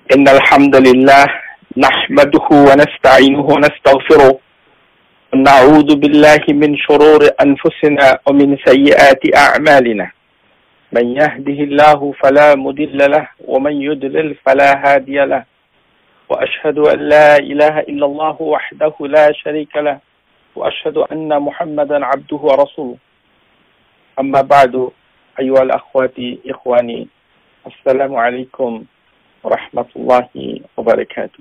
إن الحمد لله نحمده ونستعينه ونستغفره ونعوذ بالله من شرور أنفسنا ومن سيئات أعمالنا من يهده الله فلا مضل له ومن يضلل فلا هادي له وأشهد أن لا إله إلا الله وحده لا شريك له وأشهد أن محمدا عبده ورسوله أما بعد أيها الأخوات إخواني السلام عليكم ورحمة الله وبركاته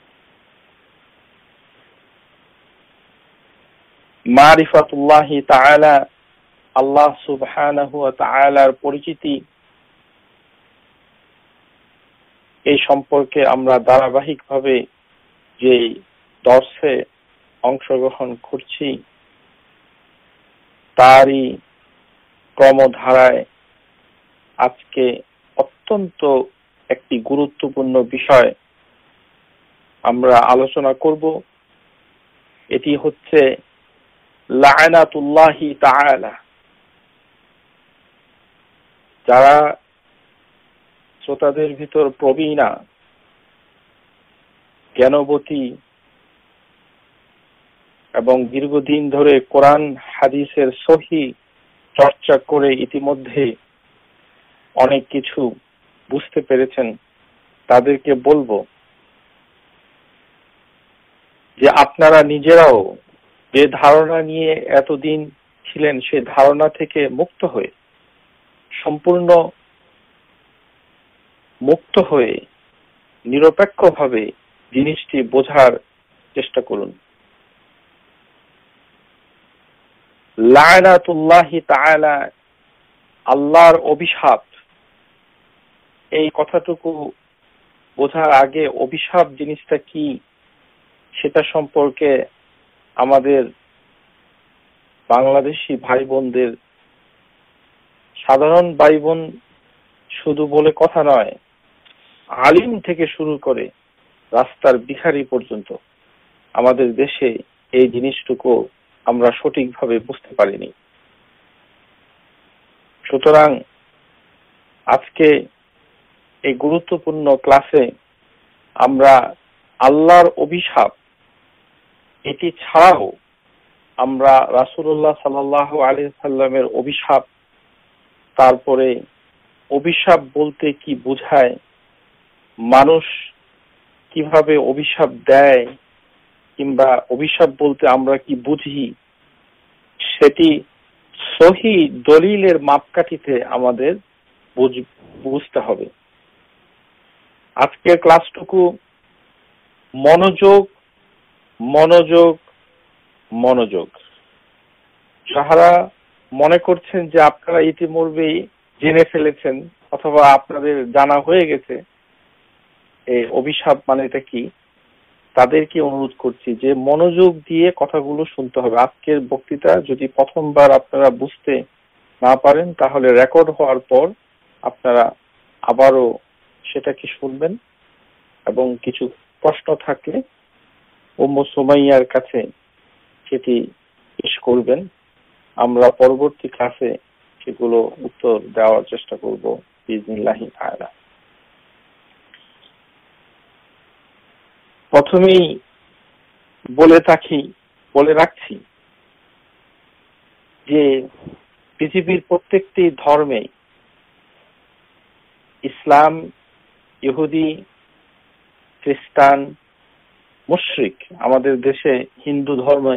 معرفة الله تعالى আল্লাহ সুবহানাহু ওয়া তাআলার পরিচিতি এই সম্পর্কে আমরা ধারাবাহিকভাবে যে দর্শে অংশগ্রহণ করছি তারই ক্রমধারায় আজকে অত্যন্ত একটি গুরুত্বপূর্ণ বিষয় আমরা আলোচনা করব। এটি হচ্ছে লা'নাতুল্লাহি তাআলা। যারা শ্রোতাদের ভিতর প্রবীণা, জ্ঞানবতী এবং দীর্ঘদিন ধরে কোরআন হাদিসের সহিহ চর্চা করে ইতিমধ্যে অনেক কিছু বুঝতে পেরেছেন, তাদেরকে বলবো যে আপনারা নিজেরাও যে ধারণা নিয়ে এতদিন ছিলেন সে ধারণা থেকে মুক্ত হয়ে, সম্পূর্ণ মুক্ত হয়ে নিরপেক্ষভাবে জিনিসটি বোঝার চেষ্টা করুন। লা'নাতুল্লাহি তাআলা, আল্লাহর অভিশাপ। এই কথাটুকু বোঝার আগে অভিশাপ জিনিসটা কি সেটা সম্পর্কে আমাদের বাংলাদেশি ভাই বোনদের, সাধারণ ভাই বোন শুধু বলে কথা নয়, আলিম থেকে শুরু করে রাস্তার ভিখারি পর্যন্ত আমাদের দেশে এই জিনিসটুকু আমরা সঠিকভাবে বুঝতে পারিনি। সুতরাং আজকে এই গুরুত্বপূর্ণ ক্লাসে আমরা আল্লাহর অভিশাপ এটি ছাড়াও আমরা রাসূলুল্লাহ সাল্লাল্লাহু আলাইহি সাল্লামের অভিশাপ, তারপরে অভিশাপ বলতে কি বোঝায়, মানুষ কিভাবে অভিশাপ দেয় কিংবা অভিশাপ বলতে আমরা কি বুঝি, সেটি সহিহ দলিলের মাপকাঠিতে আমাদের বুঝতে হবে। আজকের ক্লাসটুকু মনোযোগ মনোযোগ মনোযোগ। যারা মনে করছেন যে আপনারা ইতিমধ্যেই জেনে ফেলেছেন অথবা আপনাদের জানা হয়ে গেছে এই অভিশাপ মানেটা কি, তাদেরকে অনুরোধ করছি যে মনোযোগ দিয়ে কথাগুলো শুনতে হবে। আজকের বক্তৃতা যদি প্রথমবার আপনারা বুঝতে না পারেন তাহলে রেকর্ড হওয়ার পর আপনারা আবারও সেটাকে শুনবেন এবং কিছু প্রশ্ন থাকলে উম্মু সুমাইয়ার কাছে সেটি পেশ করবেন। আমরা পরবর্তী ক্লাসে সেগুলো উত্তর দেওয়ার চেষ্টা করব বিইজনিল্লাহি তাআলা। প্রথমেই বলে রাখছি যে পৃথিবীর প্রত্যেকটি ধর্মে, ইসলাম, ইহুদি, খ্রিস্টান, মুশরিক, আমাদের দেশে হিন্দু ধর্মে,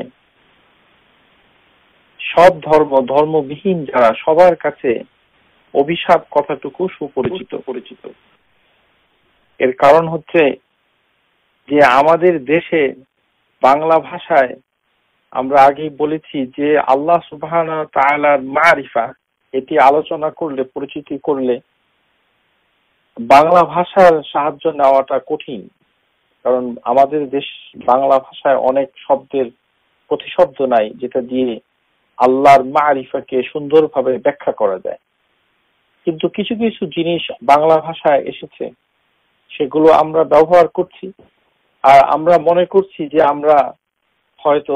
সব ধর্মবিহীন যারা, সবার কাছে অভিশাপ কথাটুকু সুপরিচিত। এর কারণ হচ্ছে যে আমাদের দেশে বাংলা ভাষায় আমরা আগেই বলেছি যে আল্লাহ সুবহানাহু ওয়া তাআলার মারিফা এটি আলোচনা করলে, পরিচিতি করলে বাংলা ভাষার সাহায্য নেওয়াটা কঠিন। কারণ আমাদের দেশ বাংলা ভাষায় অনেক শব্দের প্রতিশব্দ নাই যেটা দিয়ে আল্লাহর মারিফাকে সুন্দরভাবে ব্যাখ্যা করা যায়। কিন্তু কিছু কিছু জিনিস বাংলা ভাষায় এসেছে, সেগুলো আমরা ব্যবহার করছি আর আমরা মনে করছি যে আমরা হয়তো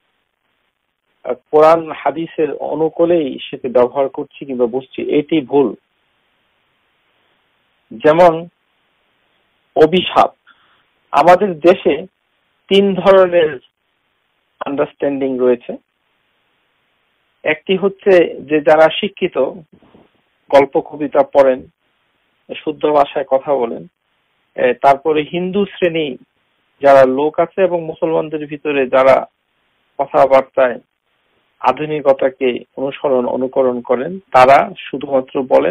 কোরআন হাদিসের অনুকূলেই সেটি ব্যবহার করছি কিংবা বুঝছি। এটি ভুল। যেমন অভিশাপ। আমাদের দেশে 3 ধরনের আন্ডারস্ট্যান্ডিং রয়েছে। একটি হচ্ছে যে যারা শিক্ষিত, গল্প কবিতা পড়েন, শুদ্ধ ভাষায় কথা বলেন, তারপরে হিন্দু শ্রেণী যারা লোক আছে এবং মুসলমানদের ভিতরে যারা কথাবার্তায় আধুনিকতাকে অনুকরণ করেন, তারা শুধুমাত্র বলেন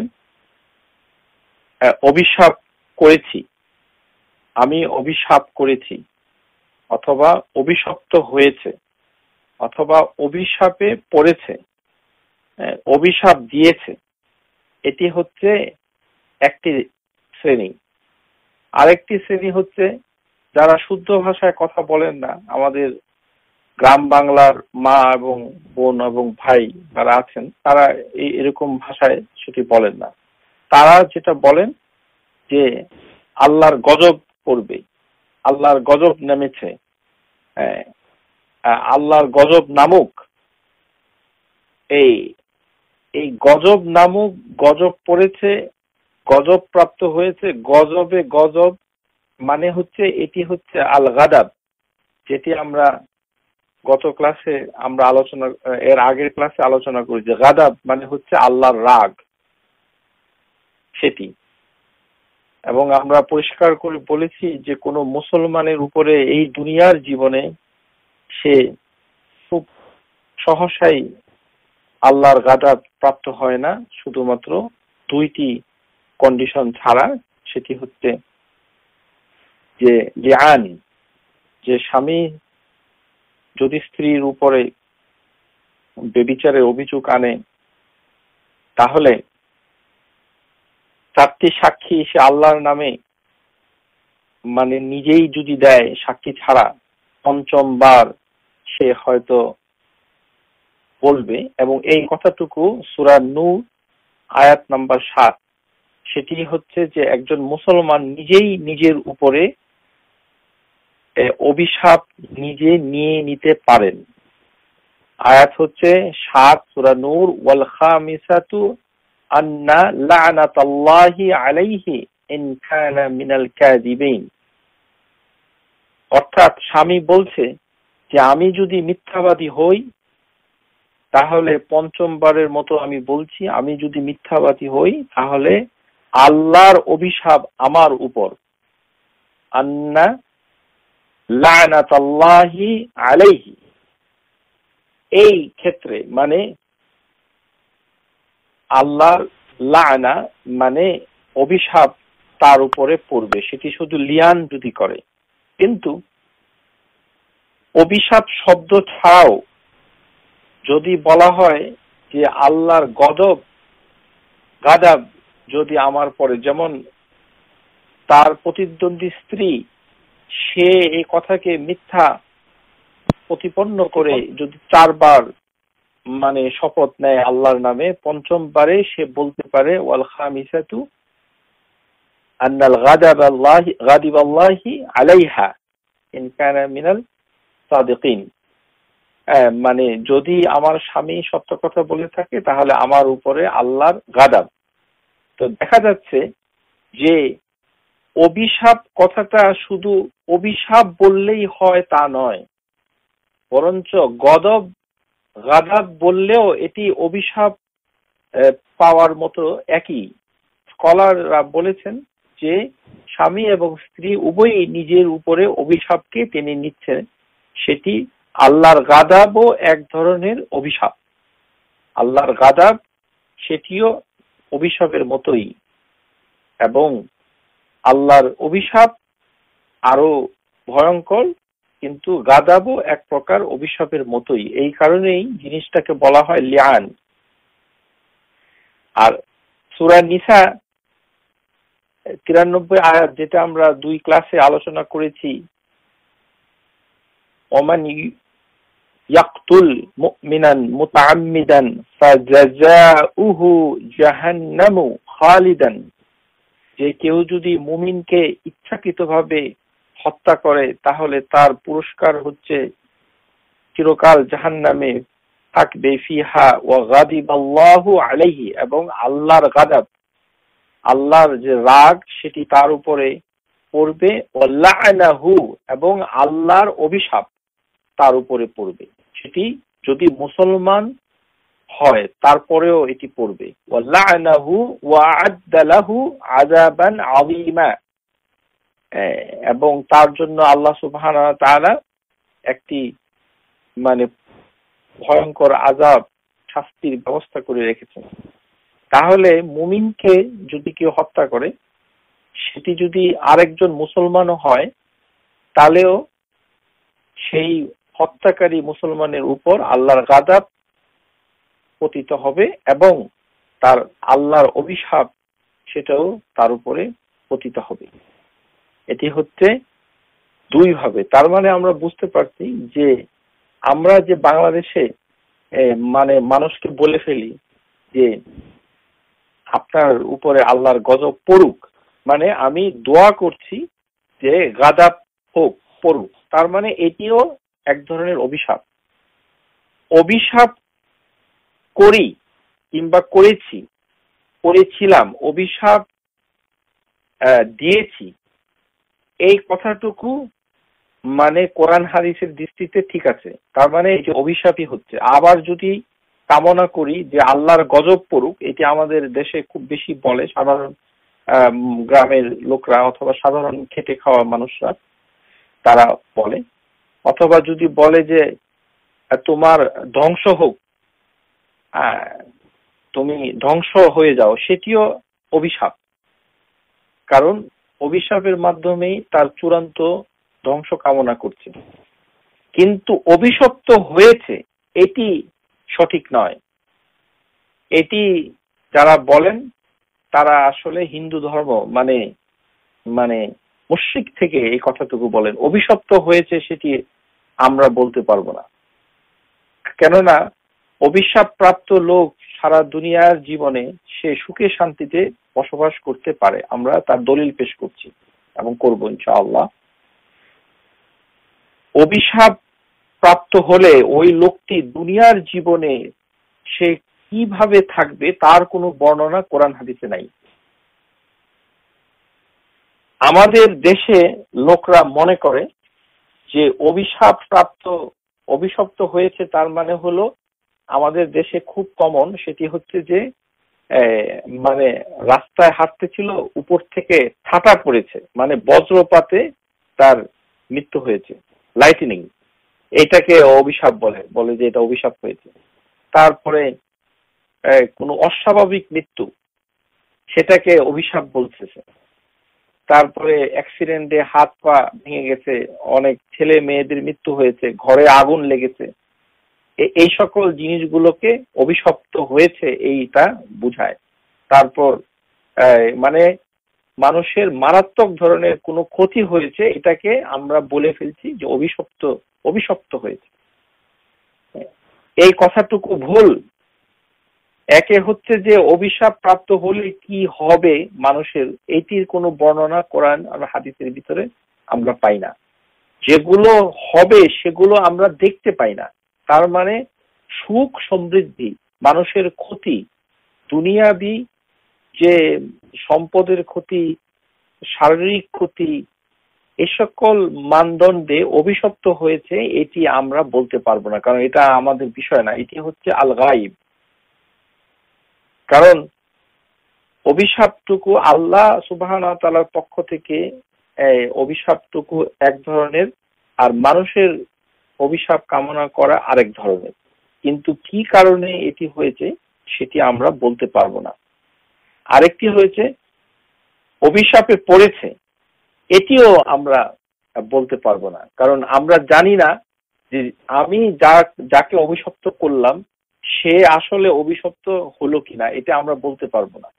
অভিশাপ করেছি, আমি অভিশাপ করেছি, অথবা অভিশপ্ত হয়েছে, অথবা অভিশাপে পড়েছে, অভিশাপ দিয়েছে। এটি হচ্ছে একটি শ্রেণী। আরেকটি শ্রেণী হচ্ছে যারা শুদ্ধ ভাষায় কথা বলেন না, আমাদের গ্রাম বাংলার মা এবং বোন এবং ভাই যারা আছেন, তারা এরকম ভাষায় সেটি বলেন না। তারা যেটা বলেন যে আল্লাহর গজব করবে, আল্লাহর গজব নেমেছে, আল্লাহর গজব নামুক। এই গজব নামুক, গজব পড়েছে, গজব প্রাপ্ত হয়েছে, গজবে গজব মানে হচ্ছে এটি হচ্ছে আল গাদাব, যেটি আমরা গত ক্লাসে আমরা এর আগের ক্লাসে আলোচনা করি যে গাদাব মানে হচ্ছে আল্লাহর রাগ, সেটি। এবং আমরা পরিষ্কার করে বলেছি যে কোনো মুসলমানের উপরে এই দুনিয়ার জীবনে সে খুব সহসাই আল্লাহর গাদাব প্রাপ্ত হয় না, শুধুমাত্র 2টি কন্ডিশন ছাড়া। সেটি হচ্ছে যে লিআন, যে স্বামী যদি স্ত্রীর উপরে ব্যভিচারের অভিযোগ আনে, তাহলে 4টি সাক্ষী সে আল্লাহর নামে মানে নিজেই যদি দেয় সাক্ষী ছাড়া, 5ম বার সে হয়তো বলবে। এবং এই কথাটুকু সূরা নূর আয়াত নাম্বার 7, সেটি হচ্ছে যে একজন মুসলমান নিজেই নিজের উপরে অভিশাপ নিজে নিয়ে নিতে পারেন। আয়াত হচ্ছে 7 সূরা নূর, ওয়াল খামিসাতু আন্না লা'নাতাল্লাহি আলাইহি ইন কানা মিনাল কাযিবিন। অর্থাৎ স্বামী বলছে যে আমি যদি মিথ্যাবাদী হই, তাহলে 5ম বারের মতো আমি বলছি, আমি যদি মিথ্যাবাদী হই তাহলে আল্লাহর অভিশাপ আমার উপর। আন্না লা'নাতাল্লাহি আলাইহি, এই ক্ষেত্রে মানে আল্লাহর লা'না মানে অভিশাপ তার উপরে পড়বে, সেটি শুধু লিয়ান যদি করে। কিন্তু অভিশাপ শব্দ ছাড়াও যদি বলা হয় যে আল্লাহর গাদাব যদি আমার পরে, যেমন তার প্রতিদ্বন্দ্বী স্ত্রী সে এই কথাকে মিথ্যা প্রতিপন্ন করে যদি 4 বার মানে শপথ নেয় আল্লাহর নামে, 5ম বারে সে বলতে পারে ওয়াল খামিসাতু আন্নাল গাদিবাল্লাহি আলাইহা ইন কানা মিনাল সাদিকিন। মানে যদি আমার স্বামী সত্য কথা বলে থাকে তাহলে আমার উপরে আল্লাহর গাদাব। তো দেখা যাচ্ছে যে অভিশাপ কথাটা শুধু অভিশাপ বললেই হয় তা নয়, বরঞ্চ গাদাব বললেও এটি অভিশাপ পাওয়ার মতো একই। স্কলাররা বলেছেন যে স্বামী এবং স্ত্রী উভয়ই নিজের উপরে অভিশাপকে টেনে নিচ্ছেন, সেটি আল্লাহর গাদাবও এক ধরনের অভিশাপ। আল্লাহর গাদাব সেটিও অভিশাপের মতোই, এবং আল্লাহর অভিশাপ আরো ভয়ঙ্কর, কিন্তু গাদাবও এক প্রকার অভিশাপের মতোই। এই কারণেই জিনিসটাকে বলা হয় লিআন। আর সূরা নিসা 93 আয়াত, যেটা আমরা 2 ক্লাসে আলোচনা করেছি, ওমান ইয়াকতুল মুমিনান মুতাআম্মিদান ফাজাযাউহু জাহান্নামু খালিদান, যে কেউ যদি মুমিনকে ইচ্ছাকৃতভাবে হত্যা করে তাহলে তার পুরস্কার হচ্ছে চিরকাল জাহান্নামে থাকবে, ফিহা ওয়া গাদিবাল্লাহু আলাইহি, এবং আল্লাহর গাদাব, আল্লাহর যে রাগ সেটি তার উপরে পড়বে, ওয়াল্লাআনাহু, এবং আল্লাহর অভিশাপ তার উপরে পড়বে। সেটি যদি মুসলমান হয় তারপরেও এটি পড়বে। ওয়াল্লাআনাহু ওয়া আ'আদ্দা লাহু আযাবান আযীমা, এবং তার জন্য আল্লাহ সুবহানাহু ওয়া তাআলা একটি মানে ভয়ঙ্কর আযাব, শাস্তির ব্যবস্থা করে রেখেছেন। তাহলে মুমিনকে যদি কেউ হত্যা করে, সেটি যদি আরেকজন মুসলমানও হয়, তাহলেও সেই হত্যাকারী মুসলমানের উপর আল্লাহর গাযব পতিত হবে এবং তার আল্লাহর অভিশাপ সেটাও তার উপরে পতিত হবে। এটি হচ্ছে দুই ভাবে। তার মানে আমরা বুঝতে পারছি যে আমরা যে বাংলাদেশে মানে মানুষকে বলে ফেলি যে আপনার উপরে আল্লাহর গজব পড়ুক, মানে আমি দোয়া করছি যে গাযব হোক, পড়ুক, তার মানে এটিও এক ধরনের অভিশাপ। অভিশাপ করি কিংবা করেছিলাম, অভিশাপ দিয়েছি, এই কথাটুকু মানে কোরআন হাদিসের দৃষ্টিতে ঠিক আছে। তার মানে এই যে অভিশাপই হচ্ছে। আবার যদি কামনা করি যে আল্লাহর গজব পড়ুক, এটি আমাদের দেশে খুব বেশি বলে সাধারণ গ্রামের লোকরা অথবা সাধারণ খেটে খাওয়া মানুষরা, তারা বলে। অথবা যদি বলে যে তোমার ধ্বংস হোক, তুমি ধ্বংস হয়ে যাও, সেটিও অভিশাপ। কারণ অভিশাপের মাধ্যমেই তার চূড়ান্ত ধ্বংস কামনা করছে। কিন্তু অভিশপ্ত হয়েছে এটি সঠিক নয়। এটি যারা বলেন তারা আসলে হিন্দু ধর্ম মানে মানে মুশরিক থেকে এই কথাটুকু বলেন। অভিশপ্ত হয়েছে সেটি আমরা বলতে পারবো না, কেননা অভিশাপ প্রাপ্ত লোক সারা দুনিয়ার জীবনে সে সুখে শান্তিতে বসবাস করতে পারে। আমরা তার দলিল পেশ করছি এবং করব ইনশাআল্লাহ। অভিশাপ প্রাপ্ত হলে ওই লোকটি দুনিয়ার জীবনে সে কিভাবে থাকবে তার কোনো বর্ণনা কোরআন হাদিসে নাই। আমাদের দেশে লোকরা মনে করে যে অভিশপ্ত হয়েছে, তার মানে হলো আমাদের দেশে খুব কমন, সেটি হচ্ছে যে মানে রাস্তায় হাঁটতেছিল, উপর থেকে ছাতা পড়েছে, মানে বজ্রপাতে তার মৃত্যু হয়েছে, লাইটনিং, এটাকে অভিশাপ বলে যে এটা অভিশাপ হয়েছে। তারপরে কোনো অস্বাভাবিক মৃত্যু, সেটাকে অভিশাপ বলতেছে। তারপরে অ্যাক্সিডেন্টে হাত পা ভেঙে গেছে, অনেক ছেলে মেয়েদের মৃত্যু হয়েছে, ঘরে আগুন লেগেছে, এই সকল জিনিসগুলোকে অভিশপ্ত হয়েছে এইটা বুঝায়। তারপর মানে মানুষের মারাত্মক ধরনের কোনো ক্ষতি হয়েছে, এটাকে আমরা বলে ফেলছি যে অভিশপ্ত হয়েছে। এই কথাটুকু ভুল। একে হচ্ছে যে অভিশাপ প্রাপ্ত হলে কি হবে মানুষের, এটির কোনো বর্ণনা কোরআন আর হাদিসের ভিতরে আমরা পাই না। যেগুলো হবে সেগুলো আমরা দেখতে পাই না। তার মানে সুখ সমৃদ্ধি, মানুষের ক্ষতি, দুনিয়াবি যে সম্পদের ক্ষতি, শারীরিক ক্ষতি, এ সকল মানদণ্ডে অভিশপ্ত হয়েছে এটি আমরা বলতে পারবো না, কারণ এটা আমাদের বিষয় না। এটি হচ্ছে আল গায়ব। কারণ অভিশাপটুকু আল্লাহ সুবহানাহু ওয়া তাআলার পক্ষ থেকে, অভিশাপটুকু এক ধরনের, আর মানুষের অভিশাপ কামনা করা আরেক ধরনের। কিন্তু কি কারণে এটি হয়েছে সেটি আমরা বলতে পারবো না। আরেকটি হয়েছে অভিশাপে পড়েছে, এটিও আমরা বলতে পারবো না, কারণ আমরা জানি না যে আমি যাকে অভিশপ্ত করলাম সে আসলে অভিশপ্ত হলো কিনা, এটা আমরা বলতে পারবো না।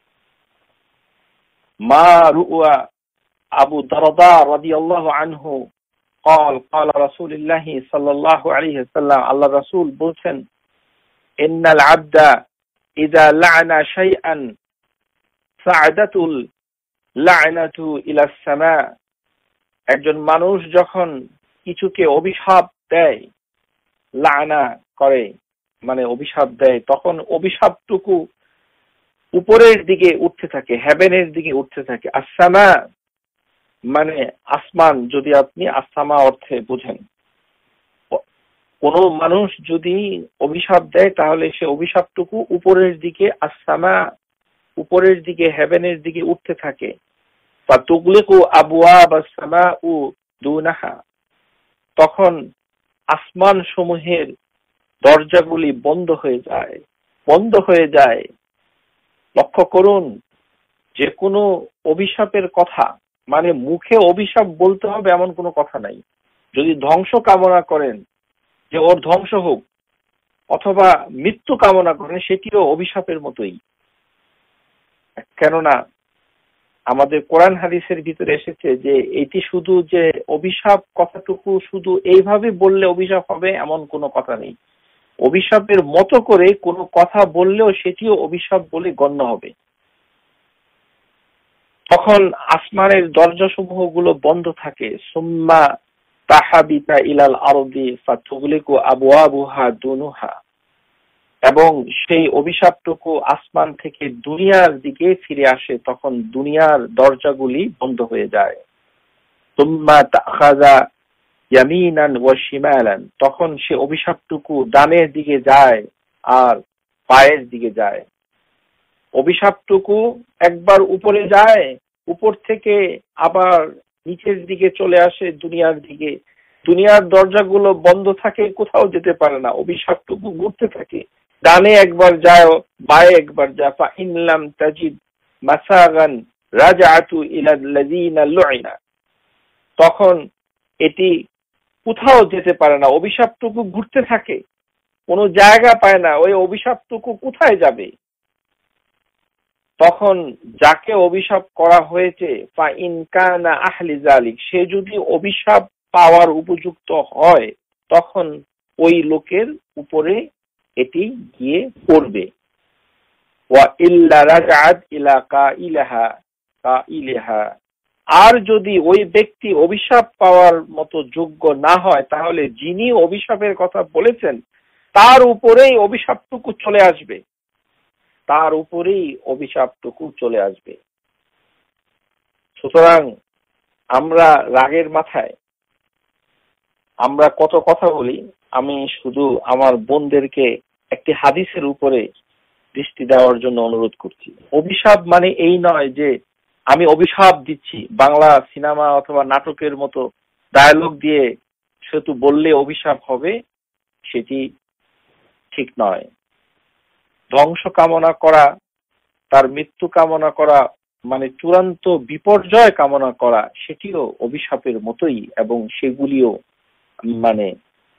মা রুয়া আবু দারদা রাদিয়াল্লাহু আনহু قال قال رسول الله صلى الله عليه وسلم, আল্লাহ রাসূল বলছেন, ইন্নাল আবদা ইযা লা'না শাইআন সা'দাতুল লা'নাতু ইলা সামা, একজন মানুষ যখন কিছুকে অভিশাপ দেয়, লা'না করে মানে অভিশাপ দেয়, তখন অভিশাপটুকু উপরের দিকে উঠতে থাকে, হেভেনের দিকে উঠতে থাকে। আসসামা মানে আসমান যদি আপনি আসামা অর্থে বুঝেন, কোন মানুষ যদি অভিশাপ দেয় তাহলে সে অভিশাপটুকু উপরের দিকে আসামা, উপরের দিকে হেভেনের দিকে উঠতে থাকে। ফাতুগলিকু আবওয়াব আস-সামাউ দুনাহা, তখন আসমান সমূহের দরজাগুলি বন্ধ হয়ে যায়, বন্ধ হয়ে যায়। লক্ষ্য করুন, যে কোনো অভিশাপের কথা, মানে মুখে অভিশাপ বলতে হবে এমন কোনো কথা নাই। যদি ধ্বংস কামনা করেন যে ওর ধ্বংস হোক, অথবা মৃত্যু কামনা করেন, সেটিও অভিশাপের মতোই। কেননা আমাদের কোরআন হাদিসের ভিতরে এসেছে যে এটি শুধু যে অভিশাপ কথাটুকু শুধু এইভাবে বললে অভিশাপ হবে এমন কোনো কথা নেই। অভিশাপের মতো করে কোনো কথা বললেও সেটিও অভিশাপ বলে গণ্য হবে। তখন আসমানের দরজা সমূহগুলো বন্ধ থাকে। সুম্মা তাহাবিতা ইলাল আরদি ফাতুগলিকু আবওয়াবুহা দুনুহা, এবং সেই অভিশাপটুকু আসমান থেকে দুনিয়ার দিকে ফিরে আসে, তখন দুনিয়ার দরজাগুলি বন্ধ হয়ে যায়। সুম্মা তাখাযা ইয়ামিনান ওয়া শিমালান, তখন সে অভিশাপটুকু ডানের দিকে যায় আর বায়ের দিকে যায়। অভিশাপটুকু একবার উপরে যায়, উপর থেকে আবার নিচের দিকে চলে আসে দুনিয়ার দিকে। দুনিয়ার দরজাগুলো বন্ধ থাকে, কোথাও যেতে পারে না, অভিশাপটুকু ঘুরতে থাকে। ডানে একবার যায়, বায়ে একবার যায়। ফাইন লাম তাজিদ মাসাগান রাজাআতু ইলাল্লাযিনা লুইনা, তখন এটি কোথাও যেতে পারে না, অভিশাপটুকু ঘুরতে থাকে, কোনো জায়গা পায় না, ওই অভিশাপটুকু কোথায় যাবে। তখন যাকে অভিশাপ করা হয়েছে, ফাইন কানা আহলি যালিক, সে যদি অভিশাপ পাওয়ার উপযুক্ত হয়, তখন ওই লোকের উপরে এটি গিয়ে পড়বে। ওয়া ইল্লা রাজাআত ইলা কাইলাহা, আর যদি ওই ব্যক্তি অভিশাপ পাওয়ার মতো যোগ্য না হয়, তাহলে যিনি অভিশাপের কথা বলেছেন তার উপরেই অভিশাপটুকু চলে আসবে, তার উপরেই অভিশাপটুকু চলে আসবে। সুতরাং আমরা রাগের মাথায় আমরা কত কথা বলি। আমি শুধু আমার বোনদেরকে একটি হাদিসের উপরে দৃষ্টি দেওয়ার জন্য অনুরোধ করছি। অভিশাপ মানে এই নয় যে আমি অভিশাপ দিচ্ছি, বাংলা সিনেমা অথবা নাটকের মতো ডায়ালগ দিয়ে শুধু বললে অভিশাপ হবে, সেটি ঠিক নয়। ধ্বংস কামনা করা, তার মৃত্যু কামনা করা, মানে চূড়ান্ত বিপর্যয় কামনা করা, সেটিও অভিশাপের মতোই, এবং সেগুলিও মানে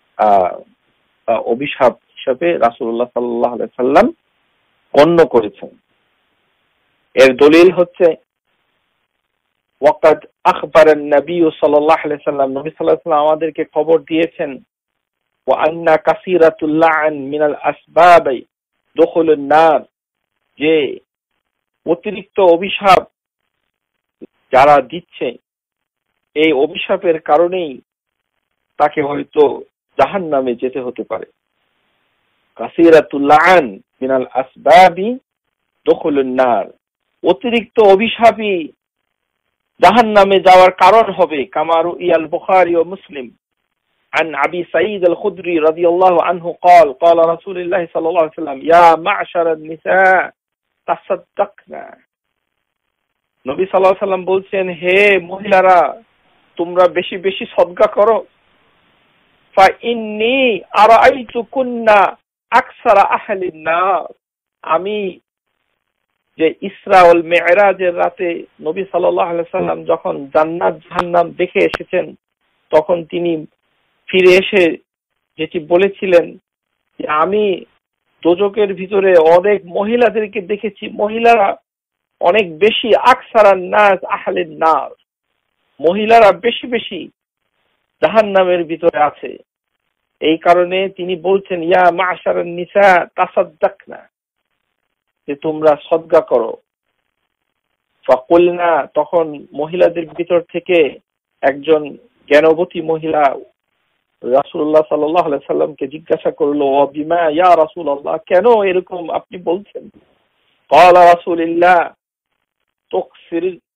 অভিশাপ হিসাবে রাসূলুল্লাহ সাল্লাল্লাহু আলাইহি সাল্লাম গণ্য করেছেন। এর দলিল হচ্ছে ওয়াকাদ আখবারান নবী সাল্লাল্লাহু আলাইহি সাল্লাম, নবী সাল্লাল্লাহু আলাইহি সাল্লাম আমাদেরকে খবর দিয়েছেন, ওয়া আন্না কাসীরাতুল লা'ন মিনাল আসবাবি দুখুলুন নার, যে অতিরিক্ত অভিশাপ যারা দিচ্ছে, এই অভিশাপের কারণেই তাকে হয়তো জাহান্নামে যেতে হতে পারে। কাসীরাতুল লা'ন মিনাল আসবাবি দুখুলুন নার, অতিরিক্ত অভিশাপই জাহান্নামে যাওয়ার কারণ হবে। কামা রুইয়াল বুখারী ও মুসলিম عن أبي سعيد الخدري رضي الله عنه قال قال رسول الله صلى الله عليه وسلم يا معشر النساء تصدقنا, নবী সাল্লাল্লাহু আলাইহি সাল্লাম বলছেন, হে মহিলারা, তোমরা বেশি বেশি সদকা করো। ফাইন্নী আরাআইতুকুন্না আকসারা আহলিন নার, আমি যে ইসরা ওয়াল মি'রাজের রাতে নবী সাল্লাল্লাহু আলাইহি সাল্লাম যখন জান্নাত জাহান্নাম দেখে এসেছেন, তখন তিনি ফিরে এসে যেটি বলেছিলেন যে আমি দোজখের ভিতরে অনেক মহিলাদেরকে দেখেছি, মহিলারা অনেক বেশি, আকসারান নাস আহলিন নার, মহিলারা বেশি বেশি জাহান্নামের ভিতরে আছে। এই কারণে তিনি বলছেন ইয়া মা'শারান নিসা তাসাদ্দাকনা, যে তোমরা সদকা করো। ফাকুলনা, তখন মহিলাদের ভিতর থেকে একজন জ্ঞানবতী মহিলা রাসূলুল্লাহ সাল্লাল্লাহু আলাইহি সাল্লামকে জিজ্ঞাসা করলো, ও বিমা ইয়া রাসূলুল্লাহ, কেন এরকম আপনি বলছেন? ক্বালা রাসূলুল্লাহ তুকসির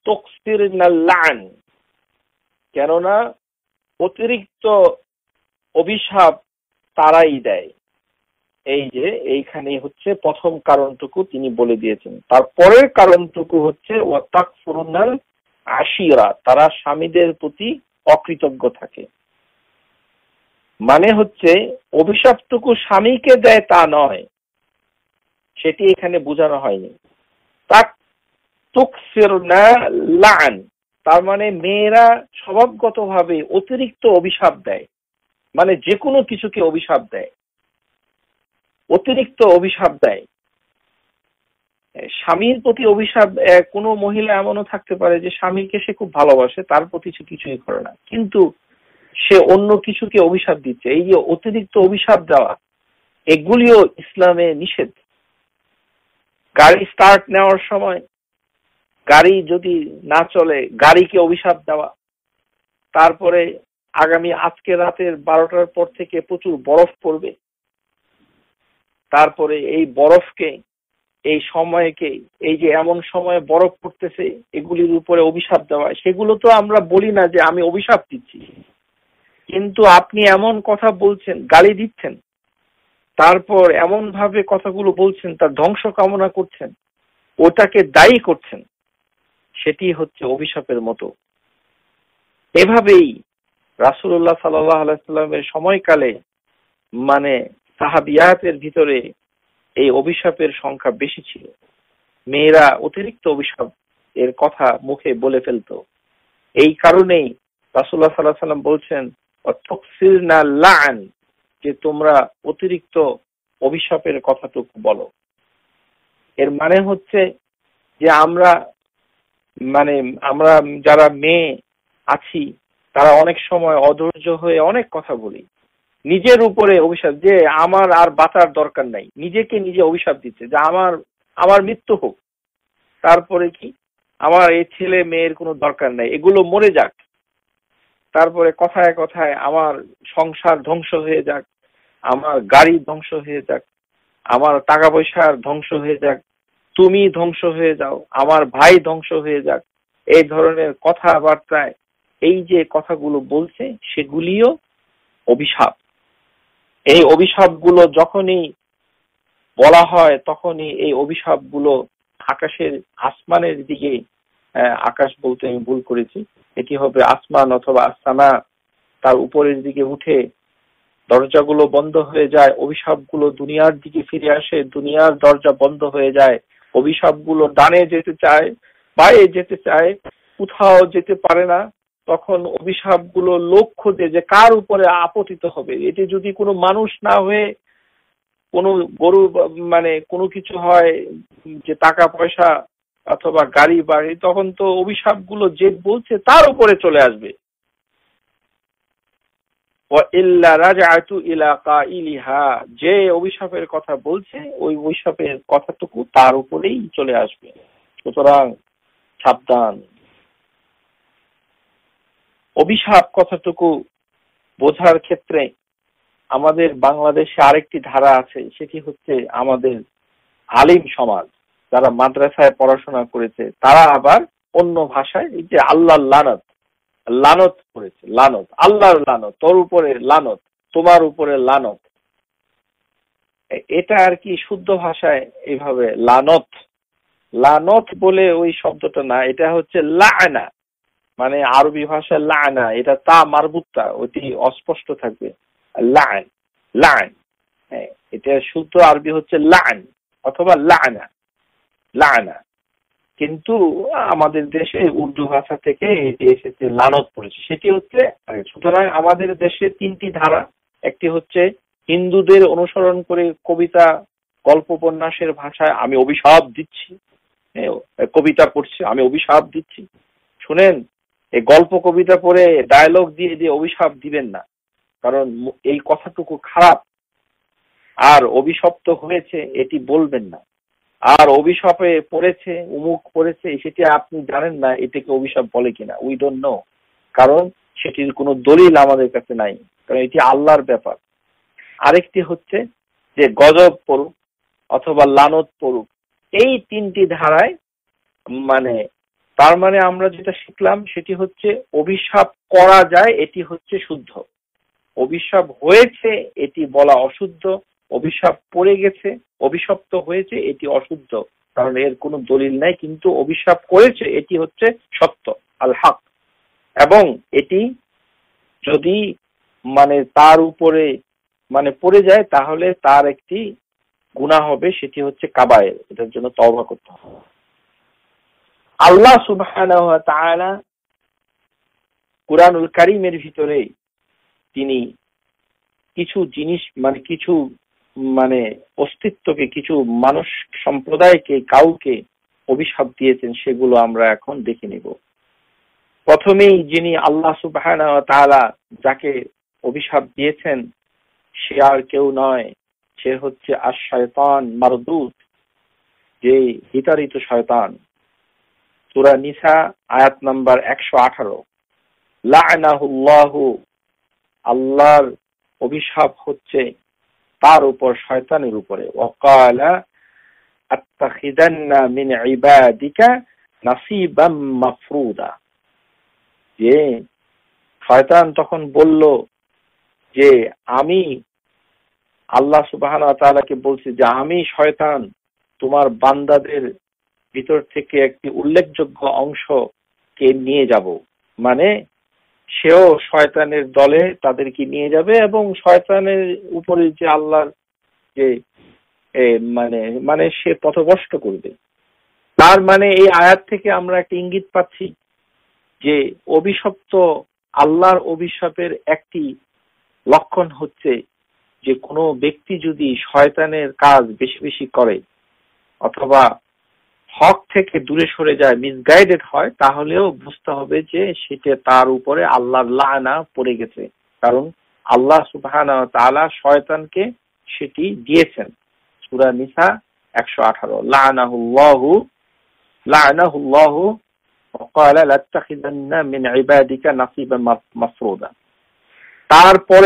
তুকসিরনাল লান, কেননা অতিরিক্ত অভিশাপ তারাই দেয়। এই যে এইখানে হচ্ছে প্রথম কারণটুকু তিনি বলে দিয়েছেন। তারপরের কারণটুকু হচ্ছে ওয়াতাকফুরুনাল আশিরা, তারা স্বামীদের প্রতি অকৃতজ্ঞ থাকে। মানে হচ্ছে অভিশাপটুকু স্বামীকে দেয় তা নয়, সেটি এখানে বোঝানো হয়নি। তাক তুকসিরনা লান, তার মানে মেয়েরা স্বভাবগতভাবে অতিরিক্ত অভিশাপ দেয়, মানে যে কোনো কিছুকে অভিশাপ দেয়, অতিরিক্ত অভিশাপ দেয়। স্বামীর প্রতি অভিশাপ, কোনো মহিলা এমনও থাকতে পারে যে স্বামীকে সে খুব ভালোবাসে, তার প্রতি সে কিছুই করে না, কিন্তু সে অন্য কিছুকে অভিশাপ দিচ্ছে। এই যে অতিরিক্ত অভিশাপ দেওয়া, এগুলিও ইসলামে নিষেধ। গাড়ি স্টার্ট নেওয়ার সময় গাড়ি যদি না চলে, গাড়িকে অভিশাপ দেওয়া। তারপরে আজকে রাতের 12টার পর থেকে প্রচুর বরফ পড়বে, তারপরে এই বরফকে, এই সময়কে, এই যে এমন সময়ে বরফ পড়তেছে, এগুলির উপরে অভিশাপ দেওয়া। সেগুলো তো আমরা বলি না যে আমি অভিশাপ দিচ্ছি, কিন্তু আপনি এমন কথা বলছেন, গালি দিচ্ছেন, তারপর এমন ভাবে কথাগুলো বলছেন, তার ধ্বংস কামনা করছেন, ওটাকে দায়ী করছেন, সেটি হচ্ছে অভিশাপের মতো। এভাবেই রাসূলুল্লাহ সাল্লাল্লাহু আলাইহি ওয়াসাল্লামের সময়কালে মানে সাহাবিয়াতের ভিতরে এই অভিশাপের সংখ্যা বেশি ছিল। মেয়েরা অতিরিক্ত অভিশাপ এর কথা মুখে বলে ফেলতো। এই কারণেই রাসূলুল্লাহ সাল্লাল্লাহু আলাইহি ওয়াসাল্লাম বলছেন তুকসিরনা লান, যে তোমরা অতিরিক্ত অভিশাপের কথাটুকু বলো। এর মানে হচ্ছে যে আমরা যারা মেয়ে আছি, তারা অনেক সময় অধৈর্য হয়ে অনেক কথা বলি, নিজের উপরে অভিশাপ, যে আমার আর বাঁচার দরকার নাই, নিজেকে নিজে অভিশাপ দিচ্ছে যে আমার মৃত্যু হোক, তারপরে কি আমার এই ছেলে মেয়ের কোনো দরকার নাই, এগুলো মরে যাক, তারপরে কথায় কথায় আমার সংসার ধ্বংস হয়ে যাক, আমার গাড়ি ধ্বংস হয়ে যাক, আমার টাকা পয়সার ধ্বংস হয়ে যাক, তুমি ধ্বংস হয়ে যাও, আমার ভাই ধ্বংস হয়ে যাক। এই ধরনের কথাবার্তায় এই যে কথাগুলো বলছে, সেগুলিও অভিশাপ। এই অভিশাপগুলো যখনই বলা হয়, তখনই এই অভিশাপগুলো আসমানের দিকে, আকাশ বলতে আমি ভুল করেছি, এটি হবে আসমান অথবা আসামা, তার উপরের দিকে উঠে দরজাগুলো বন্ধ হয়ে যায়, অভিশাপগুলো দুনিয়ার দিকে ফিরে আসে, দুনিয়ার দরজা বন্ধ হয়ে যায়, অভিশাপগুলো ডানে যেতে চায়, বায়ে যেতে চায়, কোথাও যেতে পারে না। তখন অভিশাপগুলো লোক খোঁজে যে কার উপরে আপতিত হবে। এটি যদি কোনো মানুষ না হয়ে কোনো গরু, কোনো কিছু হয়, যে টাকা পয়সা অথবা গাড়ি বাড়ি, তখন তো অভিশাপগুলো যে বলছে তার উপরে চলে আসবে। যে অভিশাপের কথা বলছে, ওই অভিশাপের কথাটুকু তার উপরেই চলে আসবে। সুতরাং সাবধান। অভিশাপ কথাটুকু বোঝার ক্ষেত্রে আমাদের বাংলাদেশে আরেকটি ধারা আছে, সেটি হচ্ছে আমাদের আলিম সমাজ, যারা মাদ্রাসায় পড়াশোনা করেছে, তারা আবার অন্য ভাষায় এই যে আল্লাহর লানত করেছে, লানত, আল্লাহর লানত, তোর উপরে লানত, তোমার উপরে লানত। এটা আর কি শুদ্ধ ভাষায় এইভাবে লানত বলে ওই শব্দটা না, এটা হচ্ছে লানা, মানে আরবি ভাষায় লানা, এটা তা মারবুত্তা, ওটি অস্পষ্ট থাকবে, লান, এটা শুদ্ধ আরবি হচ্ছে লান অথবা লানা। কিন্তু আমাদের দেশে উর্দু ভাষা থেকে এটি এসেছে, লানত পড়েছে, সেটি হচ্ছে। সুতরাং আমাদের দেশে তিনটি ধারা, একটি হচ্ছে হিন্দুদের অনুসরণ করে কবিতা, গল্প, উপন্যাসের ভাষায় আমি অভিশাপ দিচ্ছি, কবিতা পড়ছে, আমি অভিশাপ দিচ্ছি। শুনেন, এই গল্প কবিতা পড়ে ডায়লগ দিয়ে দিয়ে অভিশাপ দিবেন না, কারণ এই কথাটুকু খারাপ। আর অভিশপ্ত হয়েছে এটি বলবেন না। আর অভিশাপে পড়েছে, উমুক পড়েছে, সেটি আপনি জানেন না এটাকে অভিশাপ বলে কিনা, উই ডোন্ট নো, কারণ সেটির কোনো দলিল আমাদের কাছে নাই, কারণ এটি আল্লাহর ব্যাপার। আরেকটি হচ্ছে যে গজব পড়ুক অথবা লানত পড়ুক, এই তিনটি ধারায় তার মানে আমরা যেটা শিখলাম সেটি হচ্ছে অভিশাপ করা যায় এটি হচ্ছে শুদ্ধ, অভিশাপ হয়েছে এটি বলা অশুদ্ধ, অভিশাপ পড়ে গেছে, অভিশপ্ত হয়েছে এটি অশুদ্ধ, কারণ এর কোনো দলিল নাই, কিন্তু অভিশাপ করেছে এটি হচ্ছে সত্য, আল হক। এবং এটি যদি মানে তার উপরে মানে পড়ে যায় তাহলে তার একটি গুনাহ হবে, সেটি হচ্ছে কাবায়ের, এটার জন্য তওবা করতে হবে। আল্লাহ সুবহানাহু ওয়া তাআলা কুরআনুল কারীমের ভিতরে তিনি কিছু জিনিস মানে কিছু মানে অস্তিত্বকে, কিছু মানুষ সম্প্রদায়কে, কাউকে অভিশাপ দিয়েছেন, সেগুলো আমরা এখন দেখে নিব। প্রথমেই যিনি আল্লাহ সুবহানাহু ওয়া তাআলা যাকে অভিশাপ দিয়েছেন সে আর কেউ নয়, সে হচ্ছে আশ-শায়তান মারদুদ, যে বিতাড়িত শয়তান। সূরা নিসা আয়াত নাম্বার 118, লা'নাহুল্লাহু, আল্লাহর অভিশাপ হচ্ছে তার উপর, শয়তানের উপরে। ওয়াকালা আত্তাখিদান্না মিন ইবাদিকা নাসিবাম মাফরুদা, যে শয়তান তখন বলল যে আমি আল্লাহ সুবহানাহু ওয়া তাআলাকে বলছি যে আমি শয়তান তোমার বান্দাদের ভিতর থেকে একটি উল্লেখযোগ্য অংশকে নিয়ে যাব, মানে সেও শয়তানের দলে তাদেরকে নিয়ে যাবে এবং শয়তানের উপরে যে আল্লাহর যে মানে মানে সে পথভ্রষ্ট করবে। তার মানে এই আয়াত থেকে আমরা একটা ইঙ্গিত পাচ্ছি যে অভিশপ্ত আল্লাহর অভিশাপের একটি লক্ষণ হচ্ছে যে কোনো ব্যক্তি যদি শয়তানের কাজ বেশি বেশি করে অথবা হক থেকে দূরে সরে যায়, মিসগাইডেড হয়, তাহলেও বুঝতে হবে যে সেটা তার উপরে আল্লাহর লানা পড়ে গেছে, কারণ আল্লাহ সুবহানাহু ওয়া তাআলা শয়তানকে সেটি দিয়েছেন। সূরা নিসা 118, লানাহুল্লাহু ওয়া ক্বালা লাত্তাখিযান্না মিন ইবাদিকা নাসিবান মাফরুদা। তারপরে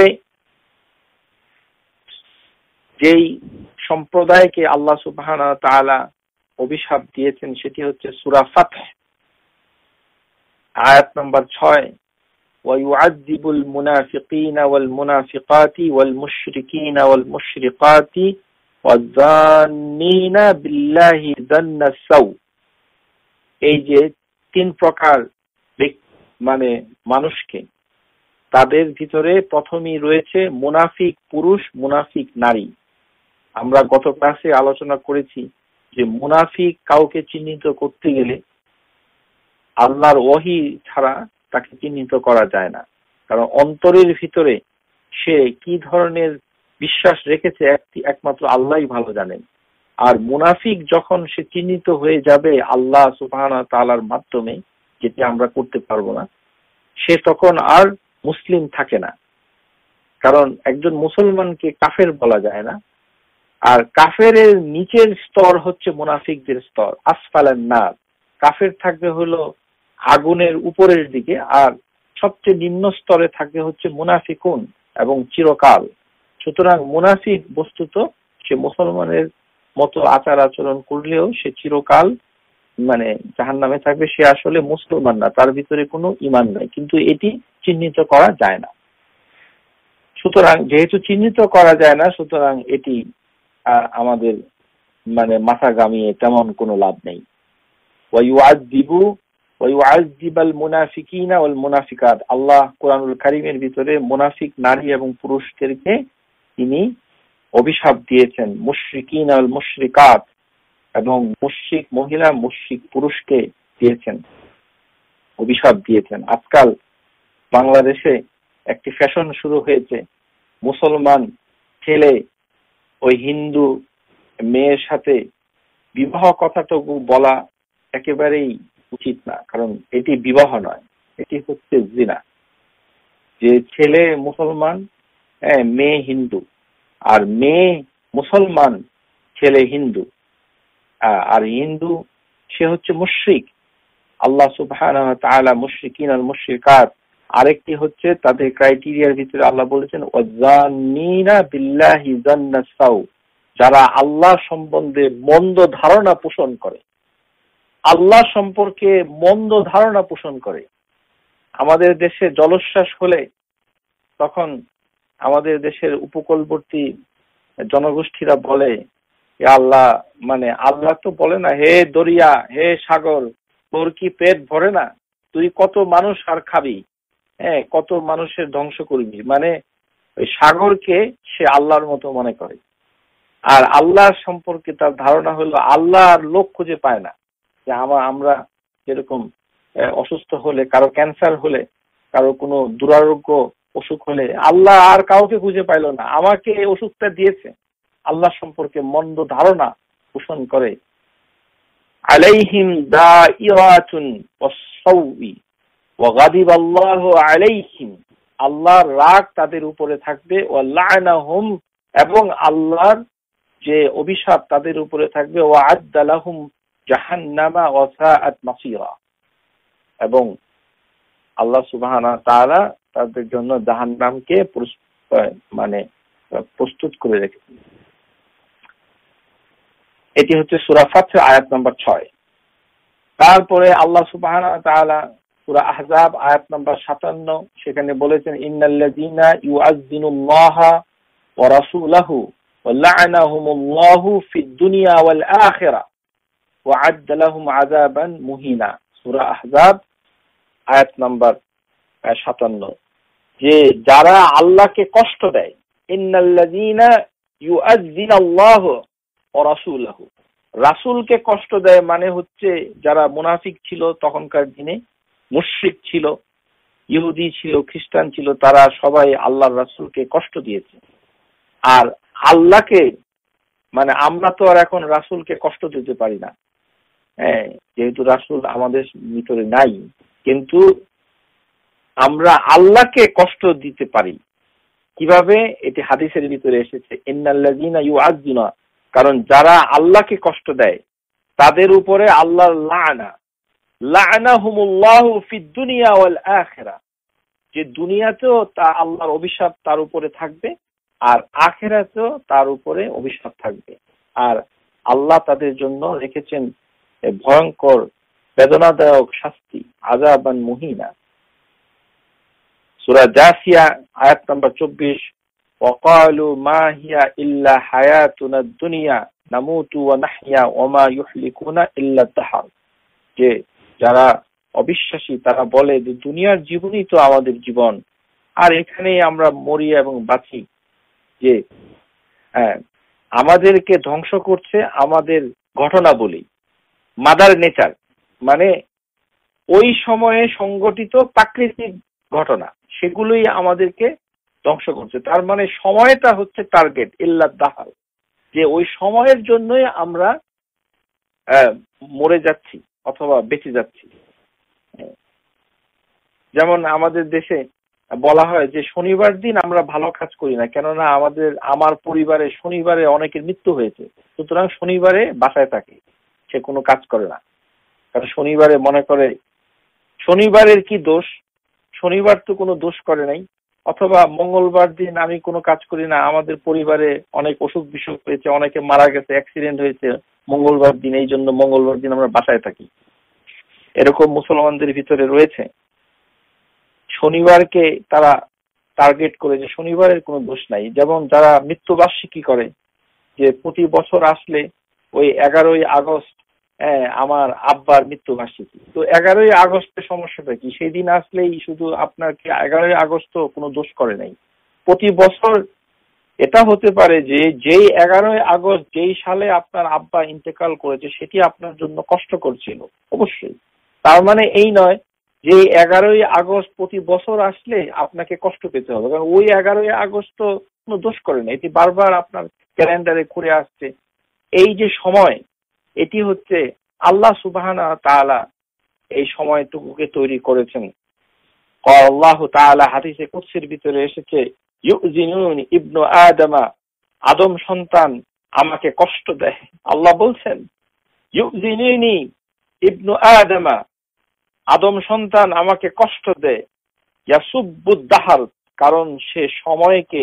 যেই সম্প্রদায়কে আল্লাহ সুবহানাহু ওয়া তাআলা অভিশাপ দিয়েছেন সেটি হচ্ছে সূরা ফাতহ আয়াত নাম্বার 6, ওয়ায়ুআযযিবুল মুনাফিকিনা ওয়াল মুনাফিকাতি ওয়াল মুশরিকিনা ওয়াল মুশরিকাতি ওয়াযান্নিনা বিল্লাহি যান্নাস সাউ। এই যে তিন প্রকার মানে মানুষকে, তাদের ভিতরে প্রথমেই রয়েছে মুনাফিক পুরুষ, মুনাফিক নারী। আমরা গত ক্লাসে আলোচনা করেছি যে মুনাফিক কাউকে চিহ্নিত করতে গেলে আল্লাহর ওহী ছাড়া তাকে চিহ্নিত করা যায় না, কারণ অন্তরের ভিতরে সে কি ধরনের বিশ্বাস রেখেছে একমাত্র আল্লাহই ভালো জানেন। আর মুনাফিক যখন সে চিহ্নিত হয়ে যাবে আল্লাহ সুবহানাহু ওয়া তাআলার মাধ্যমে, যেটি আমরা করতে পারবো না, সে তখন আর মুসলিম থাকে না, কারণ একজন মুসলমানকে কাফের বলা যায় না। আর কাফেরের নিচের স্তর হচ্ছে মুনাফিকদের স্তর, আসফালান নার। কাফের থাকবে হলো আগুনের উপরের দিকে, আর সবচেয়ে নিম্ন স্তরে থাকবে হচ্ছে মুনাফিকুন, এবং চিরকাল। সুতরাং মুনাফিক বস্তুত সে মুসলমানের মতো আচার আচরণ করলেও সে চিরকাল মানে জাহান্নামে থাকবে, সে আসলে মুসলমান না, তার ভিতরে কোনো ঈমান নাই, কিন্তু এটি চিহ্নিত করা যায় না। সুতরাং যেহেতু চিহ্নিত করা যায় না, সুতরাং এটি আমাদের মানে মাথা গামিয়ে তেমন কোনো লাভ নেই। ওয়ায়ুআযযিবাল মুনাফিকিনা ওয়াল মুনাফিকাত, আল্লাহ কুরআনুল কারীমের ভিতরে মুনাফিক নারী এবং পুরুষদেরকে তিনি অভিশাপ দিয়েছেন, মুশরিকিনা ওয়াল মুশরিকাত, এবং মুশরিক মহিলা মুশরিক পুরুষকে দিয়েছেন, অভিশাপ দিয়েছেন। আজকাল বাংলাদেশে একটি ফ্যাশন শুরু হয়েছে, মুসলমান ছেলে ওই হিন্দু মেয়ের সাথে বিবাহ কথাটুকু বলা একেবারেই উচিত না, কারণ এটি বিবাহ নয়, এটি হচ্ছে জিনা। যে ছেলে মুসলমান, মেয়ে হিন্দু, আর মেয়ে মুসলমান, ছেলে হিন্দু, আর হিন্দু সে হচ্ছে মুশরিক। আল্লাহ সুবহানাহু ওয়া তাআলা মুশরিকিন আর মুশরিকাত, আরেকটি হচ্ছে তাদের ক্রাইটেরিয়ার ভিতরে আল্লাহ বলেছেন ওয়াযান্নিনা বিল্লাহি যান্নাস সাউ, যারা আল্লাহ সম্বন্ধে মন্দ ধারণা পোষণ করে, আল্লাহ সম্পর্কে মন্দ ধারণা পোষণ করে। আমাদের দেশে জলোচ্ছ্বাস হলে তখন আমাদের দেশের উপকূলবর্তী জনগোষ্ঠীরা বলে, আল্লাহ, মানে আল্লাহ তো বলে না, হে দরিয়া, হে সাগর, তোর কি পেট ভরে না? তুই কত মানুষ আর খাবি, হ্যাঁ, কত মানুষের ধ্বংস করবি। মানে ওই সাগরকে সে আল্লাহর মতো মনে করে। আর আল্লাহ সম্পর্কে তার ধারণা হলো আল্লাহর লোক খুঁজে পায় না। যে আমরা যেরকম অসুস্থ হলে, কারো ক্যান্সার হলে, কারো কোনো দুরারোগ্য অসুখ হলে আল্লাহ আর কাউকে খুঁজে পাইল না, আমাকে এই অসুখটা দিয়েছে। আল্লাহ সম্পর্কে মন্দ ধারণা পোষণ করে। আলাইহিম দাইরাতুন ওয়াস-সাউই ওয়া গাদিবাল্লাহু আলাইহিম, আল্লাহর রাগ তাদের উপরে থাকবে, ওয়া লা'নাহুম, এবং আল্লাহর যে অভিশাপ তাদের উপরে থাকবে, ওয়া আ'আদ্দা লাহুম জাহান্নামা ওয়া সাআত মাসীরা, এবং আল্লাহ সুবহানাহু ওয়া তাআলা তাদের জন্য জাহান্নামকে মানে প্রস্তুত করে রেখেছেন। এটি হচ্ছে সূরা ফাতহ আয়াত নম্বর 6। তারপরে আল্লাহ সুবহানাহু ওয়া তাআলা সূরা আহজাব আয়াত নম্বর 57 সেখানে বলেছেন, ইন্নাল্লাযীনা ইউআযযিনুল্লাহা ওয়া রাসূলাহু ওয়া লা'নাহুমুল্লাহু ফিদ দুনিয়া ওয়াল আখিরা ওয়া আ'আদ্দা লাহুম আযাবান মুহিনা। সূরা আহজাব আয়াত নম্বর 57, যে যারা আল্লাহকে কষ্ট দেয়, ইন্নাল্লাযীনা ইউআযযিনুল্লাহু ওয়া রাসূলাহু, রাসূলকে কষ্ট দেয় মানে হচ্ছে যারা মুনাফিক ছিল তখনকার দিনে, মুশরিক ছিল, ইহুদি ছিল, খ্রিস্টান ছিল, তারা সবাই আল্লাহর রাসূলকে কষ্ট দিয়েছে। আর আল্লাহকে, মানে আমরা তো আর এখন রাসূলকে কষ্ট দিতে পারি না, হ্যাঁ, যেহেতু রাসূল আমাদের ভিতরে নাই, কিন্তু আমরা আল্লাহকে কষ্ট দিতে পারি। কিভাবে? এটি হাদিসের ভিতরে এসেছে, ইন্নাল্লাযীনা ইউআযযিনা, কারণ যারা আল্লাহকে কষ্ট দেয় তাদের উপরে আল্লাহর লা'না, লা'নাহুমুল্লাহু ফিদ দুনিয়া ওয়াল আখিরা, যে দুনিয়াতেও তা আল্লাহর অভিশাপ তার উপরে থাকবে, আর আখিরাতেও তার উপরে অভিশাপ থাকবে। আর আল্লাহ তাদের জন্য রেখেছেন ভয়ঙ্কর বেদনাদায়ক শাস্তি, আযাবান মুহিনা। সূরা জাসিয়া আয়াত নম্বর 24, ওয়াকালু মা হিয়া ইল্লা হায়াতুনা দুনিয়া নামুতু ওয়া নাহইয়া ওয়া মা ইউহলিকুনা ইল্লা দাহর, যে যারা অবিশ্বাসী তারা বলে যে দুনিয়ার জীবনই তো আমাদের জীবন, আর এখানেই আমরা মরি এবং বাঁচি। যে আমাদেরকে ধ্বংস করছে আমাদের ঘটনাবলী, মাদার নেচার, মানে ওই সময়ে সংঘটিত প্রাকৃতিক ঘটনা, সেগুলোই আমাদেরকে ধ্বংস করছে। তার মানে সময়টা হচ্ছে টার্গেট, ইল্লা দাহার, যে ওই সময়ের জন্যই আমরা মরে যাচ্ছি অথবা বেঁচে যাচ্ছি। যেমন আমাদের দেশে বলা হয় যে শনিবার দিন আমরা ভালো কাজ করি না, কেননা আমার পরিবারে শনিবারে অনেকের মৃত্যু হয়েছে, সুতরাং শনিবারে বাসায় থাকে, সে কোনো কাজ করে না। কারণ শনিবারে মনে করে শনিবারের কি দোষ, শনিবার তো কোনো দোষ করে নাই। অথবা মঙ্গলবার দিন আমি কোনো কাজ করি না, আমাদের পরিবারে অনেক অসুখ বিসুখ হয়েছে, অনেকে মারা গেছে, অ্যাক্সিডেন্ট হয়েছে মঙ্গলবার দিন, এই জন্য মঙ্গলবার দিন আমরা বাসায় থাকি। এরকম মুসলমানদের ভিতরে রয়েছে। শনিবারকে তারা টার্গেট করে যে শনিবারের কোনো দোষ নাই। যেমন যারা মৃত্যুবার্ষিকী করে, যে প্রতি বছর আসলে ওই 11ই আগস্ট আমার আব্বার মৃত্যুবার্ষিকী, তো 11ই আগস্টের সমস্যাটা কি? সেই দিন আসলেই শুধু আপনার কি 11ই আগস্ট তো কোনো দোষ করে নাই। প্রতি বছর এটা হতে পারে যে যেই 11ই আগস্ট যেই সালে আপনার আব্বা ইন্তেকাল করেছে সেটি আপনার জন্য কষ্টকর ছিল, অবশ্যই। তার মানে এই নয় যে 11ই আগস্ট প্রতি বছর আসলে আপনাকে কষ্ট পেতে হবে, কারণ ওই 11ই আগস্ট তো কোনো দোষ করে না, এটি বারবার আপনার ক্যালেন্ডারে ঘুরে আসছে। এই যে সময়, এটি হচ্ছে আল্লাহ সুবহানাহু ওয়া তাআলা এই সময়টুকুকে তৈরি করেছেন। আল্লাহ তাআলা হাদিসে কুদসির ভিতরে এসেছে, ইউজিনুনি ইবনু আদমা, আদম সন্তান আমাকে কষ্ট দেয়। আল্লাহ বলছেন ইউজিনুনি ইবনু আদমা, আদম সন্তান আমাকে কষ্ট দেয়, ইয়াসুব্বুদ দাহার, কারণ সে সময়কে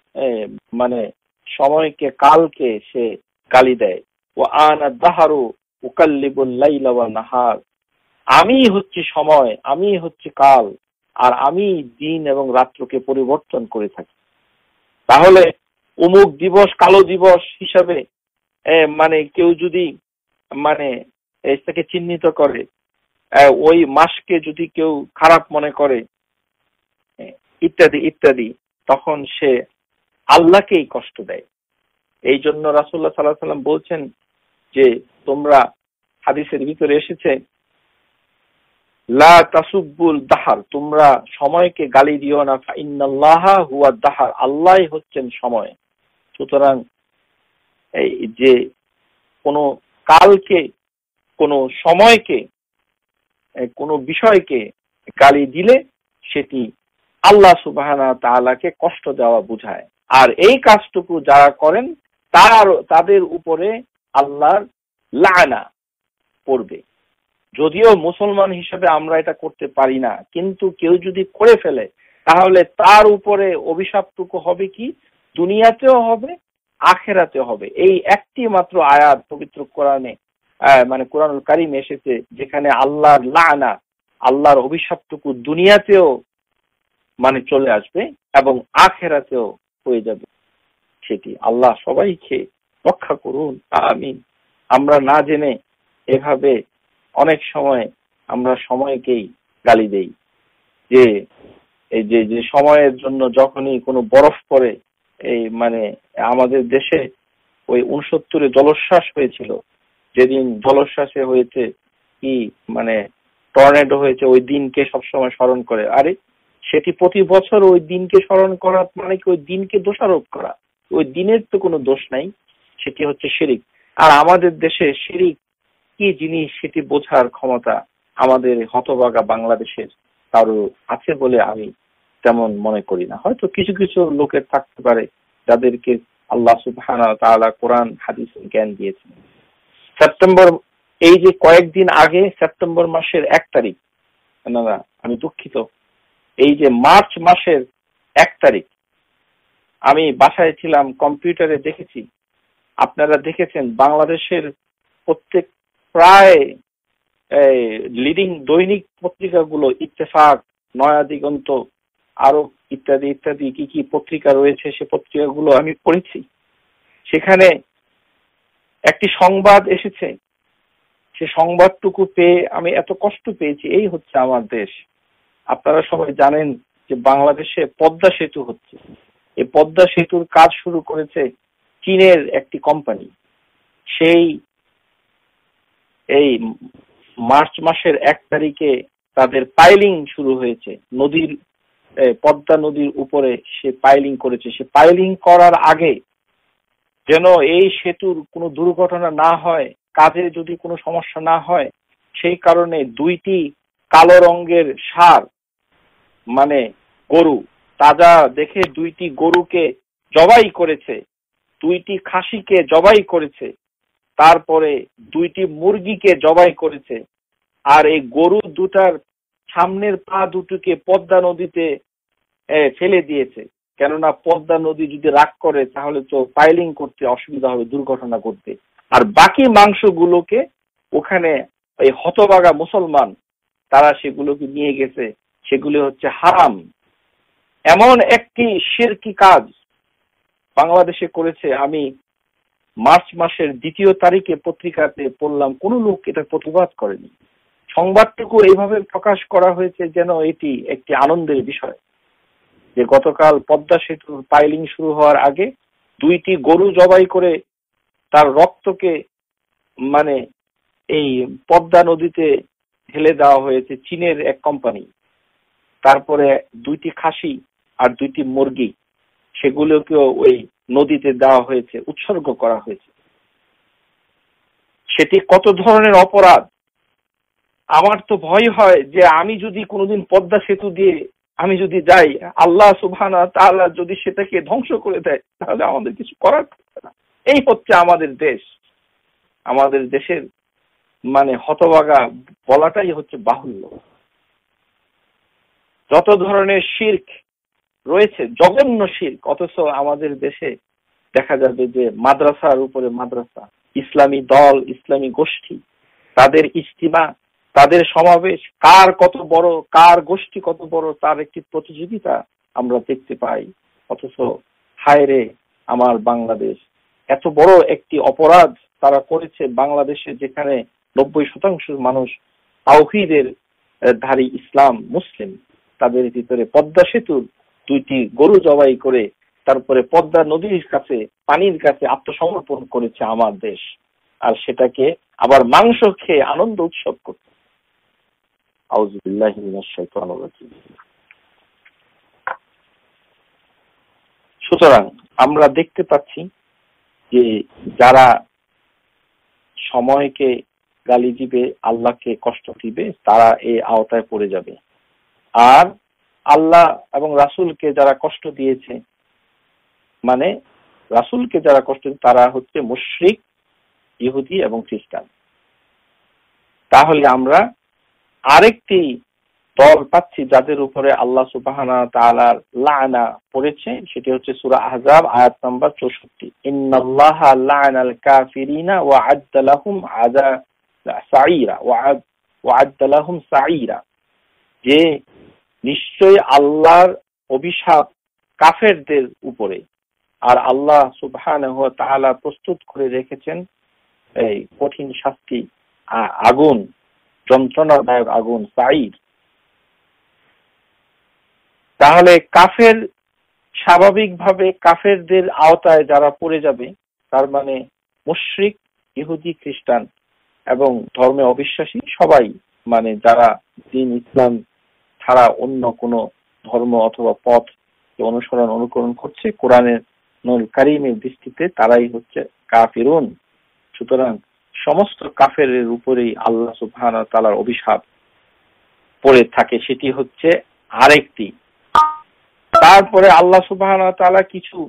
মানে সময়কে কালকে সে গালি দেয়। ও আনা দাহারু উকাল্লিবুল লাইলা ওয়ান নাহার, আমি হচ্ছে সময়, আমি হচ্ছে কাল, আর আমি দিন এবং রাত্রকে পরিবর্তন করে থাকি। তাহলে অমুক দিবস কালো দিবস হিসাবে মানে কেউ যদি মানে এটাকে চিহ্নিত করে, ওই মাসকে যদি কেউ খারাপ মনে করে, ইত্যাদি ইত্যাদি, তখন সে আল্লাহকেই কষ্ট দেয়। এই জন্য রাসূলুল্লাহ সাল্লাল্লাহু আলাইহি ওয়াসাল্লাম বলছেন যে তোমরা, হাদিসের ভিতরে এসেছে, লা তাসুব্বুল দাহার, তোমরা সময়কে গালি দিও না, ইন্নাল্লাহা হুয়া দাহার, আল্লাহই হচ্ছেন সময়। সুতরাং এই যে কোনো কালকে, কোনো সময়কে, কোনো বিষয়কে গালি দিলে সেটি আল্লাহ সুবহানাহু ওয়া তাআলাকে কষ্ট দেওয়া বোঝায়। আর এই কাজটুকু যারা করেন তাদের উপরে আল্লাহর লাআনা পড়বে। যদিও মুসলমান হিসেবে আমরা এটা করতে পারি না, কিন্তু কেউ যদি করে ফেলে তাহলে তার উপরে অভিশাপটুকু হবে কি, দুনিয়াতেও হবে, আখিরাতেও হবে। এই একটি মাত্র আয়াত পবিত্র কোরআনে, মানে কোরআনুল কারীমে এসেছে যেখানে আল্লাহর লাআনা, আল্লাহর অভিশাপটুকু দুনিয়াতেও মানে চলে আসবে এবং আখিরাতেও হয়ে যাবে সেটি। আল্লাহ সবাইকে রক্ষা করুন, আমিন। আমরা না জেনে এভাবে অনেক সময় আমরা সময়কেই গালি দেই, যে এই যে সময়ের জন্য যখনই কোনো বরফ পড়ে, এই মানে আমাদের দেশে ওই 69-এ জলোচ্ছ্বাস হয়েছিল, যেদিন জলোচ্ছ্বাসে হয়েছে কি মানে টর্নেডো হয়েছে, ওই দিনকে সবসময় স্মরণ করে। আরে সেটি প্রতি বছর ওই দিনকে স্মরণ করা মানে কি ওই দিনকে দোষারোপ করা? ওই দিনের তো কোনো দোষ নাই, সেটি হচ্ছে শিরিক। আর আমাদের দেশে শিরিক কি জিনিস সেটি বোঝার ক্ষমতা আমাদের হতভাগা বাংলাদেশের কারো আছে বলে আমি তেমন মনে করি না। হয়তো কিছু কিছু লোকের থাকতে পারে যাদেরকে আল্লাহ সুবহানাহু ওয়া তাআলা কোরআন হাদিসের জ্ঞান দিয়েছেন। সেপ্টেম্বর, এই যে কয়েকদিন আগে সেপ্টেম্বর মাসের 1 তারিখ, না আমি দুঃখিত, এই যে মার্চ মাসের 1 তারিখ, আমি বাসায় ছিলাম, কম্পিউটারে দেখেছি, আপনারা দেখেছেন বাংলাদেশের প্রত্যেক প্রায় লিডিং দৈনিক পত্রিকাগুলো, ইত্তেফাক, নয়া দিগন্ত, আরো ইত্যাদি ইত্যাদি কি কি পত্রিকা রয়েছে, সে পত্রিকাগুলো আমি পড়েছি। সেখানে একটি সংবাদ এসেছে, সে সংবাদটুকু পেয়ে আমি এত কষ্ট পেয়েছি। এই হচ্ছে আমার দেশ। আপনারা সবাই জানেন যে বাংলাদেশে পদ্মা সেতু হচ্ছে। এই পদ্মা সেতুর কাজ শুরু করেছে চীনের একটি কোম্পানি। সেই এই মার্চ মাসের 1 তারিখে তাদের পাইলিং শুরু হয়েছে নদীর, পদ্মা নদীর উপরে সে পাইলিং করেছে। সে পাইলিং করার আগে যেন এই সেতুর কোনো দুর্ঘটনা না হয়, কাজে যদি কোনো সমস্যা না হয়, সেই কারণে 2টি কালো রঙের ষাঁড়, মানে গরু, তাজা দেখে 2টি গরুকে জবাই করেছে, 2টি খাসিকে জবাই করেছে, তারপরে 2টি মুরগিকে জবাই করেছে। আর এই গরু দুটার সামনের পা দুটোকে পদ্মা নদীতে ফেলে দিয়েছে, কেননা পদ্মা নদী যদি রাগ করে তাহলে তো পাইলিং করতে অসুবিধা হবে, দুর্ঘটনা করতে। আর বাকি মাংসগুলোকে ওখানে এই হতভাগা মুসলমান তারা সেগুলোকে নিয়ে গেছে, সেগুলো হচ্ছে হারাম। এমন একটি শিরকি কাজ বাংলাদেশে করেছে, আমি মার্চ মাসের 2 তারিখে পত্রিকাতে পড়লাম, কোনো লোক এটা প্রতিবাদ করেনি। সংবাদটুকু এইভাবে প্রকাশ করা হয়েছে যেন এটি একটি আনন্দের বিষয়, যে গতকাল পদ্মা সেতুর পাইলিং শুরু হওয়ার আগে 2টি গরু জবাই করে তার রক্তকে মানে এই পদ্মা নদীতে ঢেলে দেওয়া হয়েছে চীনের এক কোম্পানি। তারপরে 2টি খাসি আর 2টি মুরগি, সেগুলোকেও ওই নদীতে দেওয়া হয়েছে, উৎসর্গ করা হয়েছে। সেটি কত ধরনের অপরাধ! আমার তো ভয় হয় যে আমি যদি কোনোদিন পদ্মা সেতু দিয়ে আমি যদি যাই, আল্লাহ সুবহানাহু ওয়া তাআলা যদি সেটাকে ধ্বংস করে দেয়, তাহলে আমাদের কিছু করার থাকবে না। এই হচ্ছে আমাদের দেশ। আমাদের দেশের মানে হতভাগা বলাটাই হচ্ছে বাহুল্য। যত ধরনের শিরক রয়েছে, জঘন্য শিরক, অথচ আমাদের দেশে দেখা যাবে যে মাদ্রাসার উপরে মাদ্রাসা, ইসলামী দল, ইসলামী গোষ্ঠী, তাদের ইজতিমা, তাদের সমাবেশ, কার কত বড়, কার গোষ্ঠী কত বড়, তার একটি প্রতিযোগিতা আমরা দেখতে পাই। অথচ হায় রে আমার বাংলাদেশ, এত বড় একটি অপরাধ তারা করেছে বাংলাদেশে, যেখানে 90% মানুষ তাওহীদের ধারী ইসলাম মুসলিম। তাদের ভিতরে পদ্মা সেতুর 2টি গরু জবাই করে তারপরে পদ্মা নদীর কাছে, পানির কাছে আত্মসমর্পণ করেছে আমার দেশ, আর সেটাকে আবার মাংস খেয়ে আনন্দ উৎসব করছে। আউযু বিল্লাহি মিনাশ শাইতানির রাজিম। সুতরাং আমরা দেখতে পাচ্ছি যে যারা সময়কে গালি দিবে, আল্লাহকে কষ্ট দিবে, তারা এই আওতায় পড়ে যাবে। আর আল্লাহ এবং রাসূলকে যারা কষ্ট দিয়েছে, মানে রাসূলকে যারা কষ্ট দিয়েছে, তারা হচ্ছে মুশরিক, ইহুদি এবং খ্রিস্টান। তাহলে আমরা আরেকটি দল পাচ্ছি যাদের উপরে আল্লাহ সুবহানাহু ওয়া তাআলার লাআনা পড়েছে, সেটি হচ্ছে সূরা আহজাব আয়াত নাম্বার 64। ইন্নাল্লাহা লাআনাল কাফিরিনা ওয়া আ'আদ্দা লাহুম সাঈরা ওয়া আ'আদ্দা লাহুম সাঈরা, যে নিশ্চয়ই আল্লাহর অভিশাপ কাফেরদের উপরে, আর আল্লাহ সুবহানাহু ওয়া তাআলা প্রস্তুত করে রেখেছেন এই কঠিন শাস্তি, আগুন, যন্ত্রণাদায়ক আগুন, সাঈর। তাহলে কাফের স্বাভাবিকভাবে কাফেরদের আওতায় যারা পড়ে যাবে, তার মানে মুশরিক, ইহুদি, খ্রিস্টান এবং ধর্মে অবিশ্বাসী সবাই, মানে যারা দ্বীন ইসলাম ছাড়া অন্য কোনো ধর্ম অথবা পথ অনুকরণ করছে, কোরআনের কারীমের দৃষ্টিতে তারাই হচ্ছে কাফিরুন। সুতরাং সমস্ত কাফেরের উপরেই আল্লাহ সুবহানাহু ওয়া তাআলার অভিশাপ পড়ে থাকে, সেটি হচ্ছে আরেকটি। তারপরে আল্লাহ সুবহানাহু ওয়া তাআলা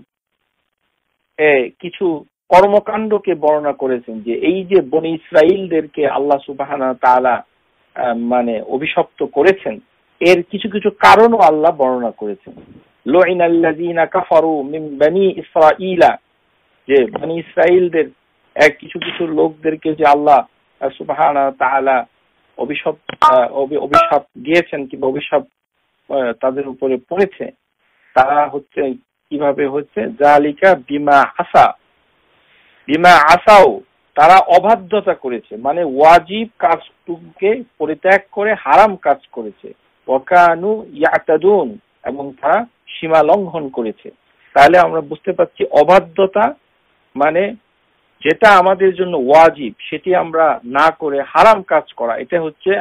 কিছু কর্মকাণ্ডকে বর্ণনা করেছেন, যে এই যে বনী ইসরাইলদেরকে আল্লাহ সুবহানাহু ওয়া তাআলা মানে অভিশপ্ত করেছেন, এর কিছু কিছু কারণও আল্লাহ বর্ণনা করেছেন। লুইনাল্লাযীনা কাফারু মিন বনী ইসরাঈলা, যে বনী ইসরাইলদের কিছু কিছু লোকদেরকে যে আল্লাহ সুবহানাহু ওয়া তাআলা অভিশাপ দিয়েছেন, কিংবা অভিশাপ তাদের উপরে পড়েছে, তারা হচ্ছে কিভাবে হচ্ছে, যালিকা বিমা আসাও, তারা অবাধ্যতা করেছে, মানে ওয়াজিব কাজটুকুকে পরিত্যাগ করে হারাম কাজ করেছে। ওয়াকানু ইয়াতাদুন, এবং তারা সীমা লঙ্ঘন করেছে। তাহলে আমরা বুঝতে পারছি অবাধ্যতা মানে যেটা আমাদের জন্য ওয়াজিব সেটি আমরা না করে হারাম কাজ করা, এটা হচ্ছে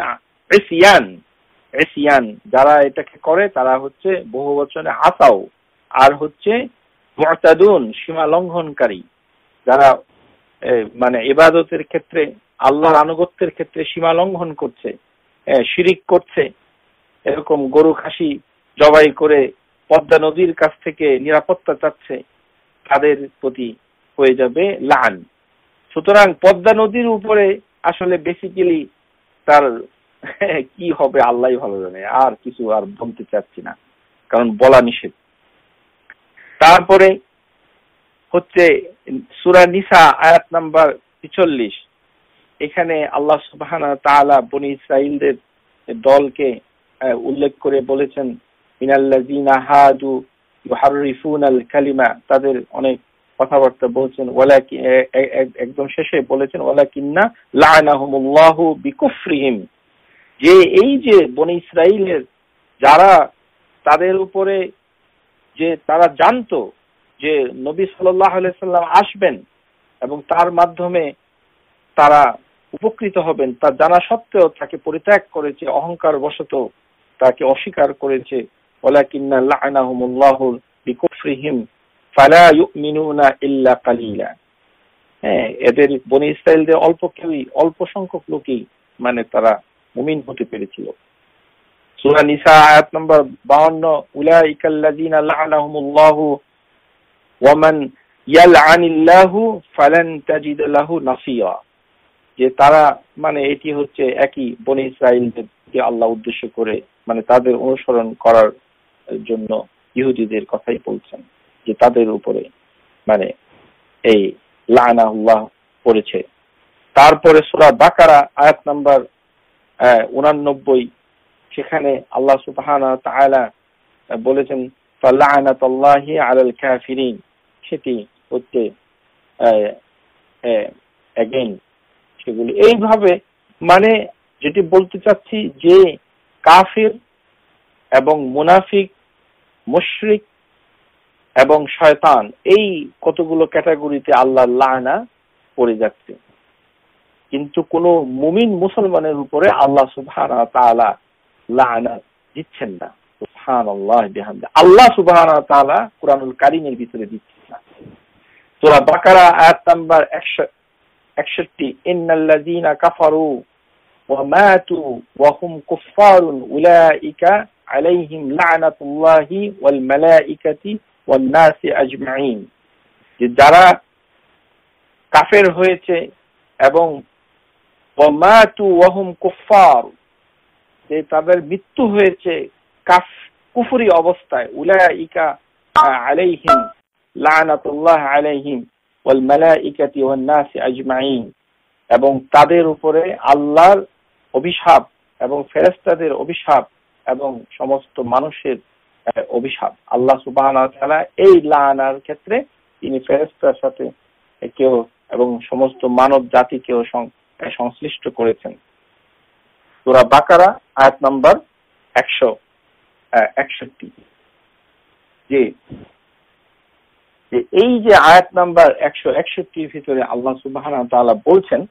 ইসিয়ান। যারা এটাকে করে তারা হচ্ছে বহুবচনে আসাও, আর হচ্ছে মুতাদুন, সীমা লঙ্ঘনকারী, যারা মানে ইবাদতের ক্ষেত্রে, আল্লাহর আনুগত্যের ক্ষেত্রে সীমা লঙ্ঘন করছে, শিরিক করছে, এরকম গরু খাসি জবাই করে পদ্মা নদীর কাছ থেকে নিরাপত্তা চাচ্ছে, তাদের প্রতি হয়ে যাবে লাআন। সুতরাং পদ্মা নদীর উপরে আসলে বেসিক্যালি তার কি হবে আল্লাহই ভালো জানে, আর কিছু আর বলতে চাচ্ছি না, কারণ বলা নিষেধ। তারপরে হচ্ছে সূরা নিসা আয়াত নাম্বার 45, এখানে আল্লাহ সুবহানাহু ওয়া তাআলা বনী ইসরাইলদের দলকে উল্লেখ করে বলেছেন, মিনাল্লাযীনা হাদু ইউহাররিফুনাল কালিমা, তাদের অনেক কথাবার্তা বলছেন, ওয়ালাকিন, একদম শেষে বলেছেন ওয়ালাকিন্না লাআনাহুমুল্লাহু বিকুফরিহিম, যে এই যে বনী ইসরাইলের যারা, তাদের উপরে যে তারা জানতো যে নবী সাল্লাল্লাহু আলাইহি সাল্লাম আসবেন এবং তার মাধ্যমে তারা উপকৃত হবেন, তা জানা সত্ত্বেও তাকে পরিত্যাগ করেছে, অহংকার বশত তাকে অস্বীকার করেছে। ওয়ালাকিন্না লাআনাহুমুল্লাহু বিকুফরিহিম ফালা ইউমিনুনা ইল্লা কালিলা। এদের বনী ইসরাইলদের অল্প সংখ্যক লোকই মানে তারা মুমিন হতে পেরেছিল। সূরা নিসা আয়াত নাম্বার 52, উলাইকাল্লাযীনা লাআনাহুমুল্লাহু ওয়া মান ইয়ালআনিল্লাহু ফালান তাজিদ লাহু নাসীরা, যে তারা মানে এটি হচ্ছে একই বনী ইসরাইলদেরকে আল্লাহ উদ্দেশ্য করে, মানে তাদের অনুসরণ করার জন্য ইহুদিদের কথাই বলছেন, যে তাদের উপরে মানে এই লাআনাহুল্লাহ পড়েছে। তারপরে সূরা বাকারা আয়াত নাম্বার 89, সেখানে আল্লাহ সুবহানাহু ওয়া তাআলা বলেছেন ফালানাতুল্লাহি আলাল কাফিরিন, সেটি হচ্ছে এগেইন সেগুলি এইভাবে, মানে যেটি বলতে চাচ্ছি যে কাফির এবং মুনাফিক, মুশরিক এবং শয়তান, এই কতগুলো ক্যাটাগরিতে আল্লাহর লাআনা পড়ে যাচ্ছে। কিন্তু কোন মুমিন মুসলমানের উপরে আল্লাহ সুবহানাহু ওয়া তাআলা লাআনা দিচ্ছেন না। সুবহানাল্লাহ বিহামদি, আল্লাহ সুবহানাহু ওয়া তাআলা কুরআনুল কারীমের ভিতরে দিচ্ছেন না। সূরা বাকারা আয়াত নাম্বার 161, ইন্নাল্লাযীনা কাফারু ওয়া মাতু ওয়া হুম কুফফারুন উলাইকা আলাইহিম লা'নাতুল্লাহি ওয়াল মালাইকাতি ওয়ান নাসি আজমাইন, যে যারা কাফের হয়েছে এবং ওয়া মাতু ওয়া হুম কুফফার, যে তাদের মৃত্যু হয়েছে কুফরি অবস্থায়, উলাইকা আলাইহিম লা'নাতুল্লাহ আলাইহিম ওয়াল মালাইকাতি ওয়ান নাসি আজমাইন, এবং তাদের উপরে আল্লাহর অভিশাপ এবং ফেরেশতাদের অভিশাপ এবং সমস্ত মানুষের অভিশাপ। আল্লাহ সুবহানাহু ওয়া তাআলা এই লাআনার ক্ষেত্রে তিনি ফেরেশতার সাথে কেউ এবং সমস্ত মানব জাতিকেও সংশ্লিষ্ট করেছেন। সূরা বাকারা আয়াত নাম্বার 161, যে এই যে আয়াত নাম্বার 161 ভিতরে আল্লাহ সুবহানাহু ওয়া তাআলা বলছেন,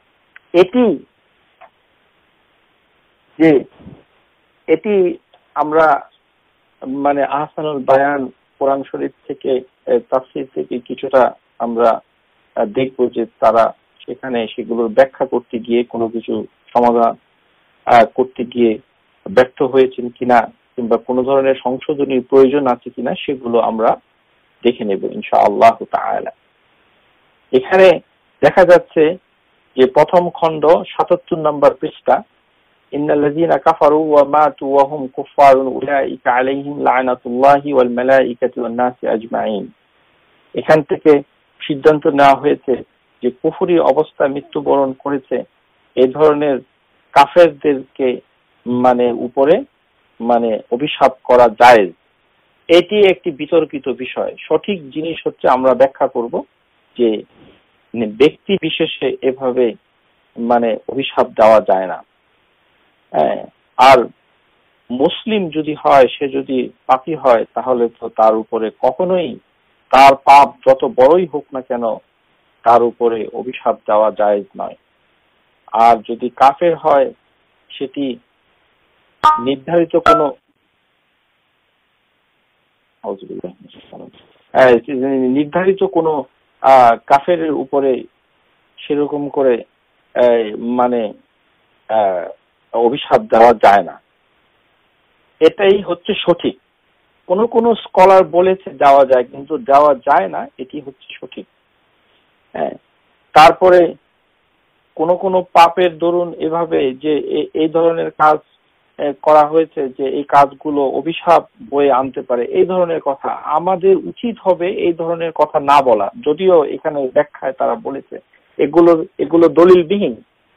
এটি আমরা মানে আহসানুল বায়ান কোরআন শরীফ থেকে, তাফসীর থেকে কিছুটা আমরা দেখব যে তারা সেখানে সেগুলোর ব্যাখ্যা করতে গিয়ে কোনো কিছু সমাধান করতে গিয়ে ব্যর্থ হয়েছেন কিনা, কিংবা কোনো ধরনের সংশোধনীর প্রয়োজন আছে কিনা, সেগুলো আমরা দেখে নেব ইনশাআল্লাহ তাআলা। এখানে দেখা যাচ্ছে যে প্রথম খণ্ড 77 নম্বর পৃষ্ঠা, ইন্নাল্লাযীনা কাফারু ওয়া মাতু ওয়া হুম কুফফারুন উলাইকা আলাইহিম লা'নাতুল্লাহি ওয়াল মালাইকাতি ওয়ান নাসি আজমাইন। এখান থেকে সিদ্ধান্ত নেওয়া হয়েছে যে কুফরি অবস্থায় মৃত্যুবরণ করেছে এই ধরনের কাফেরদেরকে মানে উপরে মানে অভিশাপ করা জায়েজ। এটি একটি বিতর্কিত বিষয়। সঠিক জিনিস হচ্ছে আমরা ব্যাখ্যা করব যে ব্যক্তি বিশেষে এভাবে মানে অভিশাপ দেওয়া যায় না। আর মুসলিম যদি হয়, সে যদি পাপী হয়, তাহলে তো তার উপরে কখনোই তার পাপ যত বড়ই হোক না কেন তার উপরে অভিশাপ দেওয়া জায়েজ নয়। আর যদি কাফের হয়, সেটি নির্ধারিত কোনো কাফেরের উপরে সেরকম করে মানে অভিশাপ দেওয়া যায় না। এটাই হচ্ছে সঠিক। কোন স্কলার বলেছে দেওয়া যায়, কিন্তু দেওয়া যায় না, এটি হচ্ছে সঠিক। তারপরে কোন পাপের দরুন এভাবে যে এই ধরনের কাজ করা হয়েছে যে এই কাজগুলো অভিশাপ বয়ে আনতে পারে, এই ধরনের কথা আমাদের উচিত হবে এই ধরনের কথা না বলা। যদিও এখানে ব্যাখ্যায় তারা বলেছে এগুলো দলিলবিহীন।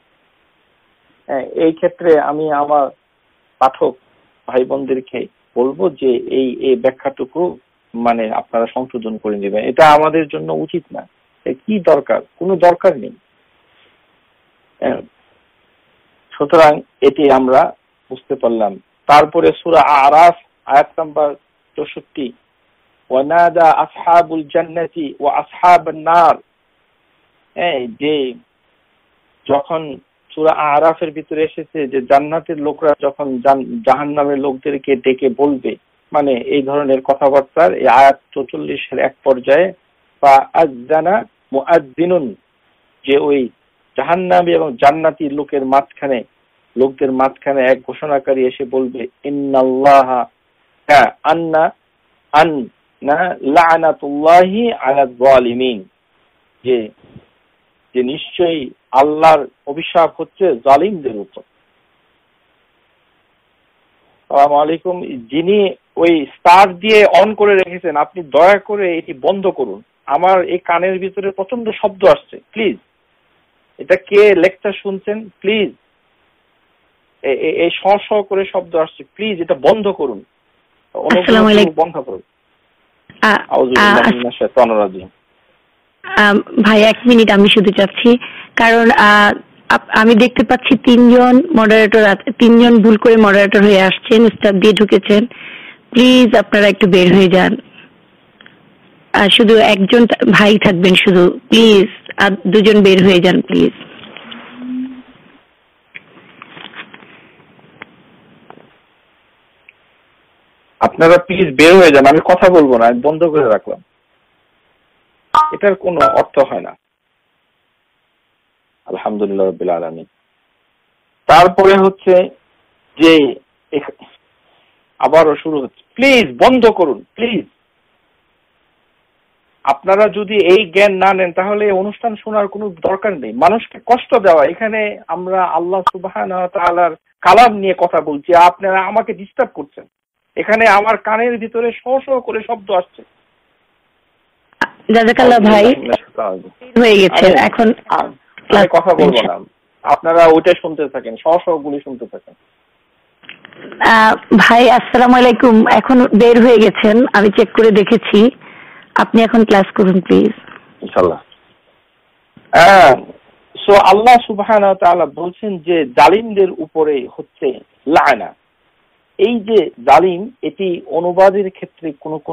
এই ক্ষেত্রে আমি আমার পাঠক ভাই বোনদেরকে বলবো যে এই ব্যাখ্যাটুকু মানে আপনারা সংশোধন করে নেবেন। এটা আমাদের জন্য উচিত না। কি দরকার? কোনো দরকার নেই। সুতরাং এটি আমরা বুঝতে পারলাম। তারপরে সূরা আরাফ আয়াত নাম্বার 64, ওয়ানাদা আসহাবুল জান্নাতি ওয়া আসহাবান নার, যে যখন সূরা আরাফের ভিতরে এসেছে যে জান্নাতের লোকরা যখন জাহান্নামের লোকদেরকে ডেকে বলবে, মানে এই ধরনের কথাবার্তার এই আয়াত 44-এর এক পর্যায়ে ফাআযানা মুআযযিনুন, যে ওই জাহান্নামী এবং জান্নাতি লোকদের মাঝখানে এক ঘোষণাকারী এসে বলবে, ইন্নাল্লাহা আন্না লা'নাতুল্লাহি আলাল যালিমিন, যে নিশ্চয়ই আল্লাহর অভিশাপ হচ্ছে জালিমদের উপর। আসসালামু আলাইকুম। যিনি ওই স্টার দিয়ে অন করে রেখেছেন, আপনি দয়া করে এটি বন্ধ করুন। আমার এই কানের ভিতরে প্রচন্ড শব্দ আসছে, প্লিজ এটা কে লেকচার শুনছেন? প্লিজ এই শ শ করে শব্দ আসছে, প্লিজ এটা বন্ধ করুন, বন্ধ করুন। ভাই 1 মিনিট আমি শুধু চাচ্ছি, কারণ আমি দেখতে পাচ্ছি 3জন ভুল করে মডারেটর হয়ে আসছেন, স্টাফ দিয়ে ঢুকেছেন। প্লিজ আপনারা একটু বের হয়ে যান, শুধু একজন ভাই থাকবেন শুধু, প্লিজ। আর 2জন বের হয়ে যান প্লিজ। আপনারা প্লিজ বের হয়ে যান, আমি কথা বলবো না, আমি বন্ধ করে রাখলাম। এটার কোনো অর্থ হয় না। আলহামদুলিল্লাহ রাব্বিল আলামিন। তারপরে হচ্ছে যে আবারও শুরু হচ্ছে, প্লিজ বন্ধ করুন প্লিজ। আপনারা যদি এই জ্ঞান না নেন তাহলে অনুষ্ঠান শোনার কোনো দরকার নেই। মানুষকে কষ্ট দেওয়া, এখানে আমরা আল্লাহ সুবহানাহু ওয়া তাআলার কালাম নিয়ে কথা বলছি, আপনারা আমাকে ডিস্টার্ব করছেন। এখানে আমার কানের ভিতরে শ শ করে শব্দ আসছে। জাযাকাল্লাহ ভাই, হয়ে গেছে, এখন আমি কথা বলবো না, আপনারা ওইটা শুনতে থাকেন, শ শ গুলি শুনতে থাকেন। ভাই আসসালামু আলাইকুম, এখন বের হয়ে গেছেন, আমি চেক করে দেখেছি। আপনি এখন ক্লাস করুন প্লিজ, ইনশাআল্লাহ। সো আল্লাহ সুবহানাহু ওয়া তাআলা বলছেন যে জালিমদের উপরে হচ্ছে লায়না। এই যে জালিম, এটি অনুবাদের ক্ষেত্রে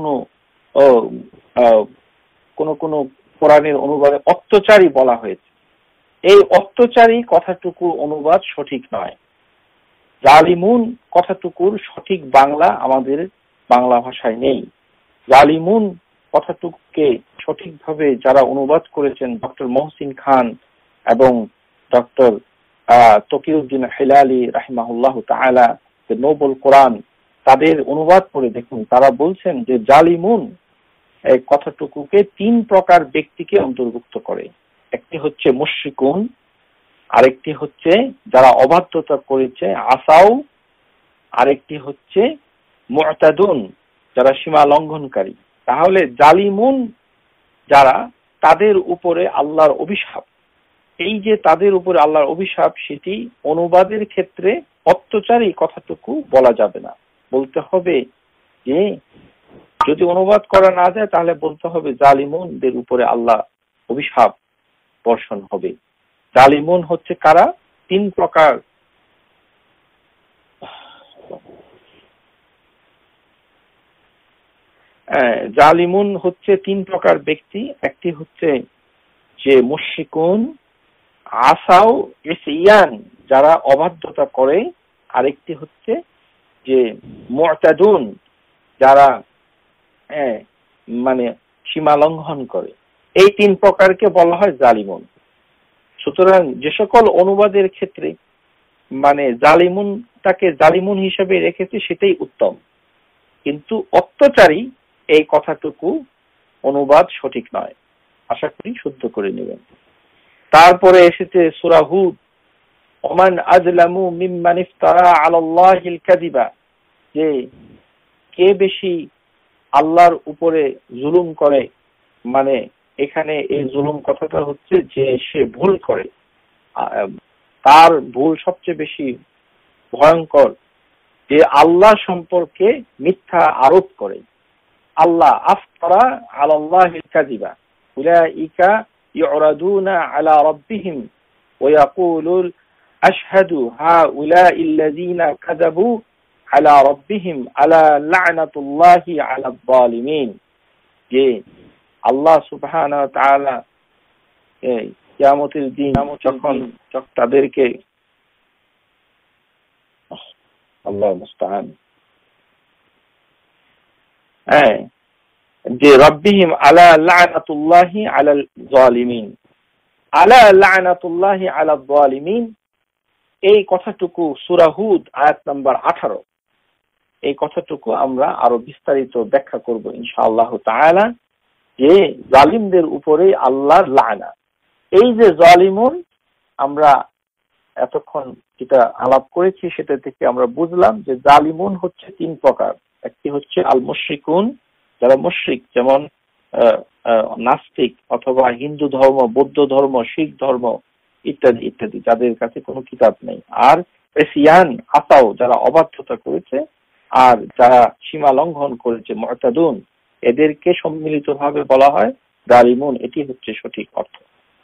কোন কোরআনের অনুবাদে অত্যাচারী বলা হয়েছে। এই অত্যাচারী কথাটুকু অনুবাদ সঠিক নয়। জালিমুন কথাটুকুর সঠিক বাংলা আমাদের বাংলা ভাষায় নেই। জালিমুন কথাটুকুকে সঠিকভাবে যারা অনুবাদ করেছেন, ডক্টর মহসিন খান এবং ডক্টর তকিউদ্দিন হিলালি রাহিমাহুল্লাহ তাআলা, দ্য নোবেল কোরআন, তাদের অনুবাদ করে দেখুন, তারা বলছেন যে জালিমুন এই কথাটুকুকে 3 প্রকার ব্যক্তিকে অন্তর্ভুক্ত করে। একটি হচ্ছে মুশরিকুন, আরেকটি হচ্ছে যারা অবাধ্যতা করেছে আসাও, আরেকটি হচ্ছে মুতাদুন যারা সীমা লঙ্ঘনকারী। তাহলে জালিমুন যারা, তাদের উপরে আল্লাহর অভিশাপ। এই যে তাদের উপরে আল্লাহর অভিশাপ, সেটি অনুবাদের ক্ষেত্রে অত্যাচারী কথাটুকু বলা যাবে না। বলতে হবে যে যদি অনুবাদ করা না যায় তাহলে বলতে হবে জালিমুনদের উপরে আল্লাহ অভিশাপ বর্ষণ হবে। জালিমুন হচ্ছে কারা? 3 প্রকার। জালিমুন হচ্ছে 3 প্রকার ব্যক্তি। একটি হচ্ছে যে মুশরিকুন, আসাও ইসিয়ান যারা অবাধ্যতা করে, আরেকটি হচ্ছে যে মুতাদুন যারা মানে সীমা লঙ্ঘন করে। এই 3 প্রকারকে বলা হয় জালিমুন। সুতরাং যে সকল অনুবাদের ক্ষেত্রে মানে জালিমুনটাকে জালিমুন হিসেবে রেখেছে সেটাই উত্তম, কিন্তু অত্যাচারী এই কথাটুকু অনুবাদ সঠিক নয়। আশা করি শুদ্ধ করে নেবেন। তারপরে এসেছে সূরা হুদ, ওমান আযলামু মিম্মান ইফতারা আলাল্লাহিল কাযিবা, যে কে বেশি আল্লাহর উপরে জুলুম করে। মানে এখানে এই জুলুম কথাটা হচ্ছে যে সে ভুল করে, তার ভুল সবচেয়ে বেশি ভয়ঙ্কর, যে আল্লাহ সম্পর্কে মিথ্যা আরোপ করে। আল্লাহ আফতারা আলাল্লাহিল কাযিবা উলাইকা ইউরাদুনা আলা রাব্বিহিম ওয়া ইয়াকুলুন আশহাদু হাউলাইল্লাযিনা কাযাবু আলা রাব্বিহিম আলা লা'নাতুল্লাহি আলাল যালিমিন। যে আল্লাহ সুবহানাহু ওয়া তাআলা কিয়ামতের দিন যখন তাদেরকে আল্লাহু মুস্তাআন যে রাব্বিহিম আলা লা'নাতুল্লাহি আলাল যালিমিন, আলা লা'নাতুল্লাহি আলাল যালিমিন, এই কথাটুকু সূরা হুদ আয়াত নাম্বার 18। এই কথাটুকু আমরা আরো বিস্তারিত ব্যাখ্যা করব ইনশাআল্লাহ তাআলা, যে জালিমদের উপরে আল্লাহর লায়না। এই যে জালিমুন, আমরা এতক্ষণ যেটা আলাপ করেছি সেটা থেকে আমরা বুঝলাম যে জালিমুন হচ্ছে 3 প্রকার। একটি হচ্ছে আল মুশরিকুন, যারা মুশরিক, যেমন নাস্তিক অথবা হিন্দু ধর্ম, বৌদ্ধ ধর্ম, শিখ ধর্ম, ইত্যাদি ইত্যাদি, যাদের কাছে কোনো কিতাব নেই। আর এসিয়ান আসাও, যারা অবাধ্যতা করেছে আর যারা সীমা লঙ্ঘন করেছে, মুতাদুন, এদেরকে সম্মিলিতভাবে বলা হয় জালিমুন। এটি হচ্ছে সঠিক অর্থ।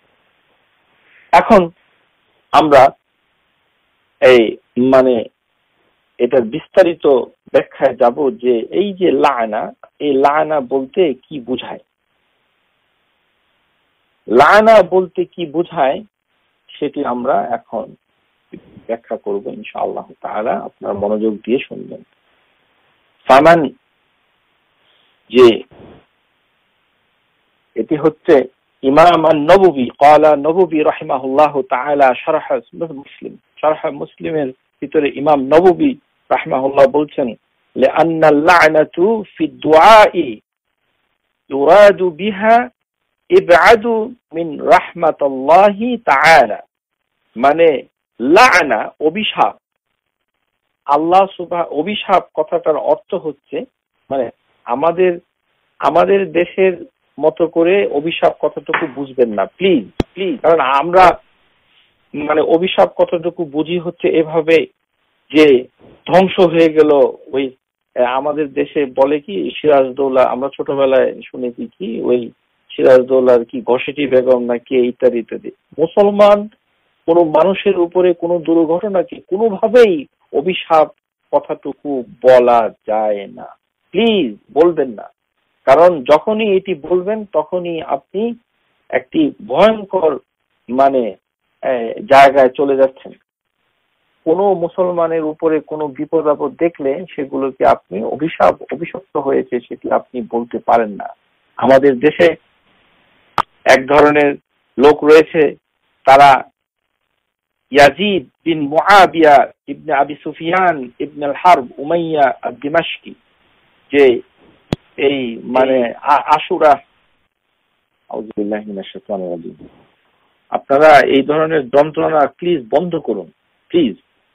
এখন আমরা এই এটার বিস্তারিত ব্যাখ্যায় যাব যে এই যে লায়না, এই লায়না বলতে কি বোঝায়, লায়না বলতে কি বোঝায় সেটি আমরা এখন ব্যাখ্যা করব ইনশাআল্লাহ তাআলা। আপনারা মনোযোগ দিয়ে শুনবেন। ফামান, যে এটি হচ্ছে ইমাম আন-নববী ক্বালা নববী রাহিমাহুল্লাহু তাআলা শারহ মুসলিম, শারহ মুসলিমের ভিতরে ইমাম নববী রাহিমাহুল্লাহ বলছেন, লিআন্না আল-লা'নাতু ফি দুআই ইউরাদু বিহা ইবআদু মিন রাহমাতিল্লাহি তাআলা। মানে লা'না, অভিশাপ, আল্লাহ অভিশাপ কথাটার অর্থ হচ্ছে মানে আমাদের দেশের মতো করে অভিশাপ কতটুকু বুঝবেন না প্লিজ প্লিজ। কারণ আমরা অভিশাপ কতটুকু বুঝি হচ্ছে এভাবে যে ধ্বংস হয়ে গেল। ওই আমাদের দেশে বলে কি সিরাজদৌল্লা, আমরা ছোটবেলায় শুনেছি কি ওই সিরাজদৌল্লার কি ঘসেটি বেগম না কে ইত্যাদি ইত্যাদি। মুসলমান কোন মানুষের উপরে কোন দুর্ঘটনাকে কোনোভাবেই অভিশাপ কথাটুকু বলা যায় না। প্লিজ বলবেন না, কারণ যখনই এটি বলবেন তখনই আপনি একটি ভয়ঙ্কর জায়গায় চলে যাচ্ছেন। কোনো মুসলমানের উপরে কোনো বিপদ আপদ দেখলে সেগুলোকে আপনি অভিশপ্ত হয়েছে সেটি আপনি বলতে পারেন না। আমাদের দেশে এক ধরনের লোক রয়েছে, তারা ইয়াজিদ বিন মুআবিয়া ইবনে আবি সুফিয়ান ইবনে আল হারব উমাইয়া আদ-দিমাশকি, যে এই আশুরা, আউযু বিল্লাহি মিনাশ শাইতানির রাজিম, আপনারা এই ধরনের যন্ত্রণা প্লিজ বন্ধ করুন প্লিজ।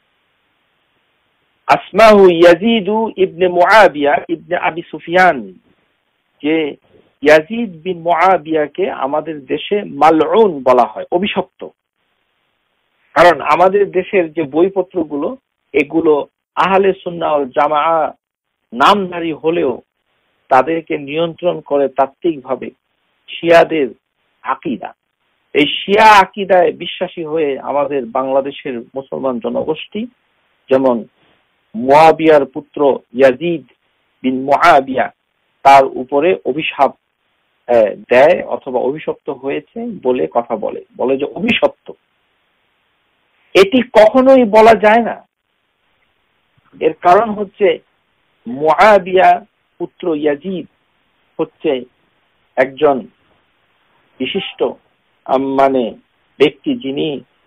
আসমাহু ইয়াজিদ ইবনে মুআবিয়া ইবনে আবি সুফিয়ান, যে ইয়াজিদ বিন মুআবিয়াকে আমাদের দেশে মালউন বলা হয়, অভিশপ্ত। কারণ আমাদের দেশের যে বইপত্রগুলো, এগুলো আহলে সুন্নাহ ওয়াল জামাআহ নামধারী হলেও তাদেরকে নিয়ন্ত্রণ করে তাত্ত্বিকভাবে শিয়াদের আকীদা। এই শিয়া আকীদায় বিশ্বাসী হয়ে আমাদের বাংলাদেশের মুসলমান জনগোষ্ঠী, যেমন মুআবিয়ার পুত্র ইয়াজিদ বিন মুআবিয়া, তার উপরে অভিশাপ দেয় অথবা অভিশপ্ত হয়েছে বলে কথা বলে যে অভিশপ্ত। এটি কখনোই বলা যায় না। এর কারণ হচ্ছে মুআবিয়া পুত্র ইয়াজিদ হচ্ছে একজন বিশিষ্ট ব্যক্তি, যিনি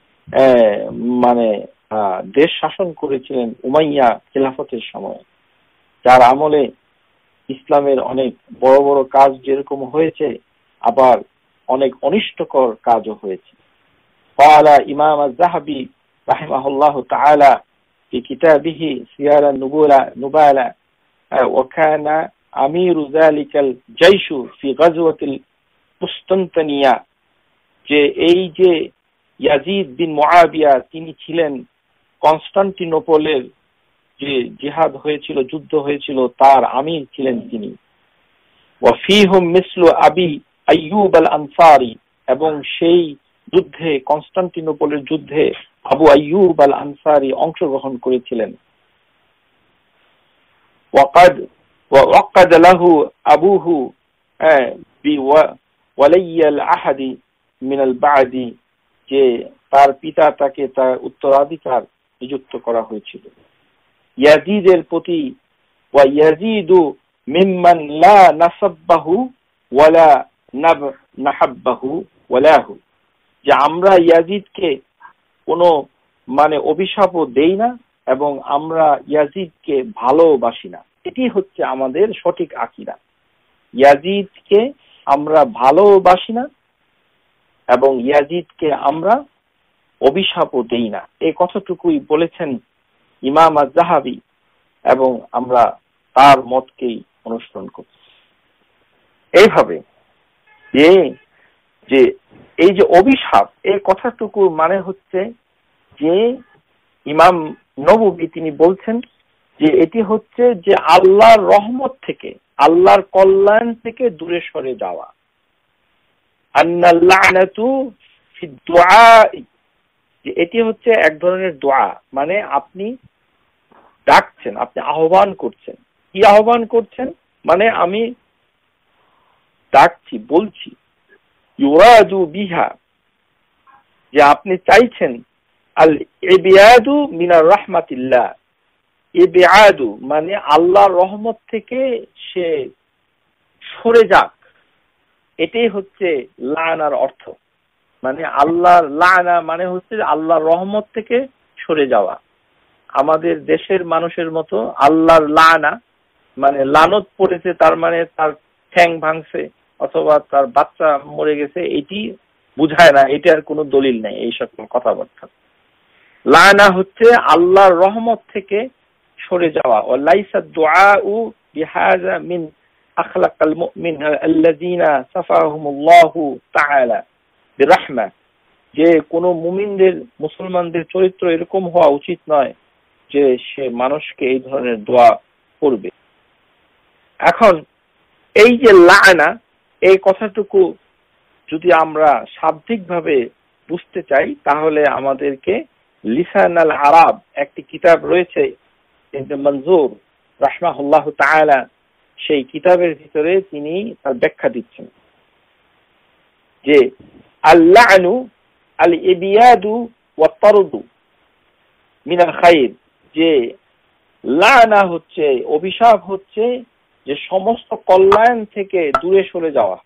দেশ শাসন করেছিলেন উমাইয়া খিলাফতের সময়, যার আমলে ইসলামের অনেক বড় বড় কাজ যেরকম হয়েছে, আবার অনেক অনিষ্টকর কাজও হয়েছে। قال ইমাম আয-যাহাবী রাহিমাহুল্লাহু তাআলা في كتابه سيار النبالة وكان أمير ذلك الجيش في غزوة القسطنطينية، যে এই যে ইয়াজিদ বিন মুআবিয়া, তিনি ছিলেন কনস্টান্টিনোপলের যে জিহাদ হয়েছিল, যুদ্ধ হয়েছিল, তার আমির ছিলেন তিনি। ওয়াফিহুম মিসলু আবি আইয়ুব আল আনসারী, এবং সেই যুদ্ধে, কনস্টান্টিনোপলের যুদ্ধে আবু আইয়ুব আল আনসারী অংশগ্রহণ করেছিলেন। ওয়াকাদ লাহু আবুহু বিওয়ালিয়াল আহাদি মিনাল বাদি, যে তার পিতা তাকে তার উত্তরাধিকার নিযুক্ত করা হয়েছিল। ইয়াজিদের প্রতি ওয়া ইয়াজিদু মিম্মান লা নাসাব্বাহু ওয়ালা নাহাব্বাহু ওয়ালাহু, যে আমরা ইয়াজিদকে কোনো অভিশাপও দেই না এবং আমরা ইয়াজিদকে ভালোবাসি না। এটি হচ্ছে আমাদের সঠিক আকীদা। ইয়াজিদকে আমরা ভালোবাসি না এবং ইয়াজিদকে আমরা অভিশাপও দেই না। এই কথাটুকুই বলেছেন ইমাম আয-যাহাবী, এবং আমরা তার মতকেই অনুসরণ করছি। এইভাবে যে এই যে অভিশাপ, এই কথাটুকু মানে হচ্ছে যে ইমাম নববী তিনি বলছেন যে এটি হচ্ছে যে আল্লাহর রহমত থেকে, আল্লাহর কল্যাণ থেকে দূরে সরে যাওয়া। আন্নাল লা'নাতু ফিদ দুআ, যে এটি হচ্ছে এক ধরনের দোয়া, মানে আপনি ডাকছেন, আপনি আহ্বান করছেন। কি আহ্বান করছেন? মানে আমি ডাকছি, বলছি, ইউরাদু বিহা, যে আপনি চাইছেন আল ইবিয়াদু মিনার রাহমাতিল্লাহ। ইবিয়াদু মানে আল্লাহর রহমত থেকে সে সরে যাক, এটাই হচ্ছে লানার অর্থ। মানে আল্লাহর লানা মানে হচ্ছে আল্লাহর রহমত থেকে সরে যাওয়া। আমাদের দেশের মানুষের মতো আল্লাহর লানা মানে লানত পড়েছে, তার মানে তার ঠ্যাং ভাঙছে অথবা তার বাচ্চা মরে গেছে, এটি বুঝায় না, এটার কোনো দলিল নেই এই সকল কথাবার্তা। লানা হচ্ছে আল্লাহর রহমত থেকে সরে যাওয়া। ওয়ালাইসা দুআউ বিহাযা মিন আখলাকাল মুমিন আল্লাযিনা সাফাহুমুল্লাহু তাআলা বিরহমা, যে কোনো মুমিনদের, মুসলমানদের চরিত্র এরকম হওয়া উচিত নয় যে সে মানুষকে এই ধরনের দোয়া করবে। এখন এই যে লানা, এই কথাটুকু যদি আমরা শাব্দিকভাবে বুঝতে চাই তাহলে আমাদেরকে লিসান আল আরাব একটি কিতাব রয়েছে ইবনে মনজুর রাহমাহুল্লাহ তাআলা, সেই কিতাবের ভিতরে তিনি তার ব্যাখ্যা দিচ্ছেন যে আল লা'নু আল ইবিয়াদু ওয়া তারদু মিনাল খায়র, যে লানা হচ্ছে, অভিশাপ হচ্ছে যে সমস্ত কল্যাণ থেকে দূরে সরে যাওয়া।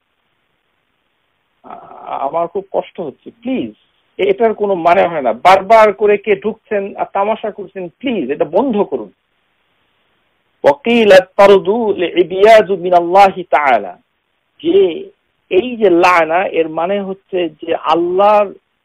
আমার খুব কষ্ট হচ্ছে, প্লিজ এটার কোনো মানে হয় না, বারবার করে কে ঢুকছেন আর তামাশা করছেন, প্লিজ এটা বন্ধ করুন। ওয়াকিল আত-তারদু লিইবিয়াদু মিনাল্লাহি তাআলা, যে এই যে লানা এর মানে হচ্ছে যে আল্লাহর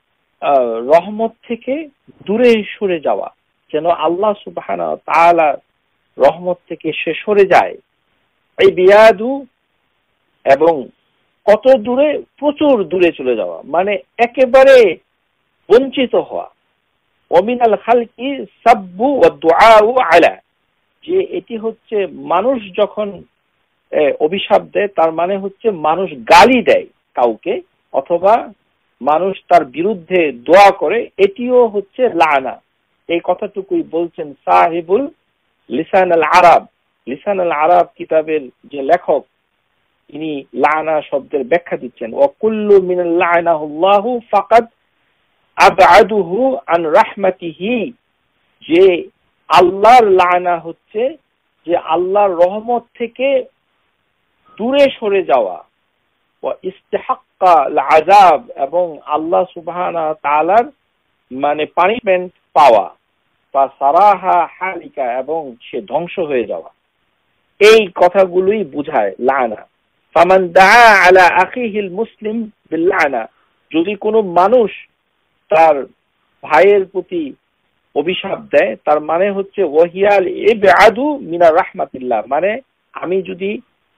রহমত থেকে দূরে সরে যাওয়া, যেন আল্লাহ সুবহানাহু ওয়া তাআলা রহমত থেকে সে সরে যায়। এই বিয়াদু, এবং কত দূরে? প্রচুর দূরে চলে যাওয়া, মানে একেবারে বঞ্চিত হওয়া। ওমিনাল খালকি সাব্বু ওয়া দুআউ আলা, যে এটি হচ্ছে মানুষ যখন অভিশাপ দেয় তার মানে হচ্ছে মানুষ গালি দেয় কাউকে অথবা মানুষ তার বিরুদ্ধে দোয়া করে, এটিও হচ্ছে লানা। এই কথাটুকুই বলছেন সাহিবুল লিসান আল আরাব। লিসান আল আরাব কিতাবের যে লেখক, তিনি লানা শব্দের ব্যাখ্যা দিচ্ছেন, ওয়া কুল্লু মিনাল লা'নাহুল্লাহু ফাকাদ আবআদুহু আন রাহমাতিহি, যে আল্লাহর লানা হচ্ছে যে আল্লাহর রহমত থেকে দূরে সরে যাওয়া, ওয়া ইস্তিহাক্কা আল আযাব, এবং আল্লাহ সুবহানাহু ওয়া তাআলার মানে পানিশমেন্ট পাওয়া, বা সারাহা হালিকা, এবং সে ধ্বংস হয়ে যাওয়া। এই কথাগুলোই বুঝায় লানা। ফামান দাআ আলা আখিহিল মুসলিম বিল লানা, যদি কোনো মানুষ তার ভাইয়ের প্রতি অভিশাপ দেয় তার মানে হচ্ছে ওয়াহিয়াল ইবআদু মিনার রাহমাতিল্লাহ, মানে আমি যদি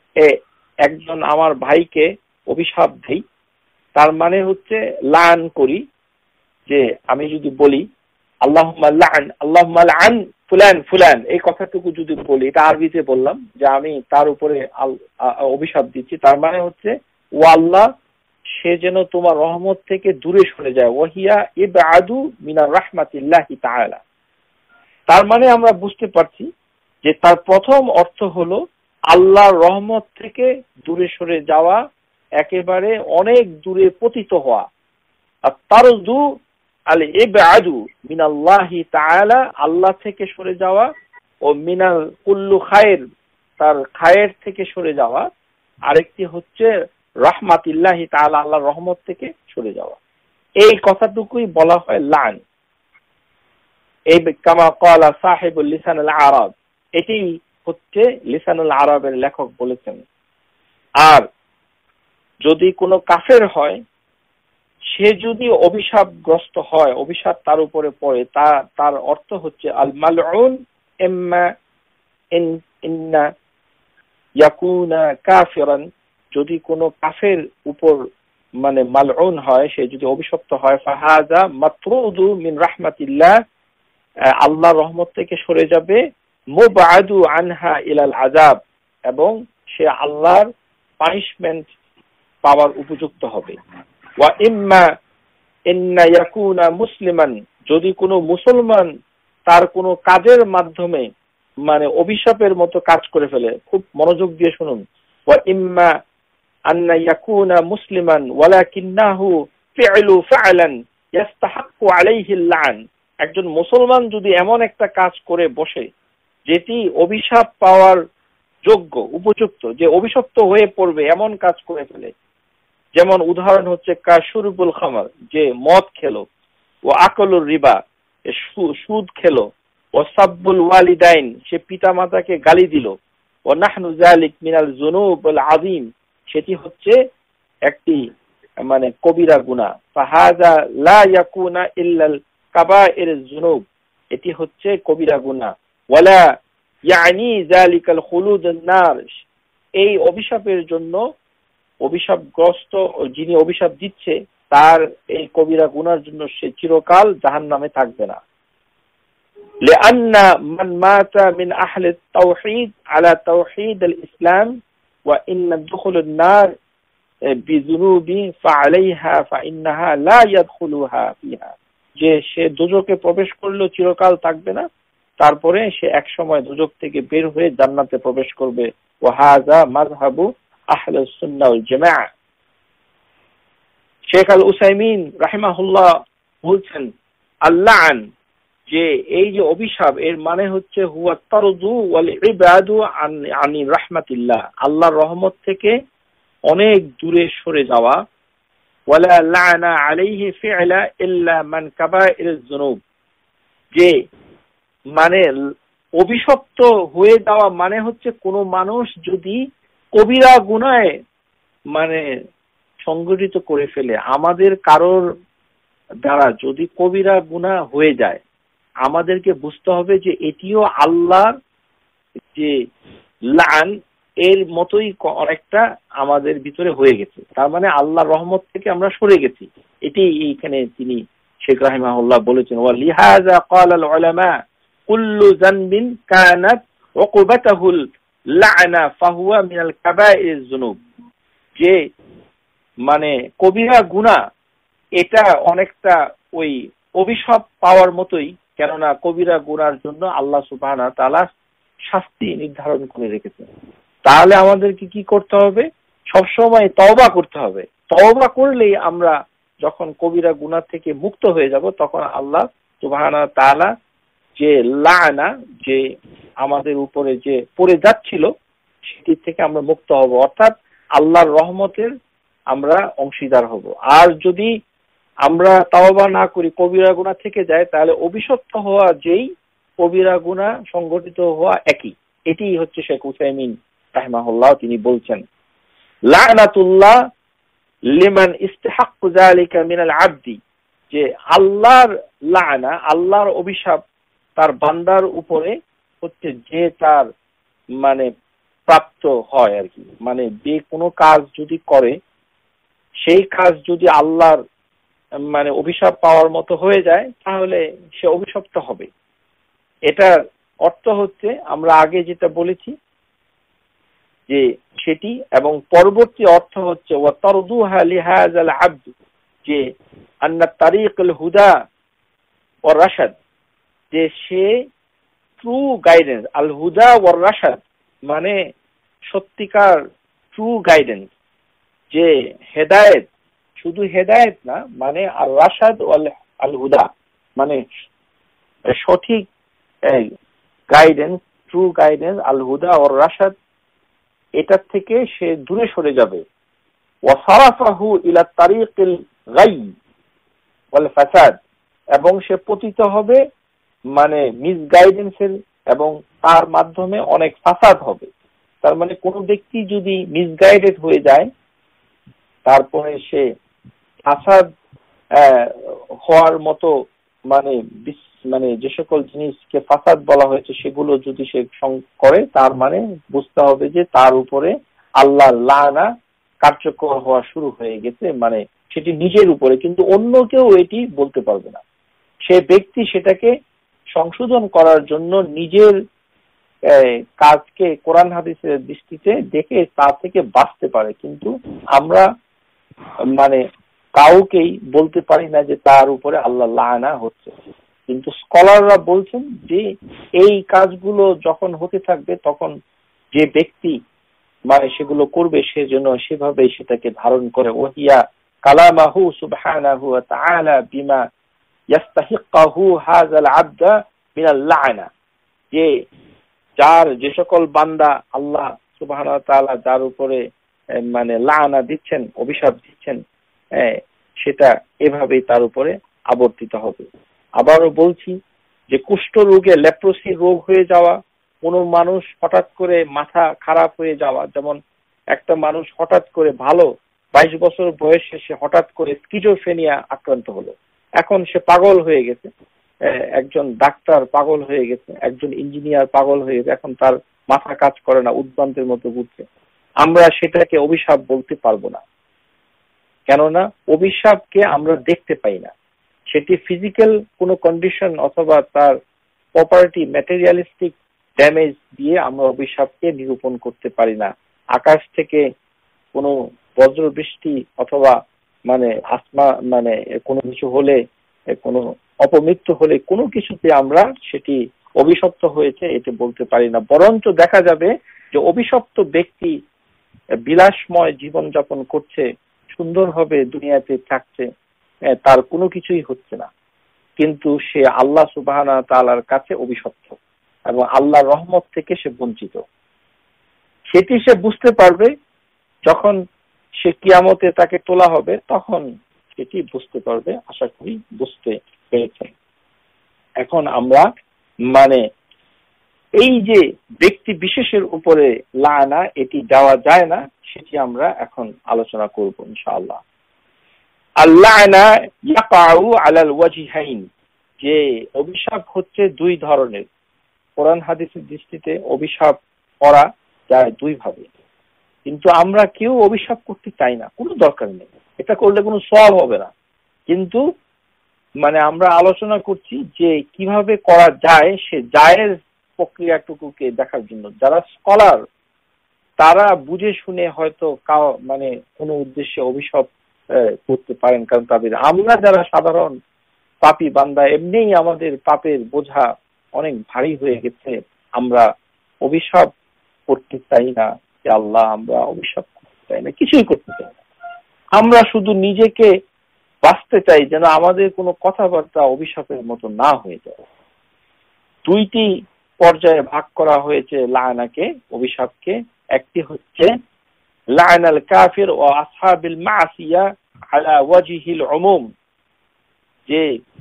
একজন আমার ভাইকে অভিশাপ দেই তার মানে হচ্ছে লান করি, যে আমি যদি বলি আল্লাহুম্মা লা'ন ফুলান ফুলান, এই কথাটুকু যদি বলি, এটা আরবিতে বললাম যে আমি তার উপরে অভিশাপ দিচ্ছি, তার মানে হচ্ছে ও আল্লাহ সে যেন তোমার রহমত থেকে দূরে সরে যায়। ওয়াহিয়া ইবআদু মিনার রাহমাতিল্লাহি তাআলা, তার মানে আমরা বুঝতে পারছি যে তার প্রথম অর্থ হলো আল্লাহর রহমত থেকে দূরে সরে যাওয়া, একেবারে অনেক দূরে পতিত হওয়া। আর তারদু আল ইবআদু মিনাল্লাহি তাআলা, আল্লাহ থেকে সরে যাওয়া, ও মিনাল কুল্লু খায়ের, তার খায়ের থেকে সরে যাওয়া। আরেকটি হচ্ছে রাহমাতিল্লাহি তাআলা, আল্লাহর রহমত থেকে সরে যাওয়া। এই কথাটুকুই বলা হয় লান। এই কামা ক্বালা সাহিবুল লিসান আল আরাব, এটি হচ্ছে লিসানুল আরাবের লেখক বলেছেন। আর যদি কোনো কাফের হয়, সে যদি অভিশাপগ্রস্ত হয়, অভিশাপ তার উপরে পড়ে, তার অর্থ হচ্ছে আল মালউন ইম্মা ইন্না ইয়াকুনা কাফিরান, যদি কোনো কাফের উপর মানে মালউন হয়, সে যদি অভিশপ্ত হয়, ফাহাজা মাতরুদু মিন রাহমাতিল্লাহ, আল্লাহর রহমত থেকে সরে যাবে, মুবআদু আনহা ইলাল আযাব, এবং সে আল্লাহর পানিশমেন্ট পাওয়ার উপযুক্ত হবে। ওয়া ইম্মা ইন্না ইয়াকুনা মুসলিমান, যদি কোনো মুসলমান তার কোনো কাজের মাধ্যমে মানে অভিশাপের মতো কাজ করে ফেলে, খুব মনোযোগ দিয়ে শুনুন, ওয়া ইম্মা আন্না ইয়াকুনা মুসলিমান ওয়ালাকিন্নাহু ফি'লু ফা'লান ইস্তাহাক্কু আলাইহিল লা'ন, একজন মুসলমান যদি এমন একটা কাজ করে বসে যেটি অভিশাপ পাওয়ার যোগ্য, উপযুক্ত, যে অভিশপ্ত হয়ে পড়বে এমন কাজ করে ফেলে, যেমন উদাহরণ হচ্ছে কাশুরবুল খামার, যে মদ খেলো, ও আকলুর রিবা, সুদ খেলো, ও সাব্বুল ওয়ালিদাইন, সে পিতা মাতাকে গালি দিল, ও নাহনু যালিক মিনাল যুনুবুল আযীম, সেটি হচ্ছে একটি মানে কবিরা গুনাহ। ফাহাযা লা ইয়াকুনা ইল্লাল কাবাইরিজ যুনুব, এটি হচ্ছে কবিরা গুনাহ। ওয়ালা ইয়ানি যালিকাল খুলুদুন নার, এই অভিশাপের জন্য অভিশাপগ্রস্ত যিনি অভিশাপ দিচ্ছে তার এই কবিরা গুনার জন্য সে চিরকাল জাহান্নামে থাকবে না। লিআন্না মান মাতা মিন আহলি তাওহীদ আলা তাওহীদ আল ইসলাম ওয়া ইন্না দুখুলুন নার বিযুনুবি ফাআলাইহা ফাইন্নাহা লা ইয়াদখুলুহা ফিহা, যে সে দোজখে প্রবেশ করলো চিরকাল থাকবে না, তারপরে সে এক সময় দোজখ থেকে বের হয়ে জান্নাতে প্রবেশ করবে। ওয়া হাযা মাযহাবু আহলুস সুন্নাহ ওয়াল জামাআহ। শেখ আল উসাইমিন রাহিমাহুল্লাহ বলছেন, আল্লাআন, যে এই যে অভিশাপ, এর মানে হচ্ছে হুয়া তারদু ওয়াল ইবাদু আনি রাহমাতিল্লাহ, আল্লাহর রহমত থেকে অনেক দূরে সরে যাওয়া। ওয়ালা লা'না আলাইহি ফি'লা ইল্লা মান কাবাইরিজ যুনুব, যে মানে অভিশপ্ত হয়ে যাওয়া মানে হচ্ছে কোনো মানুষ যদি কবিরা গুনাহে মানে সংগঠিত করে ফেলে, আমাদের কারোর দ্বারা যদি কবিরা গুনাহ হয়ে যায়, আমাদেরকে বুঝতে হবে যে এটিও আল্লাহর যে লান এর মতোই অনেকটা আমাদের ভিতরে হয়ে গেছে, তার মানে আল্লাহর রহমত থেকে আমরা সরে গেছি। এটি এইখানে তিনি শেখ রাহিমাহুল্লাহ বলেছেন। ওয়া লিহাযা ক্বালা আল উলামা কুল্লু যানবিন কানাত উকুবাতুহুল লা'না ফাহুয়া মিনাল কাবাইরিজ যুনুব, যে মানে কবিরা গুনাহ এটা অনেকটা ওই অভিশাপ পাওয়ার মতোই, কেননা কবিরা গুনার জন্য আল্লাহ সুবহানাহু ওয়া তাআলা শাস্তি নির্ধারণ করে রেখেছেন। তাহলে আমাদেরকে কি করতে হবে? সবসময় তওবা করতে হবে। তওবা করলেই আমরা যখন কবিরা গুনাহ থেকে মুক্ত হয়ে যাব, তখন আল্লাহ সুবহানাহু ওয়া তাআলা যে লা'না, যে আমাদের উপরে যে পড়ে যাচ্ছিল, সেটি থেকে আমরা মুক্ত হব, অর্থাৎ আল্লাহর রহমতের আমরা অংশীদার হব। আর যদি আমরা তাওবা না করি, কবিরা গুনাহ থেকে যায়, তাহলে অভিশপ্ত হওয়া যেই কবিরা গুনাহ সংগঠিত হওয়া একই। এটি হচ্ছে শেখ উসাইমিন রাহিমাহুল্লাহ তিনি বলছেন, লা'নাতুল্লাহ লিমান ইস্তাহাক্কু যালিকা মিনাল আবদি, যে আল্লাহর লা'না, আল্লাহর অভিশাপ তার বান্দার উপরে হচ্ছে যে তার মানে প্রাপ্ত হয় আর কি, মানে যে কোনো কাজ যদি করে, সেই কাজ যদি আল্লাহর মানে অভিশাপ পাওয়ার মতো হয়ে যায়, তাহলে সে অভিশপ্ত হবে। এটার অর্থ হচ্ছে আমরা আগে যেটা বলেছি যে সেটি, এবং পরবর্তী অর্থ হচ্ছে ওয়া তারদুহা লিহাযাল আবদ, যে আন্না তারিকুল হুদা ওয়া রাশাদ, যে সে ট্রু গাইডেন্স, আল হুদা ওয়া রাশাদ মানে সত্যিকার ট্রু গাইডেন্স, যে হেদায়েত, শুধু হেদায়েত না, মানে আর রাশাদ ওয়াল আল হুদা মানে সঠিক গাইডেন্স, ট্রু গাইডেন্স, আল হুদা ওয়ার রাশাদ, এটার থেকে সে দূরে সরে যাবে। ওয়া সারাফাহু ইলা তারিকিল গাই ওয়াল ফাসাদ, এবং সে পতিত হবে মানে মিসগাইডেন্সের, এবং তার মাধ্যমে অনেক ফাসাদ হবে। তার মানে কোনো ব্যক্তি যদি মিসগাইডেড হয়ে যায়, তারপরে সে ফাসাদ হওয়ার মতো মানে মানে যে সকল জিনিসকে ফাসাদ বলা হয়েছে সেগুলো যদি সে করে, তার মানে বুঝতে হবে যে তার উপরে আল্লাহর লানা কার্যকর হওয়া শুরু হয়ে গেছে, মানে সেটি নিজের উপরে, কিন্তু অন্য কেউ এটি বলতে পারবে না। সে ব্যক্তি সেটাকে সংশোধন করার জন্য নিজের কাজকে কোরআন হাদিসের দৃষ্টিতে দেখে তা থেকে বাঁচতে পারে, কিন্তু আমরা মানে কাউকেই বলতে পারি না যে তার উপরে আল্লাহ লাআনা হচ্ছে। কিন্তু স্কলাররা বলছেন যে এই কাজগুলো যখন হতে থাকবে তখন যে ব্যক্তি মানে সেগুলো করবে সে যেন সেভাবে সেটাকে ধারণ করে। ওহিয়া কালামাহু সুবহানাহু ওয়া তাআলা বিমা ইয়াস্তাহিক্কাহু হাযাল আবদা মিনাল লা'না, যে সকল বান্দা আল্লাহ সুবহানাহু ওয়া তাআলা যার উপরে মানে লা'না দিচ্ছেন, অভিশাপ দিচ্ছেন, সেটা এভাবেই তার উপরে আবর্তিত হবে। আবারও বলছি যে কুষ্ঠ রোগে, লেপ্রোসি রোগ হয়ে যাওয়া, কোনো মানুষ হঠাৎ করে মাথা খারাপ হয়ে যাওয়া, যেমন একটা মানুষ হঠাৎ করে ভালো 22 বছর বয়সে সে হঠাৎ করে স্কিজোফ্রেনিয়া আক্রান্ত হলো, এখন সে পাগল হয়ে গেছে, একজন ডাক্তার পাগল হয়ে গেছে, একজন ইঞ্জিনিয়ার পাগল হয়ে গেছে, এখন তার মাথা কাজ করে না, উদ্ভ্রান্তের মতো ঘুরছে। আমরা সেটাকে অভিশাপ বলতে পারবো না, কেননা অভিশাপকে আমরা দেখতে পাই না। সেটি ফিজিক্যাল কোনো কন্ডিশন অথবা তার প্রপার্টি ম্যাটেরিয়ালিস্টিক ড্যামেজ দিয়ে আমরা অভিশাপকে নিরূপণ করতে পারি না। আকাশ থেকে কোনো বজ্র বৃষ্টি অথবা মানে মানে কোনো কিছু হলে, কোনো অপমৃত্যু হলে কোনো কিছুতে আমরা সেটি অভিশপ্ত হয়েছে এটা বলতে পারি না। বরঞ্চ দেখা যাবে যে অভিশপ্ত ব্যক্তি বিলাসময় জীবনযাপন করছে, সুন্দরভাবে দুনিয়াতে থাকছে, তার কোনো কিছুই হচ্ছে না, কিন্তু সে আল্লাহ সুবহানাহু ওয়া তাআলার কাছে অভিশপ্ত এবং আল্লাহর রহমত থেকে সে বঞ্চিত। সেটি সে বুঝতে পারবে যখন সে কিয়ামতে তাকে তোলা হবে, তখন সেটি বুঝতে পারবে। আশা করি বুঝতে পেরেছেন। এখন আমরা মানে এই যে ব্যক্তি বিশেষের উপরে লাআনা এটি দেওয়া যায় না, সেটি আমরা এখন আলোচনা করব ইনশাআল্লাহ। আল-লা'না ইয়াকাউ আলাল ওয়াজহাইন, যে অভিশাপ হচ্ছে দুই ধরনের। কোরআন হাদিসের দৃষ্টিতে অভিশাপ করা যায় দুই ভাবে, কিন্তু আমরা কেউ অভিশাপ করতে চাই না, কোনো দরকার নেই, এটা করলে কোনো সওয়াব হবে না। কিন্তু মানে আমরা আলোচনা করছি যে কিভাবে করা যায়, সে জায়েজ প্রক্রিয়াটুকুকে দেখার জন্য। যারা স্কলার তারা বুঝে শুনে হয়তো মানে কোনো উদ্দেশ্যে অভিশাপ করতে পারেন, কারণ তাদের, আমরা যারা সাধারণ পাপী বান্দা, এমনিই আমাদের পাপের বোঝা অনেক ভারী হয়ে গেছে, আমরা অভিশাপ করতে চাই না। যে আল্লাহ, আমরা অভিশাপ করতে চাই না, কিছুই করতে চাই না, আমরা শুধু নিজেকে বাঁচতে চাই যেন আমাদের কোনো কথাবার্তা অভিশাপের মতো না হয়ে যায়। দুইটি পর্যায়ে ভাগ করা হয়েছে লাআনাকে, অভিশাপকে। একটি হচ্ছে লাআনাল কাফির ওয়া আসহাবিল মাসিয়া আলা ওয়াজহিল উমুম, যে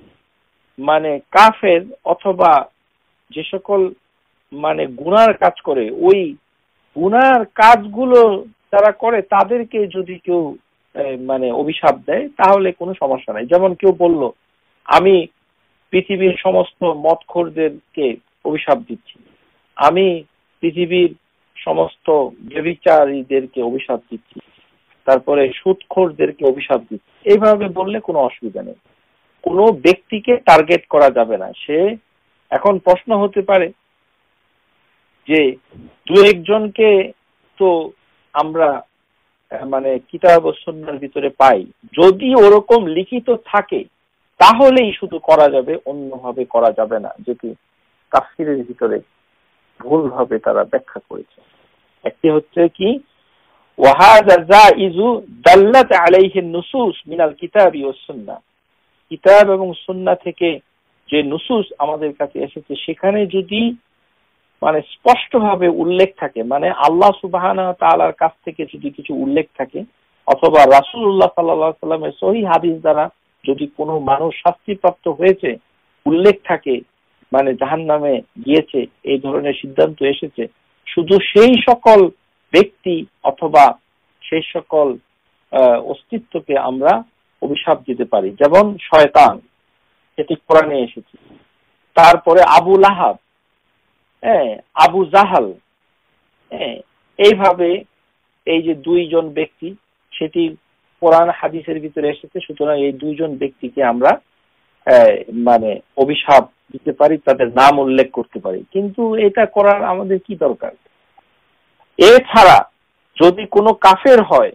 মানে কাফের অথবা যে সকল মানে গুনার কাজ করে, ওই গুনার কাজগুলো যারা করে তাদেরকে যদি কেউ মানে অভিশাপ দেয় তাহলে কোনো সমস্যা নাই। যেমন কেউ বলল, আমি পৃথিবীর সমস্ত মদখোরদেরকে অভিশাপ দিচ্ছি, আমি পৃথিবীর সমস্ত ব্যভিচারীদেরকে অভিশাপ দিচ্ছি, তারপরে সুদখোরদেরকে অভিশাপ দিচ্ছি, এইভাবে বললে কোনো অসুবিধা নেই, কোনো ব্যক্তিকে টার্গেট করা যাবে না। সে এখন প্রশ্ন হতে পারে যে দু একজনকে তো আমরা মানে কিতাব ও সুন্নাহর ভিতরে পাই, যদি ওরকম লিখিত থাকে তাহলেই শুধু করা যাবে, অন্যভাবে করা যাবে না, যেটি তাফসীরের ভিতরে ভুলভাবে তারা ব্যাখ্যা করেছে। একটি হচ্ছে কি, ওয়াহাযা জাইজু দাল্লাত আলাইহি নুসুস মিনাল কিতাবি ওয়াস সুন্নাহ, কিতাব এবং সুন্নাহ থেকে যে নুসুস আমাদের কাছে এসেছে সেখানে যদি মানে স্পষ্টভাবে উল্লেখ থাকে, মানে আল্লাহ সুবহানাহু ওয়া তাআলার কাছ থেকে যদি কিছু উল্লেখ থাকে, অথবা রাসূলুল্লাহ সাল্লাল্লাহু আলাইহি ওয়াসাল্লামের সহিহ হাদিস দ্বারা যদি কোনো মানুষ শাস্তিপ্রাপ্ত হয়েছে, উল্লেখ থাকে, মানে জাহান্নামে গিয়েছে, এই ধরনের সিদ্ধান্ত এসেছে, শুধু সেই সকল ব্যক্তি অথবা সেই সকল অস্তিত্বকে আমরা অভিশাপ দিতে পারি। যেমন শয়তান, এটি কোরআনে এসেছে, তারপরে আবু লাহাব, আবু জাহাল, এইভাবে এই যে দুইজন ব্যক্তি সেটি কোরআন হাদিসের ভিতরে এসেছে। সুতরাং এই দুইজন ব্যক্তিকে আমরা মানে অভিশাপ দিতে পারি, তাদের নাম উল্লেখ করতে পারি, কিন্তু এটা করার আমাদের কি দরকার? এছাড়া যদি কোনো কাফের হয়,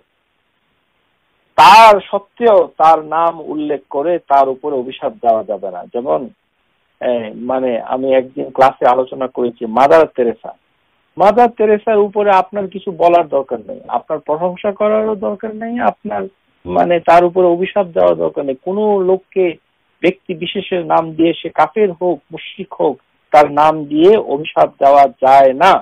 তার সত্ত্বেও তার নাম উল্লেখ করে তার উপরে অভিশাপ দেওয়া যাবে না। যেমন মানে আমি একদিন ক্লাসে আলোচনা করেছি মাদার তেরেসা। মাদার তেরেসার উপরে আপনার কিছু বলার দরকার নেই, আপনার প্রশংসা করারও দরকার নেই, আপনার মানে তার উপরে অভিশাপ দেওয়ার দরকার নেই। কোনো লোককে ব্যক্তি বিশেষের নাম দিয়ে, সে কাফের হোক মুশরিক হোক, তার নাম দিয়ে অভিশাপ দেওয়া যায় না।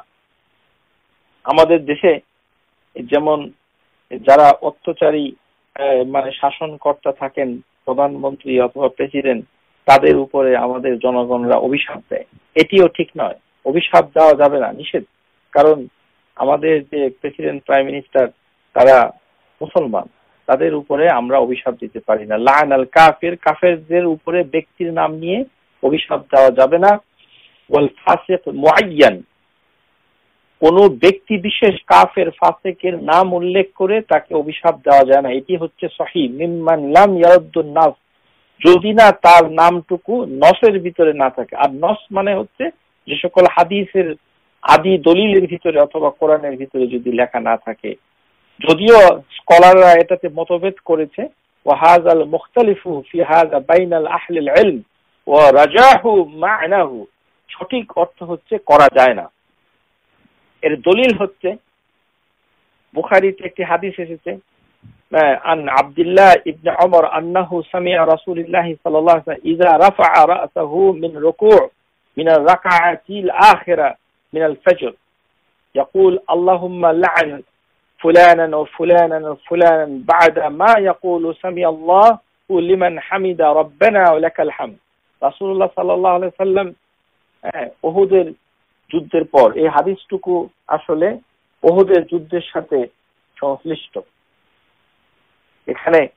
আমাদের দেশে যেমন যারা অত্যাচারী মানে শাসনকর্তা থাকেন, প্রধানমন্ত্রী অথবা প্রেসিডেন্ট, তাদের উপরে আমাদের জনগণরা অভিশাপ দেয়, এটিও ঠিক নয়। অভিশাপ দেওয়া যাবে না, নিষেধ। কারণ আমাদের যে প্রেসিডেন্ট প্রাইম মিনিস্টার তারা মুসলমান, তাদের উপরে আমরা অভিশাপ দিতে পারি না। লাআন আল কাফির, কাফেরদের উপরে ব্যক্তির নাম নিয়ে অভিশাপ দেওয়া যাবে না। ওয়াল ফাসিক মুআয়্যান, কোন ব্যক্তি বিশেষ কাফের ফাসিকের নাম উল্লেখ করে তাকে অভিশাপ দেওয়া যায় না। এটি হচ্ছে সহিহ মিম্মান লাম ইয়ারুদ্দুন নাস, যদি না তার নামটুকু নসের ভিতরে না থাকে। আর নস মানে হচ্ছে যে সকল হাদিসের আদি দলিলের ভিতরে অথবা কোরআনের ভিতরে যদি লেখা না থাকে। যদিও স্কলাররা এটাতে মতভেদ করেছে, ওয়াহাযাল মুখতালিফু ফি হাযা বাইনাল আহলিল ইলম ওয়া রাজাহু মা'নাহু, সঠিক অর্থ হচ্ছে করা যায় না। এর দলিল হচ্ছে বুখারীতে একটি হাদিস এসেছে, আন আব্দুল্লাহ ইবনে ওমর আন্নাহু সামি'a রাসূলুল্লাহ সাল্লাল্লাহু আলাইহি ওয়াসাল্লাম ইযা রাফা'a রা'সাহু মিন রুকু' মিন আর-রাকআতিল আখিরা মিন আল-ফজর ইয়াকুল আল্লাহুম্মা লা'ন ফুলানান ওয়া ফুলানান ওয়া ফুলানান বা'দা মা ইয়াকুলু সামি'a আল্লাহু লিমান হামিদা রাব্বানা ওয়া লাকাল হামদ। রাসূলুল্লাহ সাল্লাল্লাহু আলাইহি ওয়াসাল্লাম উহুদের যুদ্ধের পর, এই হাদিসটুকু আসলে উহুদের যুদ্ধের সাথে সংশ্লিষ্ট এখানে,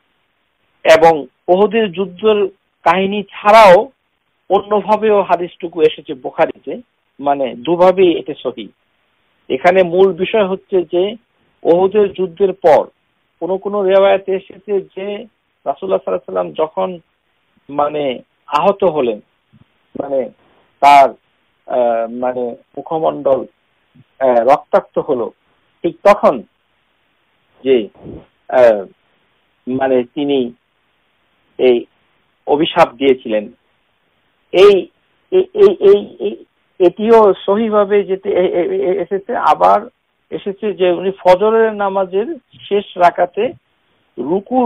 এবং উহুদের যুদ্ধের কাহিনী ছাড়াও অন্যভাবেও হাদিসটুকু এসেছে বুখারীতে, মানে দুভাবেই এটা সহিহ। এখানে মূল বিষয় হচ্ছে যে উহুদের যুদ্ধের পর কোন কোন রিওয়ায়াতে এসেছে যে রাসূলুল্লাহ সাল্লাল্লাহু আলাইহি ওয়াসাল্লাম যখন মানে আহত হলেন, মানে তার মানে মুখমণ্ডল রক্তাক্ত হলো, ঠিক তখন যে মানে তিনি এই অভিশাপ দিয়েছিলেন। এটিও সহিভাবে যেতে এসেছে। আবার এসেছে যে উনি ফজরের নামাজের শেষ রাকাতে রুকুর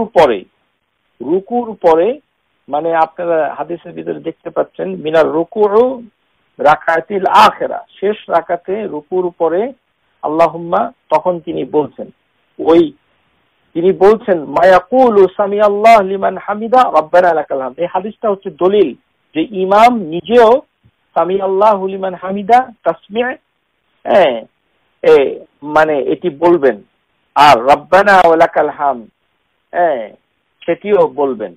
পরে মানে আপনারা হাদিসের ভিতরে দেখতে পাচ্ছেন মিনার রুকুউ রাকাতিল আখিরা, শেষ রাকাতে রুকুর পরে আল্লাহুম্মা, তখন তিনি বলছেন মায়াকুলু সামিআল্লাহু লিমান হামিদা রাব্বানা লাকাল হামদ। এই হাদিসটা হচ্ছে দলিল যে ইমাম নিজেও সামিআল্লাহু লিমান হামিদা তাসমি' মানে এটি বলবেন, আর রাব্বানা ওয়া লাকাল হামদ সেটিও বলবেন।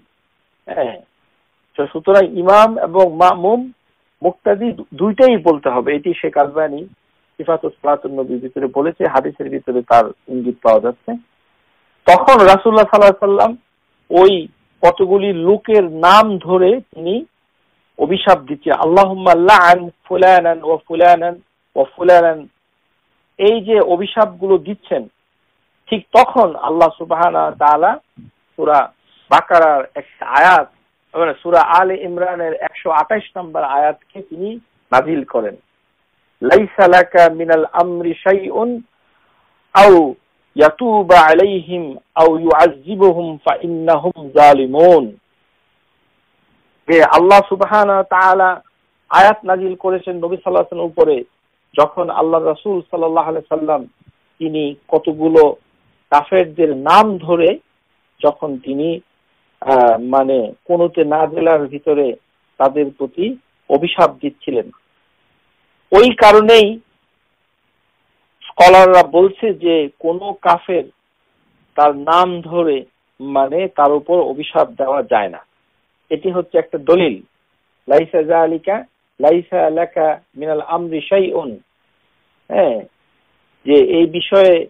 সুতরাং ইমাম এবং মামুম মুক্তাদি দুইটাই বলতে হবে। এটি শেখ আলবানী সিফাতুস সালাতুন নবীর ভিতরে বলেছে, হাদিসের ভিতরে তার ইঙ্গিত পাওয়া যাচ্ছে। তখন রাসূলুল্লাহ সাল্লাল্লাহু আলাইহি ওয়াসাল্লাম ওই কতগুলি লোকের নাম ধরে তিনি অভিশাপ দিচ্ছে, আল্লাহুম্মা লা'ন ফুলানান ওয়া ফুলানান ওয়া ফুলানান, এই যে অভিশাপগুলো দিচ্ছেন, ঠিক তখন আল্লাহ সুবহানাহু ওয়া তাআলা সূরা বাকারার একটা আয়াত, মানে সূরা আলে ইমরানের 128 নম্বর আয়াতকে তিনি নাযিল করেন, লাইসা লাকা মিনাল আমরি শাইউন আও ইয়াতুবা আলাইহিম আও ইউআযযিবুহুম ফাইন্নাহুম যালিমুন। যে আল্লাহ সুবহানাহু ওয়া তাআলা আয়াত নাযিল করেছেন নবী সাল্লাল্লাহু আলাইহি ওয়াসাল্লামের উপরে, যখন আল্লাহর রাসূল সাল্লাল্লাহু আলাইহি সাল্লাম তিনি কতগুলো কাফেরদের নাম ধরে যখন তিনি মানে কুনুতে নাজিলার ভিতরে তাদের প্রতি অভিশাপ দিচ্ছিলেন, ওই কারণেই স্কলাররা বলছে যে কোন কাফের তার নাম ধরে মানে তার উপর অভিশাপ দেওয়া যায় না। এটি হচ্ছে একটা দলিল, লাইসা যালিকা লাইসা লাকা মিনাল আমরি শাইউন, যে এই বিষয়ে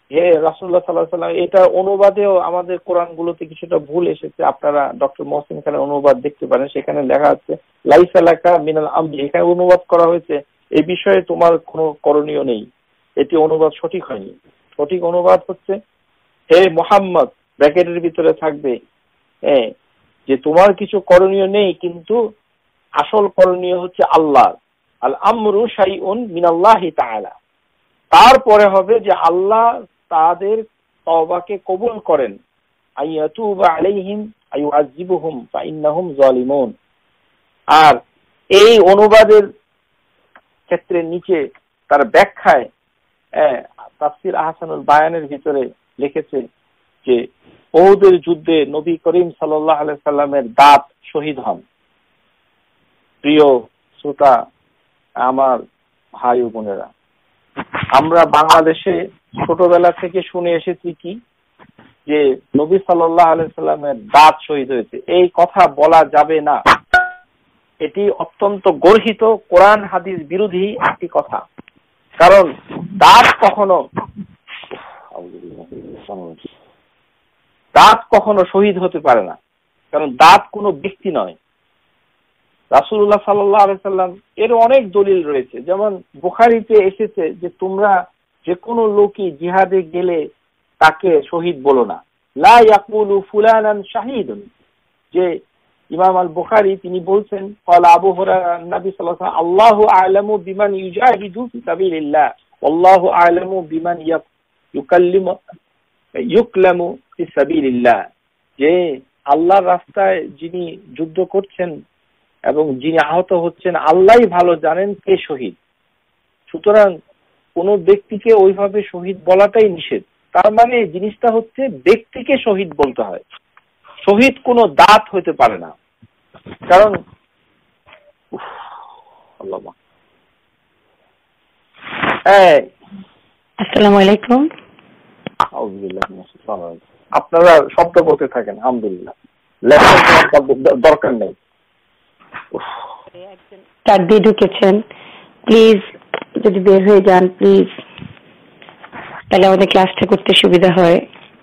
হে রাসূলুল্লাহ সাল্লাল্লাহু আলাইহি ওয়াসাল্লাম, এটা অনুবাদেও আমাদের কোরআনগুলোতে কিছুটা ভুল এসেছে, আপনারা ডক্টর মহসিন খানের অনুবাদ দেখতে পারেন, সেখানে লেখা আছে লাইসা লাকা মিনাল আমরি, এখানে অনুবাদ করা হয়েছে এই বিষয়ে তোমার কোনো করণীয় নেই। এটি অনুবাদ সঠিক হয়নি। সঠিক অনুবাদ হচ্ছে হে মুহাম্মদ, ব্র্যাকেটের ভিতরে থাকবে যে তোমার কিছু করণীয় নেই, কিন্তু আসল করণীয় হচ্ছে আল্লাহ। আল আমরু শাইউন মিনাল্লাহি তাআলা। তারপরে হবে যে আল্লাহ তাদের তওবাকে কবুল করেন, আইয়াতুবা আলাইহিম আইয়ুআযিবুহুম ফাইন্নাহুম যালিমুন। আর এই অনুবাদের ক্ষেত্রে নিচে তার ব্যাখ্যায় তাফসীর আহসানুল বায়ানের ভিতরে লিখেছে যে উহুদের যুদ্ধে নবী করিম সাল্লাল্লাহু আলাইহি সাল্লামের দাঁত শহীদ হন। প্রিয় শ্রোতা, আমার ভাই ও বোনেরা, আমরা বাংলাদেশে ছোটবেলা থেকে শুনে এসেছি কি যে নবী সাল্লাল্লাহু আলাইহি সাল্লামের দাঁত শহীদ হয়েছে। এই কথা বলা যাবে না, এটি অত্যন্ত গর্হিত কোরআন হাদিস বিরোধী একটি কথা। কারণ দাঁত কখনো শহীদ হতে পারে না, কারণ দাঁত কোনো ব্যক্তি নয়। রাসূলুল্লাহ সাল্লাল্লাহু আলাইহি সাল্লাম এর অনেক দলিল রয়েছে, যেমন বুখারীতে এসেছে যে তোমরা যে কোনো লোকই জিহাদে গেলে তাকে শহীদ বলো না, লা ইয়াকুলু ফুলানান শাহীদুন। যে ইমাম আল বুখারী তিনি বলছেন ক্বালা আবু হুরায়রা নবী সাল্লাল্লাহু আলাইহি ওয়াসাল্লাম আল্লাহু আ'লামু বিমান ইউজাহিদু ফি সাবিলিল্লাহ ওয়াল্লাহু আ'লামু বিমান ইউকলামু ফি সাবিলিল্লাহ। যে আল্লাহর রাস্তায় যিনি যুদ্ধ করছেন এবং যিনি আহত হচ্ছেন, আল্লাহই ভালো জানেন কে শহীদ। সুতরাং কোন ব্যক্তিকে ওইভাবে শহীদ বলাটাই নিষেধ। তার মানে জিনিসটা হচ্ছে ব্যক্তিকে শহীদ বলতে হয়, শহীদ কোনো দাঁত হতে পারে না। কারণ আসসালামু আলাইকুম। আপনারা শব্দ বলতে থাকেন, আলহামদুলিল্লাহ, লেখার দরকার নেই। কাট দিয়ে ঢুকেছেন, প্লিজ যদি বের হয়ে যান প্লিজ, তাহলে আমাদের ক্লাসটা করতে সুবিধা হয়।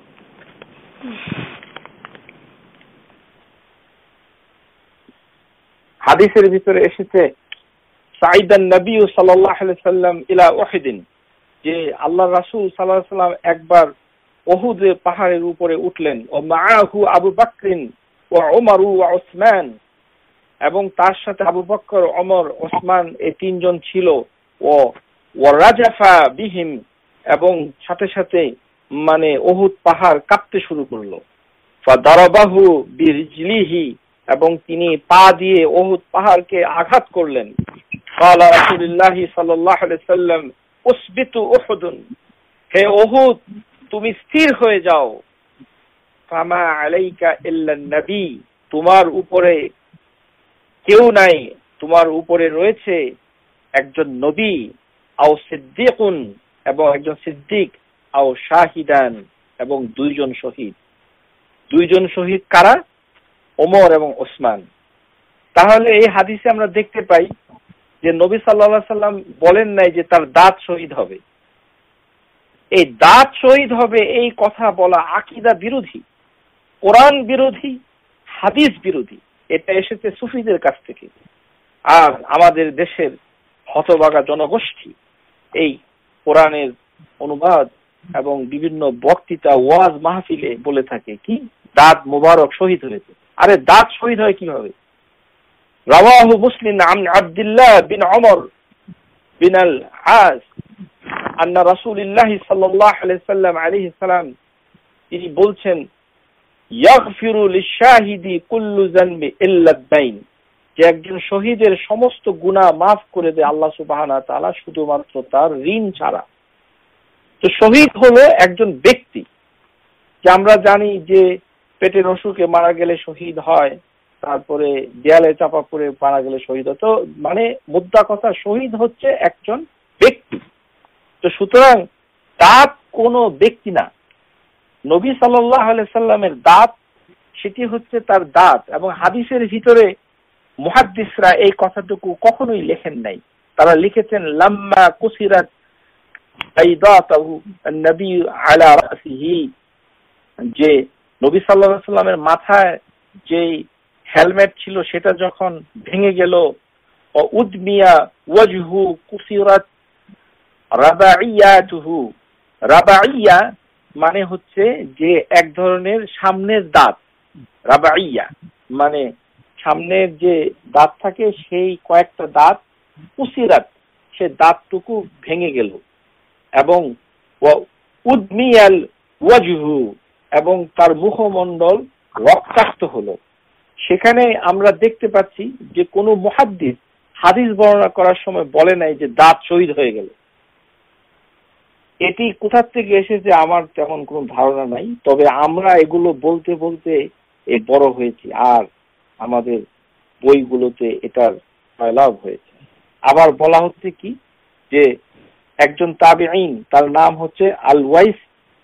হাদিসের ভিতরে এসেছে সাইদান নবী সাল্লাল্লাহু আলাইহি সাল্লাম ইলা উহুদিন, যে আল্লাহর রাসূল সাল্লাল্লাহু আলাইহি সাল্লাম একবার উহুদ পাহাড়ের উপরে উঠলেন, ও মাআহু আবু বকর ওয়া উমর ওয়া উসমান, এবং তার সাথে আবু বকর, ওমর, ওসমান এই তিনজন ছিল। ও রাজাফা বিহিম, এবং সাথে সাথে মানে উহুদ পাহাড় কাঁপতে শুরু করলো। ফাদারাবাহু বিরিজলিহি, এবং তিনি পা দিয়ে উহুদ পাহাড়কে আঘাত করলেন। ক্বালা রাসূলুল্লাহ সাল্লাল্লাহু আলাইহি সাল্লাম উসবিতু উহুদুন, হে উহুদ তুমি স্থির হয়ে যাও। ফামা আলাইকা ইল্লা নবী, তোমার উপরে কেউ নাই, তোমার উপরে রয়েছে একজন নবী, আও সিদ্দিকুন, এবং একজন সিদ্দিক, আও শাহিদান, এবং দুইজন শহীদ। দুইজন শহীদ কারা? ওমর এবং ওসমান। তাহলে এই হাদিসে আমরা দেখতে পাই যে নবী সাল্লাল্লাহু আলাইহি সাল্লাম বলেন নাই যে তার দাঁত শহীদ হবে। এই দাঁত শহীদ হবে এই কথা বলা আকীদা বিরোধী, কোরআন বিরোধী, হাদিস বিরোধী। এটা এসেছে সুফিদের কাছ থেকে। আর আমাদের দেশের হতভাগা জনগোষ্ঠী এই কোরআনের অনুবাদ এবং বিভিন্ন বক্তৃতা, ওয়াজ মাহফিলে বলে থাকে কি দাঁত মুবারক শহীদ হয়েছে। আরে দাঁত শহীদ হয় কিভাবে? রাওয়াহু মুসলিম আন আব্দুল্লাহ বিন ওমর বিন আল আস আন্না রাসূলুল্লাহ সাল্লাল্লাহু আলাইহি সাল্লাম তিনি বলছেন ইয়াগফিরু লিশ-শাহিদি কুল্লু যানবি ইল্লা আদ-দাইন, যে একজন শহীদের সমস্ত গুনাহ মাফ করে দেয় আল্লাহ সুবহানাহু ওয়া তাআলা শুধুমাত্র তার ঋণ ছাড়া। তো শহীদ হলো একজন ব্যক্তি, যে আমরা জানি যে পেটের অসুখে মারা গেলে শহীদ হয়, তারপরে দেয়ালে চাপা পড়ে মারা গেলে শহীদ হয়। তো মানে মুদ্রা কথা, শহীদ হচ্ছে একজন ব্যক্তি। তো সুতরাং দাঁত কোনো ব্যক্তি না। নবী সাল্লাল্লাহু আলাইহি সাল্লামের দাঁত সেটি হচ্ছে তার দাঁত, এবং হাদিসের ভিতরে মুহাদ্দিসরা এই কথাটুকু কখনোই লেখেন নাই। তারা লিখেছেন লাম্মা কুসিরাত বাইদাতাহু আন-নবী আলা রাসিহি, যে নবী সাল্লাল্লাহু আলাইহি ওয়াসাল্লামের মাথায় যে হেলমেট ছিল সেটা যখন ভেঙে গেল, উদমিয়া ওয়াজহু কুসিরাত রাবাইয়াতুহু, রাবাইয়া মানে হচ্ছে যে এক ধরনের সামনের দাঁত, রাবাইয়া মানে সামনের যে দাঁত থাকে সেই কয়েকটা দাঁত, কুসিরাত সে দাঁতটুকু ভেঙে গেল, এবং উদমিয়াল ওয়াজহু এবং তার মুখমণ্ডল রক্তাক্ত হলো। সেখানে আমরা দেখতে পাচ্ছি যে কোনো মুহাদ্দিস হাদিস বর্ণনা করার সময় বলে নাই যে দাঁত শহীদ হয়ে গেল। এটি কোথা থেকে এসেছে আমার তেমন কোনো ধারণা নাই, তবে আমরা এগুলো বলতে বলতে বড় হয়েছি, আর আমাদের বইগুলোতে এটার লাভ হয়েছে। আবার বলা হচ্ছে কি যে একজন তাবিঈন, তার নাম হচ্ছে আল ওয়াইস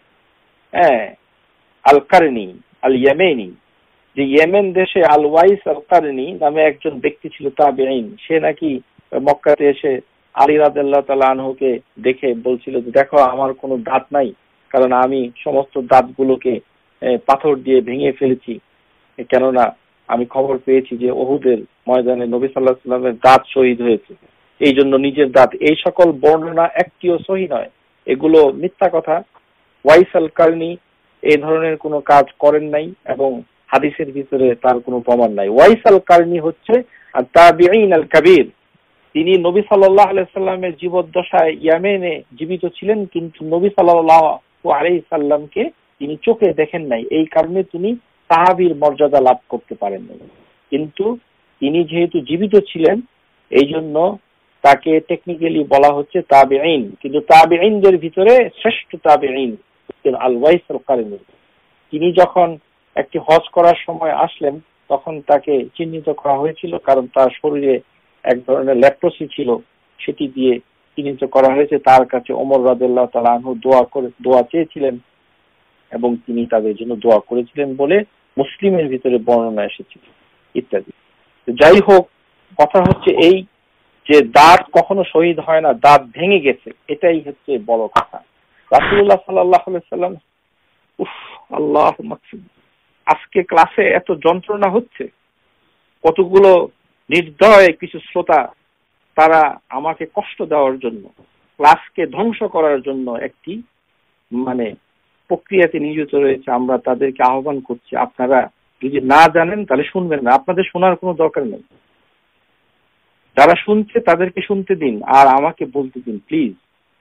আল কারনি আল ইয়ামেনি, যে ইয়েমেন দেশে আল ওয়াইস আল কারনি নামে একজন ব্যক্তি ছিল তাবিঈন। সে নাকি মক্কাতে এসে আলী রাদিয়াল্লাহু তাআলা আনহুকে দেখে বলছিল যে দেখো আমার কোনো দাঁত নাই, কারণ আমি সমস্ত দাঁতগুলোকে পাথর দিয়ে ভেঙে ফেলেছি, কেননা আমি খবর পেয়েছি যে উহুদের ময়দানে নবী সাল্লাল্লাহু আলাইহি ওয়াসাল্লামের দাঁত শহীদ হয়েছে, এই জন্য নিজের দাঁত। এই সকল বর্ণনা একটিও সহি নয়, এগুলো মিথ্যা কথা। ওয়াইস আল কারনি এই ধরনের কোনো কাজ করেন নাই এবং হাদিসের ভিতরে তার কোনো প্রমাণ নাই। ওয়াইস আল কারনি হচ্ছে তাবিঈন আল কাবীর। তিনি নবী সাল্লাল্লাহু আলাইহি সাল্লামের জীবদ্দশায় ইয়েমেনে জীবিত ছিলেন, কিন্তু নবী সাল্লাল্লাহু আলাইহি সাল্লামকে তিনি চোখে দেখেন নাই, এই কারণে তিনি সাহাবীর মর্যাদা লাভ করতে পারেন নাই। কিন্তু তিনি যেহেতু জীবিত ছিলেন এই জন্য তাকে টেকনিক্যালি বলা হচ্ছে তাবিঈন, কিন্তু তাবিঈনদের ভিতরে শ্রেষ্ঠ তাবিঈন আল ওয়াইস আল কারনি। তিনি যখন একটি হজ করার সময় আসলেন তখন তাকে চিহ্নিত করা হয়েছিল, কারণ তার শরীরে এক ধরনের লেপ্রোসি ছিল, সেটি দিয়ে চিহ্নিত করা হয়েছে। তার কাছে ওমর রাদিয়াল্লাহু তাআলা আনহু দোয়া চেয়েছিলেন এবং তিনি তাদের জন্য দোয়া করেছিলেন বলে মুসলিমের ভিতরে বর্ণনা এসেছিল ইত্যাদি। যাই হোক, কথা হচ্ছে এই যে দাঁত কখনো শহীদ হয় না, দাঁত ভেঙে গেছে, এটাই হচ্ছে বড় কথা। রাসূলুল্লাহ সাল্লাল্লাহু আলাইহি সাল্লাম, আল্লাহু মাকসুদ, আজকে ক্লাসে এত যন্ত্রণা হচ্ছে, কতগুলো নির্দয় কিছু শ্রোতা তারা আমাকে কষ্ট দেওয়ার জন্য, ক্লাসকে ধ্বংস করার জন্য একটি প্রক্রিয়াতে নিয়োজিত রয়েছে। আমরা তাদেরকে আহ্বান করছি, আপনারা যদি না জানেন তাহলে শুনবেন না, আপনাদের শোনার কোনো দরকার নেই। যারা শুনছে তাদেরকে শুনতে দিন আর আমাকে বলতে দিন প্লিজ।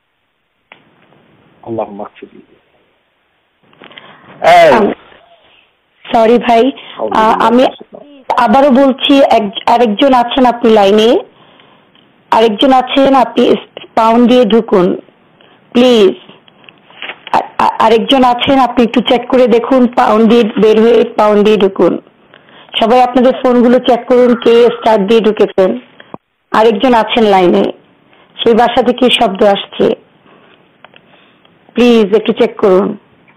আল্লাহু মাকসুদ। সরি ভাই, আমি আবারও বলছি, আরেকজন আছেন আপনি লাইনে, আরেকজন আছেন, আপনি পাউন্ড দিয়ে ঢুকুন প্লিজ। আরেকজন আছেন, আপনি একটু চেক করে দেখুন, পাউন্ড দিয়ে বের হয়ে পাউন্ড দিয়ে ঢুকুন। সবাই আপনাদের ফোনগুলো চেক করুন কে স্টার দিয়ে ঢুকেছেন। আরেকজন আছেন লাইনে, সেই বাসা থেকে শব্দ আসছে, প্লিজ একটু চেক করুন।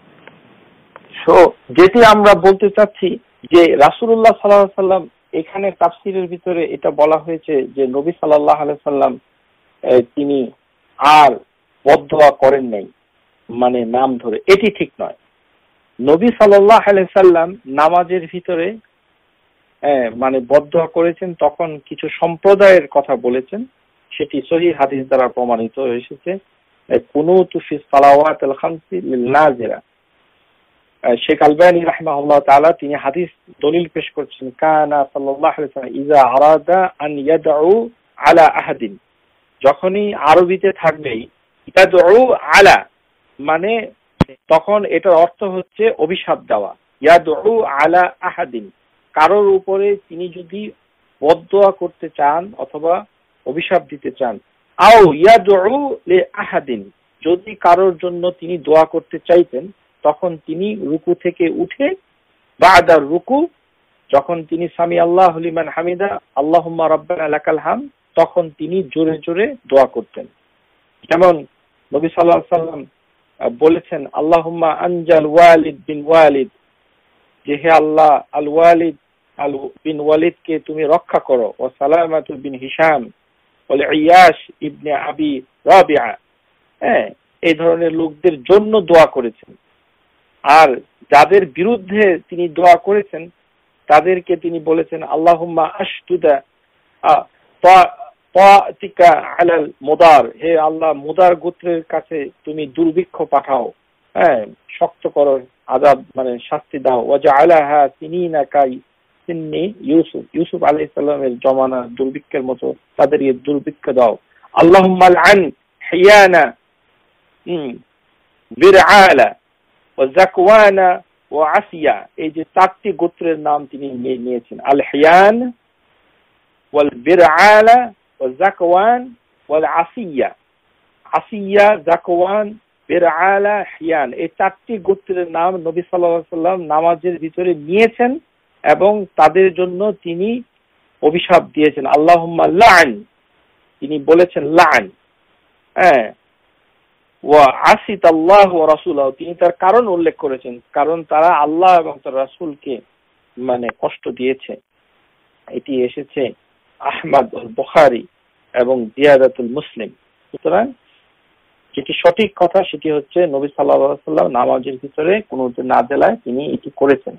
যেটি আমরা বলতে চাচ্ছি যে রাসূলুল্লাহ সাল্লাল্লাহু আলাইহি সাল্লাম, এখানে তাফসীরের ভিতরে এটা বলা হয়েছে যে নবী সাল্লাল্লাহু আলাইহি সাল্লাম তিনি আর বদদোয়া করেন নাই নাম ধরে, এটি ঠিক নয়। নবী সাল্লাল্লাহু আলাইহি সাল্লাম নামাজের ভিতরে বদদোয়া করেছেন, তখন কিছু সম্প্রদায়ের কথা বলেছেন, সেটি সহিহ হাদিস দ্বারা প্রমাণিত এসেছে। কুনুতু ফিস সালাওয়াতিল খামসি লিল নাজিরা, শেখ আলবানী রাহিমাহুল্লাহ তাআলা তিনি হাদিস দলিল পেশ করছেন, কানা সাল্লাল্লাহু আলাইহি ওয়াসাল্লাম ইযা আরাদা আন ইয়াদউ আলা আহাদিন, যখনই আরবিতে থাকবে ইয়াদউ আলা তখন এটার অর্থ হচ্ছে অভিশাপ দেওয়া। ইয়াদউ আলা আহাদিন, কারোর উপরে তিনি যদি বদদোয়া করতে চান অথবা অভিশাপ দিতে চান। আও ইয়াদউ লি আহাদিন, যদি কারোর জন্য তিনি দোয়া করতে চাইতেন তখন তিনি রুকু থেকে উঠে বাদা রুকু, যখন তিনি সামি আল্লাহু লিমান হামিদা আল্লাহুম্মা রাব্বানা লাকাল হামদ, তখন তিনি জোরে জোরে দোয়া করতেন। যেমন নবী সাল্লাল্লাহু আলাইহি ওয়াসাল্লাম বলেছেন, আল্লাহুম্মা আনজাল ওয়ালিদ বিন ওয়ালিদ, যে হে আল্লাহ আল ওয়ালিদ আল বিন ওয়ালিদকে তুমি রক্ষা করো, ও সালামাতু বিন হিশাম ওয়াল ইয়াশ ইবনে আবি রাবিআ, এই ধরনের লোকদের জন্য দোয়া করেছেন। আর যাদের বিরুদ্ধে তিনি দোয়া করেছেন তাদেরকে তিনি বলেছেন আল্লাহুম্মা আশতুদা তা'তিকা আলাল মুদার, হে আল্লাহ মুদার গোত্রের কাছে তুমি দুর্ভিক্ষ পাঠাও, হ্যাঁ শক্ত করো, আযাব মানে শাস্তি দাও। ওয়াজআলাহা সিনিনা কাই সিন্নি ইউসুফ আলাইহিস সালামের জমানা দুর্ভিক্ষের মতো তাদেরকে দুর্ভিক্ষ দাও। আল্লাহুম্মা আন হিয়ানা বিরআলা ওয়া যাকওয়ানা ওয়া আসিয়া, এই যে 4টি গোত্রের নাম তিনি নিয়েছেন, আল হিয়ান ওয়াল বিরআলা ওয়া যাকওয়ান ওয়াল আসিয়া। আসিয়া, যাকওয়ান, বিরআলা, হিয়ান, এই 4টি গোত্রের নাম নবী সাল্লাল্লাহু আলাইহি ওয়াসাল্লাম নামাজের ভিতরে নিয়েছেন এবং তাদের জন্য তিনি অভিশাপ দিয়েছেন। আল্লাহুম্মা লা'ন, তিনি বলেছেন লা'ন, হ্যাঁ, ওয়া আসিত আল্লাহ ওয়া রাসূলুহু, তিনি তার কারণ উল্লেখ করেছেন, কারণ তারা আল্লাহ এবং তার রাসূলকে মানে কষ্ট দিয়েছে। এটি এসেছে আহমদ আল বুখারী এবং জিয়াদাতুল মুসলিম। সুতরাং যেটি সঠিক কথা সেটি হচ্ছে নবী সাল্লাল্লাহু আলাইহি ওয়াসাল্লাম নামাজের ভিতরে কুনুত নাযিলায় তিনি এটি করেছেন।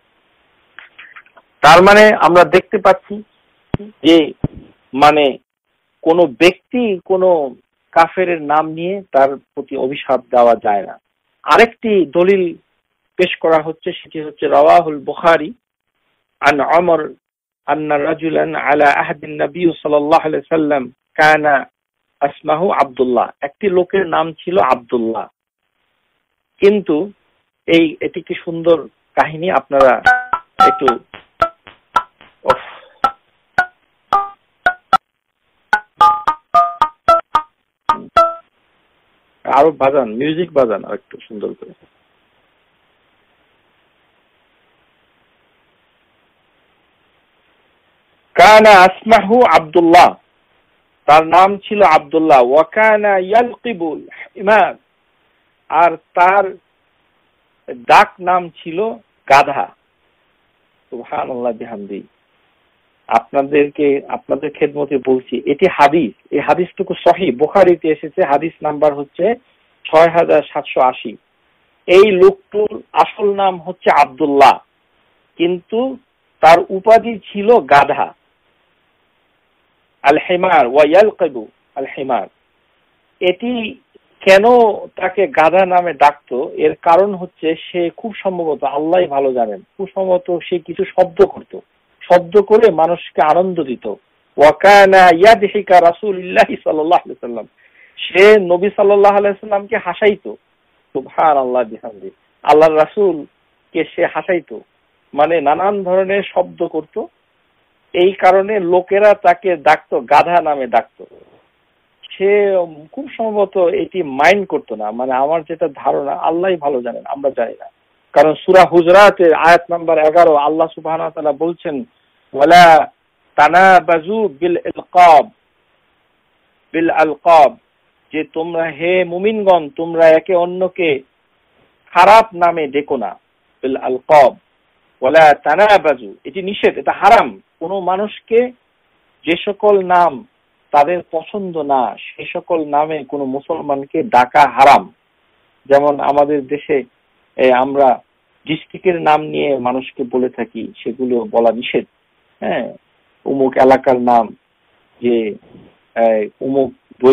তার মানে আমরা দেখতে পাচ্ছি যে মানে কোন ব্যক্তি কোন কাফেরের নাম নিয়ে তার প্রতি অভিশাপ দেওয়া যায় না। আরেকটি দলিল পেশ করা হচ্ছে, সেটি হচ্ছে রাওয়াহুল বুখারী আন ওমর আন্না রাজুলান আলা আহদিন নবী সাল্লাল্লাহু আলাইহি ওয়াসাল্লাম কানা আসমাহু আব্দুল্লাহ, একটি লোকের নাম ছিল আব্দুল্লাহ। কিন্তু এটি কি সুন্দর কাহিনী, আপনারা একটু আরো বাজান, মিউজিক বাজান আর একটু সুন্দর করে। কানা আসমাহু আব্দুল্লাহ, তার নাম ছিল আব্দুল্লাহ। ওয়া কানা ইয়ালকিবুল হিমার, আর তার ডাক নাম ছিল গাধা। সুবহানাল্লাহ বিহামদি। আপনাদের খেদমতে বলছি, এটি হাদিস, এই হাদিসটুকু সহিহ, বুখারীতে এসেছে, হাদিস নাম্বার হচ্ছে 6780। এই লোকটির আসল নাম হচ্ছে আব্দুল্লাহ, কিন্তু তার উপাধি ছিল গাধা। আল হিমার ওয়া ইয়ালকিবু আল হিমার, এটি কেন তাকে গাধা নামে ডাকতো, এর কারণ হচ্ছে সে খুব সম্ভবত, আল্লাহই ভালো জানেন, খুব সম্ভবত সে কিছু শব্দ করে মানুষকে আনন্দ দিত। ওয়া কানা ইয়াদহিকা রাসূলুল্লাহি সাল্লাল্লাহু আলাইহি ওয়াসাল্লাম, সে নবী সাল্লাল্লাহু আলাইহি ওয়াসাল্লামকে হাসাইতো। সুবহানাল্লাহ বিহামদি, আল্লাহর রাসূলকে সে হাসাইতো, মানে নানান ধরনের শব্দ করত। এই কারণে লোকেরা তাকে ডাকতো, গাধা নামে ডাকতো। সে খুব সম্ভবত এটি মাইন্ড করতো না, মানে আমার যেটা ধারণা, আল্লাহই ভালো জানেন, আমরা জানি না। কারণ সূরা হুজরাতের আয়াত নাম্বার 11 আল্লাহ সুবহানাহু ওয়া তাআলা বলছেন ওয়ালা তানাবাজু বিল আলকাব, যে তোমরা হে মুমিনগণ তোমরা একে অন্যকে খারাপ নামে ডেকো না। বিল আলকাব ওয়ালা তানাবাজু, এটি নিষেধ, এটা হারাম। কোনো মানুষকে যে সকল নাম তাদের পছন্দ না সেই সকল নামে কোনো মুসলমানকে ডাকা হারাম। যেমন আমাদের দেশে আমরা ডিস্ট্রিক্টের নাম নিয়ে মানুষকে বলে থাকি, সেগুলো বলা নিষেধ। হ্যাঁ, অমুক এলাকার নাম, যে অমুক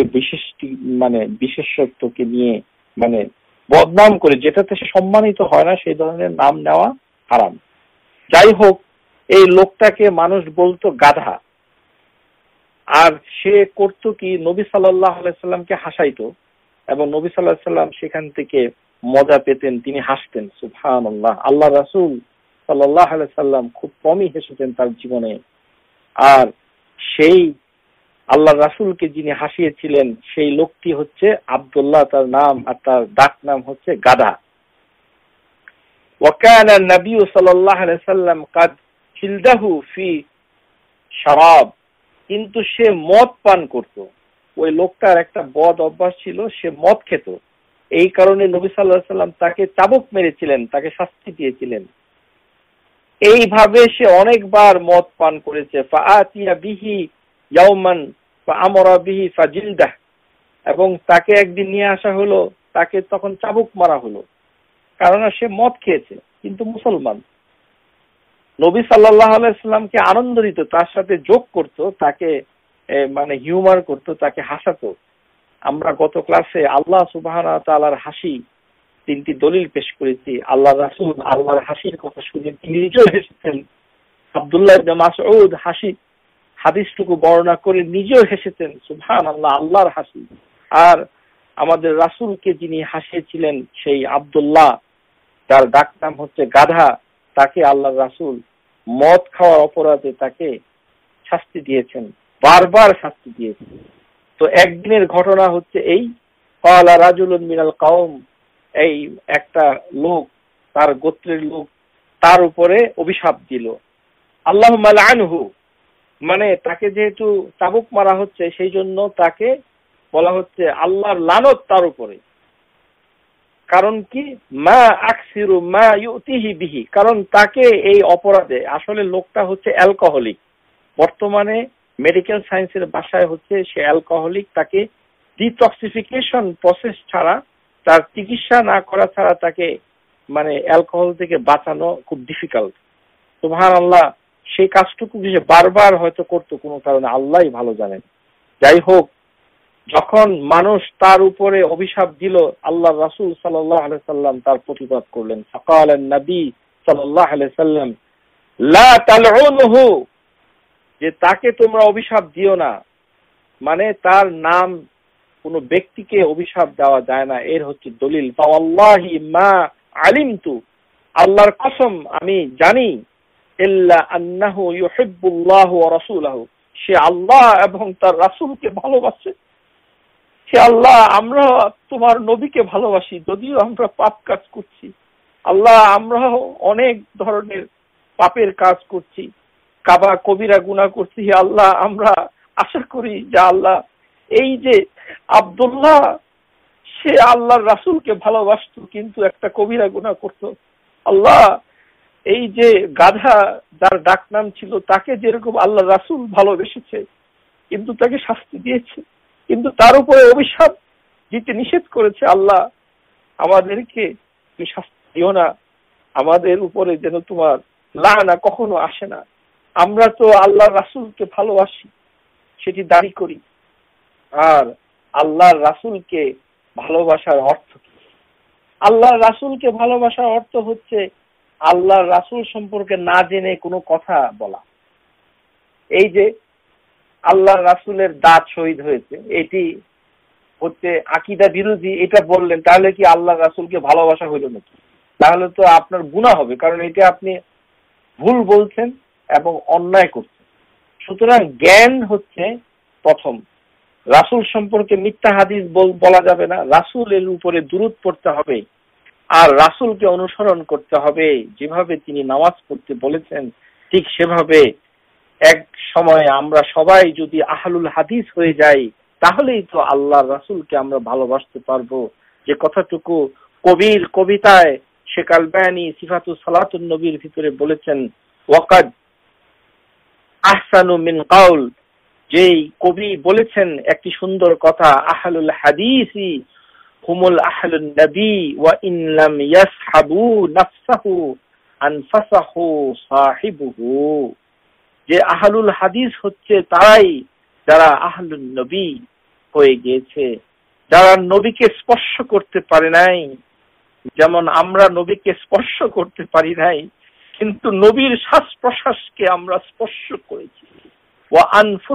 বিশেষত্বকে নিয়ে মানে বদনাম করে যেটাতে সে সম্মানিত হয় না সেই ধরনের নাম নেওয়া হারাম। যাই হোক, এই লোকটাকে মানুষ বলতো গাধা, আর সে করতো কি, নবী সাল্লাল্লাহু আলাইহি ওয়াসাল্লামকে হাসাইতো এবং নবী সাল্লাল্লাহু আলাইহি ওয়াসাল্লাম সেখান থেকে মজা পেতেন, তিনি হাসতেন। সুবহানাল্লাহ, আল্লাহ রাসূল সাল্লাল্লাহু আলাইহি ওয়াসাল্লাম খুব কমই হেসেছেন তার জীবনে। আর সেই আল্লাহ রাসূলকে যিনি হাসিয়েছিলেন সেই লোকটি হচ্ছে আব্দুল্লাহ তার নাম, আর তার ডাক নাম হচ্ছে গাধা। ওয়া কানা নবী সাল্লাল্লাহু আলাইহি ওয়াসাল্লাম কাদ খিলদাহু ফি শারাব, কিন্তু সে মদ পান করত। ওই লোকটার একটা বদ অভ্যাস ছিল, সে মদ খেত। এই কারণে নবী সাল্লাল্লাহু আলাইহি ওয়াসাল্লাম তাকে চাবুক মেরেছিলেন, তাকে শাস্তি দিয়েছিলেন। এইভাবে সে অনেকবার মদ পান করেছে। ফাআতিয়া বিহি ইয়াওমান ফাআমরা বিহি ফাজিলদাহ, এবং তাকে একদিন নিয়ে আসা হলো তাকে তখন চাবুক মারা হলো, কারণ সে মদ খেয়েছে কিন্তু মুসলমান। নবী সাল্লাল্লাহু আলাইহি সাল্লামকে আনন্দ দিত, তার সাথে যোগ করত, তাকে মানে হিউমার করত, তাকে হাসাতো। আমরা গত ক্লাসে আল্লাহ সুবহানাহু ওয়া তাআলার হাসি 3টি দলিল পেশ করেছি। আল্লাহ রাসূল আল্লাহর হাসির কথা শুনে তিনি নিজেও হেসেছেন। আব্দুল্লাহ ইবনে মাসউদ হাদিসটুকু বর্ণনা করে নিজেও হেসেছেন, সুবহানাল্লাহ, আল্লাহর হাসি। আর আমাদের রাসূলকে যিনি হাসিয়েছিলেন সেই আব্দুল্লাহ, যার ডাক নাম হচ্ছে গাধা, তাকে আল্লাহর রাসূল মদ খাওয়ার অপরাধে তাকে শাস্তি দিয়েছেন, বারবার শাস্তি দিয়েছেন। তো একদিনের ঘটনা হচ্ছে এই, ক্বালা রাজুলুন মিনাল কওম, এই একটা লোক, তার গোত্রের লোক তার উপরে অভিশাপ দিল, আল্লাহুম্মা লাআনহু, মানে তাকে যেহেতু চাবুক মারা হচ্ছে সেই জন্য তাকে বলা হচ্ছে আল্লাহর লানত তার উপরে। কারণ কি, মা আকসিরু মা ইউতিহি বিহি, কারণ তাকে এই অপরাধে, আসলে লোকটা হচ্ছে অ্যালকোহলিক, বর্তমানে মেডিকেল সায়েন্সের ভাষায় হচ্ছে সে অ্যালকোহলিক। তাকে ডিটক্সিফিকেশন প্রসেস ছাড়া, তার চিকিৎসা না করা ছাড়া তাকে মানে অ্যালকোহল থেকে বাঁচানো খুব ডিফিকাল্ট। সুবহানাল্লাহ, সেই কাজটুকু সে বারবার হয়তো করতো কোনো কারণে, আল্লাহই ভালো জানেন। যাই হোক, যখন মানুষ তার উপরে অভিশাপ দিল, আল্লাহ রাসূল সাল্লাল্লাহু আলাইহি সাল্লাম তার প্রতিবাদ করলেন। ফাকালান নবী সাল্লাল্লাহু আলাইহি সাল্লাম লা তালউনহু, যে তাকে তোমরা অভিশাপ দিও না, মানে তার নাম কোন ব্যক্তিকে অভিশাপ দেওয়া যায় না, এর হচ্ছে দলিল। ফাওয়াল্লাহি মা আলিমতু, আল্লাহর কসম আমি জানি, ইল্লা আন্নাহু ইউহিব্বুল্লাহু ওয়া রাসূলহু, সে আল্লাহ এবং তার রাসূলকে ভালোবাসে। সে আল্লাহ, আমরা তোমার নবীকে ভালোবাসি, যদিও আমরা পাপ কাজ করছি। আল্লাহ, আমরা অনেক ধরনের পাপের কাজ করছি, কবিরা গুনাহ করছি। আল্লাহ, আমরা আশা করি যে আল্লাহ, এই যে আব্দুল্লাহ, সে আল্লাহর রাসূলকে ভালোবাসতো কিন্তু একটা কবিরা গুনাহ করত। আল্লাহ, এই যে গাধা যার ডাক নাম ছিল, তাকে যেরকম আল্লাহ রাসূল ভালোবেসেছে কিন্তু তাকে শাস্তি দিয়েছে, কিন্তু তার উপরে অভিশাপ দিতে নিষেধ করেছে। আল্লাহ, আমাদেরকে তুমি শাস্তি দিও না, আমাদের উপরে যেন তোমার লানা কখনো আসে না। আমরা তো আল্লাহ রাসূলকে ভালোবাসি, সেটি দাবি করি। আর আল্লাহর রাসূলকে ভালোবাসার অর্থ কি? আল্লাহর রাসূলকে ভালোবাসার অর্থ হচ্ছে আল্লাহর রাসূল সম্পর্কে না জেনে কোনো কথা বলা। এই যে আল্লাহর রাসূলের দাঁত শহীদ হয়েছে, এটি হচ্ছে আকীদা বিরোধী, এটা বললেন, তাহলে কি আল্লাহর রাসূলকে ভালোবাসা হইল নাকি? তাহলে তো আপনার গুনাহ হবে, কারণ এটা আপনি ভুল বলছেন এবং অন্যায় করছেন। সুতরাং জ্ঞান হচ্ছে প্রথম। রাসূল সম্পর্কে মিথ্যা হাদিস বলা যাবে না, রাসূলের উপরে দুরূদ পড়তে হবে, আর রাসূলকে অনুসরণ করতে হবে। যেভাবে তিনি নামাজ পড়তে বলেছেন ঠিক সেভাবে এক সময় আমরা সবাই যদি আহলুল হাদিস হয়ে যাই, তাহলেই তো আল্লাহর রাসূলকে আমরা ভালোবাসতে পারবো। যে কথাটুকু কবির কবিতায় শেখ আলবানী সিফাতুস সালাতুন নবীর ভিতরে বলেছেন, ওয়াকাদ আহসানু মিন কাউল, যেই কবি বলেছেন একটি সুন্দর কথা, আহলুল হাদিসি হুমুল আহলুন নবী ওয়া ইন লাম ইয়াসহাবু নাফসাহু আনফাসাহু সাহিবুহু, যে আহলুল হাদিস হচ্ছে তারাই যারা আহলুন নবী হয়ে গিয়েছে, যারা নবীকে স্পর্শ করতে পারে নাই। যেমন আমরা নবীকে স্পর্শ করতে পারি নাই, কিন্তু নবীর শ্বাস প্রশ্বাসকে আমরা স্পর্শ করেছি। ওয়া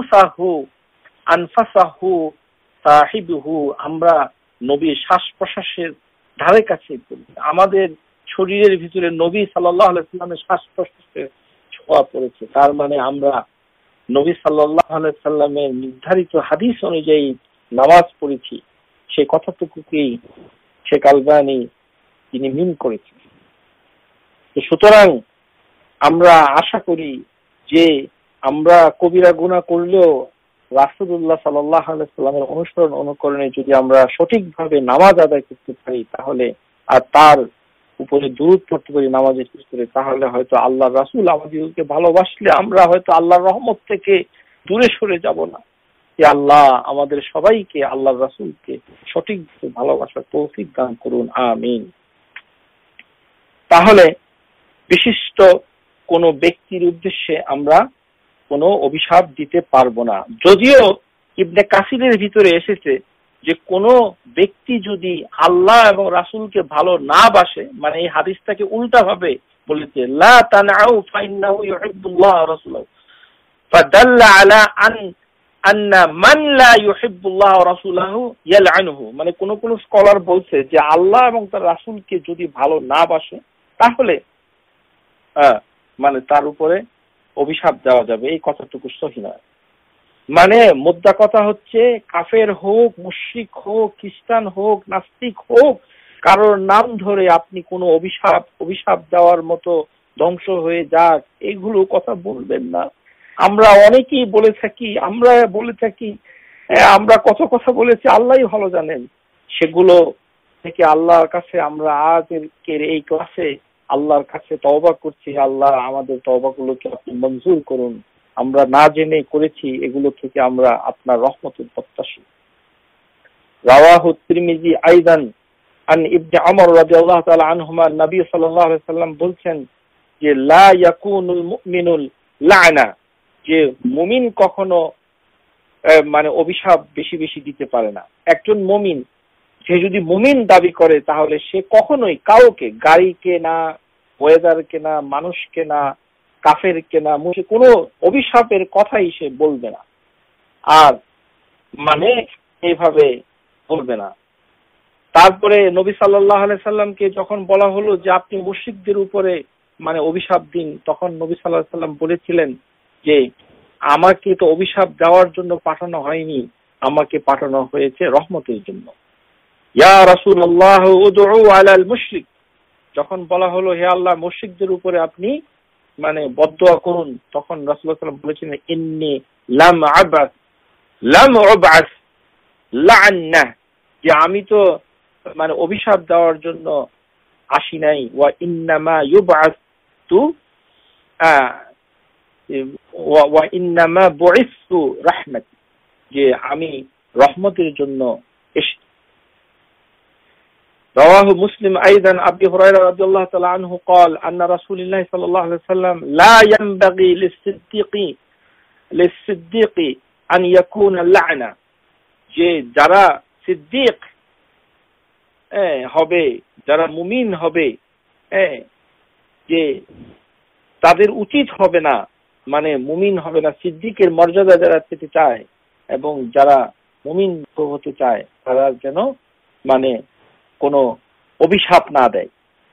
আনফাসাহু সাহিবুহু, আমরা নবীর শ্বাস প্রশ্বাসের ধারে কাছে আমাদের শরীরের ভিতরে নবী সাল্লাল্লাহু আলাইহি সাল্লামের শ্বাস প্রশ্বাসের ছোঁয়া পড়েছে। তার মানে আমরা নবী সাল্লাল্লাহু আলাইহি সাল্লামের নির্ধারিত হাদিস অনুযায়ী নামাজ পড়েছি। সেই কথাটুকুকেই শেখ আলবানী তিনি মিন করেছেন। সুতরাং আমরা আশা করি যে আমরা কবিরা গুনাহ করলেও রাসূলুল্লাহ সাল্লাল্লাহু আলাইহি সাল্লামের অনুসরণ অনুকরণে যদি আমরা সঠিকভাবে নামাজ আদায় করতে পারি, তাহলে আর তার উপরে দুরূদ পড়তে পারি নামাজের ভিতরে, তাহলে হয়তো আল্লাহর রাসূল আমাদেরকে ভালোবাসলে আমরা হয়তো আল্লাহর রহমত থেকে দূরে সরে যাব না। আল্লাহ আমাদের সবাইকে আল্লাহ রাসূলকে সঠিক ভালোবাসার তৌফিক দান করুন, আমিন। তাহলে বিশিষ্ট কোন ব্যক্তির উদ্দেশ্যে আমরা কোনো অভিশাপ দিতে পারবো না। যদিও ইবনে কাসিরের ভিতরে এসেছে যে কোন ব্যক্তি যদি আল্লাহ এবং রাসূলকে ভালো না বাসে, মানে এই হাদিসটাকে উল্টা ভাবে বলেছে, লা তানআউ ফাইন্নাহু ইউহিব্বুল্লাহ ওয়া রাসূলুহু, ফাদাল্লা আলা আন্না মান লা ইউহিব্বুল্লাহ ওয়া রাসূলুহু ইয়ালআনুহু। মানে কোন কোন স্কলার বলছে যে আল্লাহ এবং তার রাসূলকে যদি ভালো না বাসে তাহলে মানে তার উপরে অভিশাপ দেওয়া যাবে। এই কথাটুকু সহি নয়। মানে মোদ্দা কথা হচ্ছে, কাফের হোক, মুশরিক হোক, খ্রিস্টান হোক, নাস্তিক হোক, কারোর নাম ধরে আপনি কোনো অভিশাপ দেওয়ার মতো ধ্বংস হয়ে যাক এগুলো কথা বলবেন না। আমরা অনেকেই বলে থাকি, আমরা কত কথা বলেছি আল্লাহই ভালো জানেন। সেগুলো থেকে আল্লাহর কাছে আমরা আজকের এই ক্লাসে আল্লাহর কাছে তওবা করছি, আল্লাহ আমাদের তওবাগুলোকে আপনি মঞ্জুর করুন। আমরা না জেনে করেছি, এগুলো থেকে আমরা আপনার রহমতের প্রত্যাশী। রাওয়াহু তিরমিজি আইদান আন ইবনে উমর রাদিয়াল্লাহু তাআলা আনহুমা, নবী সাল্লাল্লাহু আলাইহি সাল্লাম বলছেন যে লা ইয়াকুনুল মুমিনুল লা'না, যে মুমিন কখনো মানে অভিশাপ বেশি বেশি দিতে পারে না। একজন মুমিন, সে যদি মুমিন দাবি করে তাহলে সে কখনোই কাউকে, গাড়িকে না, ওয়েদারকে না, মানুষকে না, কাফেরকে না, কোনো অভিশাপের কথাই সে বলবে না। আর মানে এইভাবে বলবে না। তারপরে নবী সাল্লাল্লাহু আলাইহি সাল্লামকে যখন বলা হলো যে আপনি মুশরিকদের উপরে মানে অভিশাপ দিন, তখন নবী সাল্লাল্লাহু আলাইহি সাল্লাম বলেছিলেন যে আমাকে তো অভিশাপ দেওয়ার জন্য পাঠানো হয়নি, আমাকে পাঠানো হয়েছে রহমতের জন্য। ইয়া রাসূলুল্লাহ উদউ আলাল মুশরিক, যখন বলা হলো হে আল্লাহ মুশরিকদের উপরে আপনি মানে বদদুয়া করুন, তখন রাসূলুল্লাহ সাল্লাল্লাহু আলাইহি ওয়াসাল্লাম বলেছেন ইন্নী লাম উবআস লা'না, যে আমি তো মানে অভিশাপ দেওয়ার জন্য আসি নাই। ওয়া ইন্নামা ইউবআসতু ওয়া ইন্নামা বুইসতু রাহমাতি, যে আমি রহমতের জন্য এসেছি। رواه مسلم أيضا أبي هريرة رضي الله تعالى عنه قال أن رسول الله صلى الله عليه وسلم لا ينبغي للصديق أن يكون اللعنة, যে যারা সিদ্দিক হবে, যারা মুমিন হবে, যে তাদের উচিত হবে না, মানে মুমিন হবে না, সিদ্দিকের মর্যাদা যারা পেতে চায় এবং যারা মুমিন হতে চায় তারা যেন মানে কোনো অভিশাপ না দেয়।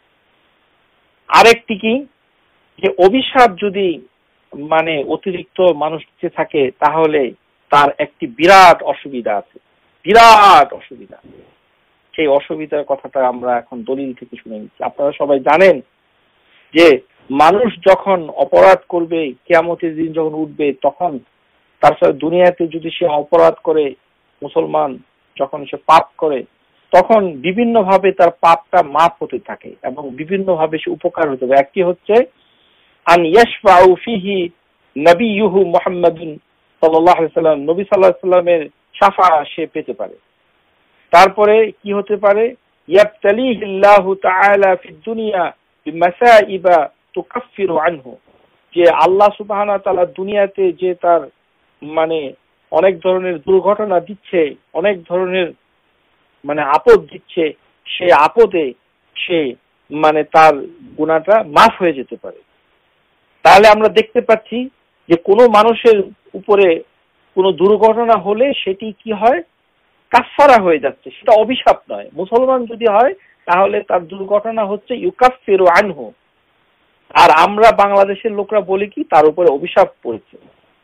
আরেকটি কি, যে অভিশাপ যদি মানে অতিরিক্ত মানুষ দিতে থাকে তাহলে তার একটি বিরাট অসুবিধা আছে, বিরাট অসুবিধা। সেই অসুবিধার কথাটা আমরা এখন দলিল থেকে শুনে নিচ্ছি। আপনারা সবাই জানেন যে মানুষ যখন অপরাধ করবে, কিয়ামতের দিন যখন উঠবে, তখন তার সাথে দুনিয়াতে যদি সে অপরাধ করে, মুসলমান যখন সে পাপ করে, তখন বিভিন্ন ভাবে তার পাপটা মাফ হতে থাকে এবং বিভিন্ন ভাবে সে উপকার হতে পারে। একটি হচ্ছে আন ইয়াশফাউ ফিহি নবিয়ুহু মুহাম্মাদুন সাল্লাল্লাহু আলাইহি ওয়াসাল্লাম, নবী সাল্লাল্লাহু আলাইহি ওয়াসাল্লামের শাফাআত সে পেতে পারে। তারপরে কি হতে পারে, ইয়াবতালিহিল্লাহু তাআলা ফিদ দুনিয়া বিমাসাইবা তুকাফফিরু আনহু, যে আল্লাহ সুবহানাহু ওয়া তাআলা দুনিয়াতে যে তার মানে অনেক ধরনের দুর্ঘটনা দিচ্ছে, অনেক ধরনের মানে আপদ দিচ্ছে, সে আপদে সে মানে তার গুনাহটা মাফ হয়ে যেতে পারে। তাহলে আমরা দেখতে পাচ্ছি যে কোনো মানুষের উপরে কোনো দুর্ঘটনা হলে সেটি কি হয়, কাফফারা হয়ে যাচ্ছে, সেটা অভিশাপ নয়। মুসলমান যদি হয় তাহলে তার দুর্ঘটনা হচ্ছে ইউকাফফিরু আনহু। আর আমরা বাংলাদেশের লোকরা বলি কি, তার উপরে অভিশাপ পড়েছে।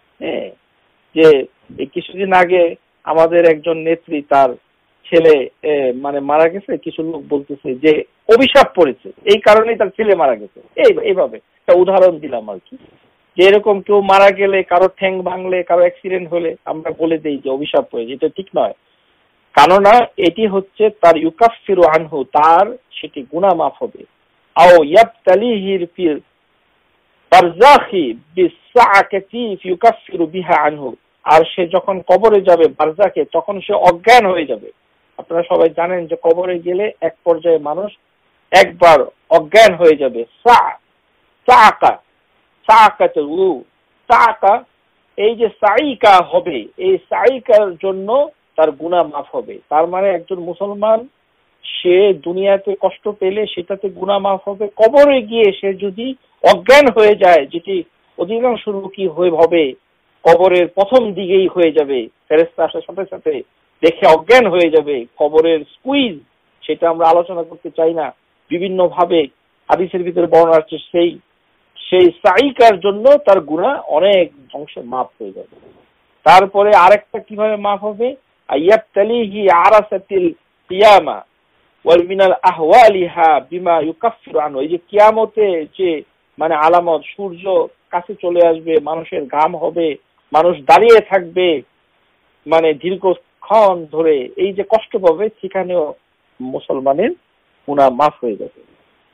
যে এই কিছুদিন আগে আমাদের একজন নেত্রী, তার ছেলে মানে মারা গেছে, কিছু লোক বলতেছে যে অভিশাপ পড়েছে, এই কারণেই তার ছেলে মারা গেছে। এইভাবে একটা উদাহরণ দিলাম আর কি, যে এরকম কেউ মারা গেলে, কারো ঠ্যাং ভাঙলে, কারো অ্যাক্সিডেন্ট হলে আমরা বলে দেই যে অভিশাপ পড়েছে, এটা ঠিক নয়। কেননা এটি হচ্ছে তার ইউকাফফিরু আনহু, তার সেটি গুনাহ মাফ হবে। আও ইয়াবতালিহির ফিল বারযাখি বিসআকাতি ইউকাফফিরু বিহা আনহু, আর সে যখন কবরে যাবে বারজাকে, তখন সে অজ্ঞান হয়ে যাবে। আপনারা সবাই জানেন যে কবরে গেলে এক পর্যায়ে মানুষ একবার অজ্ঞান হয়ে যাবে। এই যে সাইকা হবে, এই সাইকার জন্য তার গুনাহ মাফ হবে। তার মানে একজন মুসলমান সে দুনিয়াতে কষ্ট পেলে সেটাতে গুনাহ মাফ হবে। কবরে গিয়ে সে যদি অজ্ঞান হয়ে যায়, যেটি অধিকাংশ লোকই হবে, কবরের প্রথম দিকেই হয়ে যাবে, ফেরেশতা আসার সাথে সাথে দেখে অজ্ঞান হয়ে যাবে। কবরের স্কুইজ, সেটা আমরা আলোচনা করতে চাই না, বিভিন্ন ভাবে হাদিসের ভিতরে বর্ণনা আছে। সেই সাইকার জন্য তার গুনাহ অনেক অংশে মাফ হয়ে যাবে। তারপরে আরেকটা কিভাবে মাফ হবে, আয়াবতালিহি আরাসাতিল কিয়ামা ওয়াল মিনাল আহওয়ালিহা বিমা ইউকাফিরু আনহু। এই যে কিয়ামতে যে মানে আলামত, সূর্য কাছে চলে আসবে, মানুষের ঘাম হবে, মানুষ দাঁড়িয়ে থাকবে মানে দীর্ঘক্ষণ ধরে, এই যে কষ্ট পাবে, সেখানেও মুসলমানের গুনাহ মাফ হয়ে যাবে।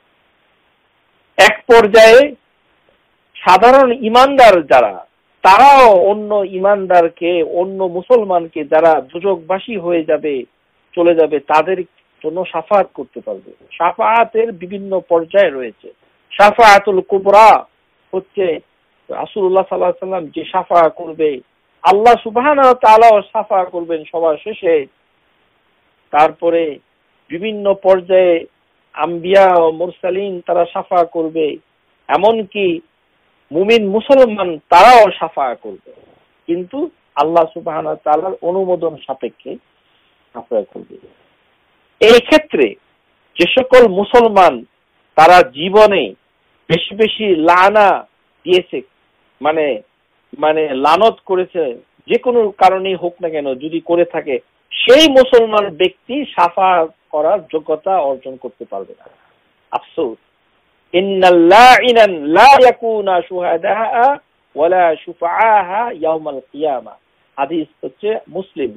এক পর্যায়ে সাধারণ ইমানদার যারা, তারাও অন্য ইমানদারকে, অন্য মুসলমানকে যারা দুজকবাসী হয়ে যাবে, চলে যাবে, তাদের জন্য শাফাআত করতে পারবে। শাফাআতের বিভিন্ন পর্যায় রয়েছে। শাফাআতুল কুবরা হচ্ছে রাসূলুল্লাহ সাল্লাল্লাহু আলাইহি ওয়াসাল্লাম যে শাফাআত করবে, আল্লাহ সুবহানাহু ওয়া তাআলাও শাফাআত করবেন সবার শেষে। তারপরে বিভিন্ন পর্যায়ে আম্বিয়া ও মুরসালিন তারা শাফাআত করবে, এমনকি মুমিন মুসলমান তারাও শাফাআত করবে, কিন্তু আল্লাহ সুবহানাহু ওয়া তাআলার অনুমোদন সাপেক্ষে শাফাআত করবে। এই ক্ষেত্রে যে সকল মুসলমান তারা জীবনে বেশি বেশি লানা দিয়েছে, মানে লানত করেছে, যে কোনো কারণেই হোক না কেন, যদি করে থাকে, সেই মুসলমান ব্যক্তি শাফাআত করার যোগ্যতা অর্জন করতে পারবে না। আফসোস, ইন্নাল লাইনান লা ইয়াকুনা শুহাদাআ ওয়ালা শুফাআহা ইয়াউমাল কিয়ামা। হাদিস হচ্ছে মুসলিম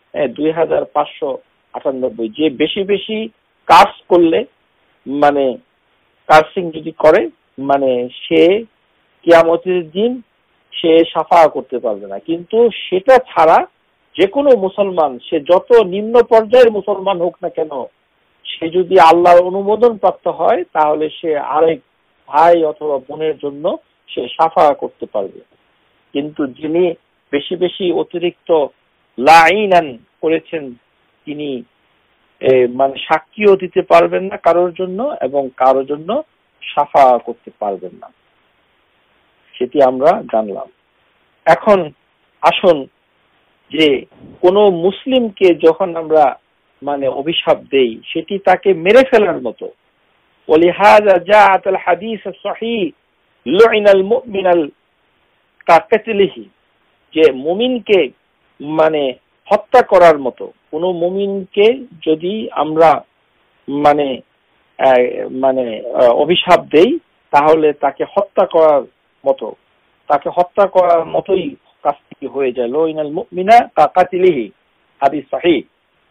2598। যে বেশি বেশি কাজ করলে, মানে কার্সিং যদি করে, মানে সে কিয়ামতের দিন সে শাফাআত করতে পারবে না। কিন্তু সেটা ছাড়া যে কোনো মুসলমান, সে যত নিম্ন পর্যায়ের মুসলমান হোক না কেন, সে যদি আল্লাহর অনুমোদন প্রাপ্ত হয়, তাহলে সে আরেক ভাই অথবা বোনের জন্য সে শাফাআত করতে পারবে। কিন্তু যিনি বেশি বেশি অতিরিক্ত লাইনান করেছেন, তিনি মানে সাক্ষীও দিতে পারবেন না কারোর জন্য, এবং কারোর জন্য শাফাআত করতে পারবেন না। সেটি আমরা জানলাম। এখন আসুন, যে কোনো মুসলিমকে যখন আমরা মানে অভিশাপ দেই, সেটি তাকে মেরে ফেলার মতো। ওয়ালিহাযা জাআত আল হাদিস সহিহ লুইনাল মুমিনাল কাকাতলিহি, যে মুমিনকে মানে হত্যা করার মতো, কোন মুমিনকে যদি আমরা মানে মানে অভিশাপ দেই, তাহলে তাকে হত্যা করার মতো, তাকে হত্যা করার মতোই কাজটি হয়ে যায়। লুইনাল মুমিনা কাকাতলিহি, হাদিস সহিহ।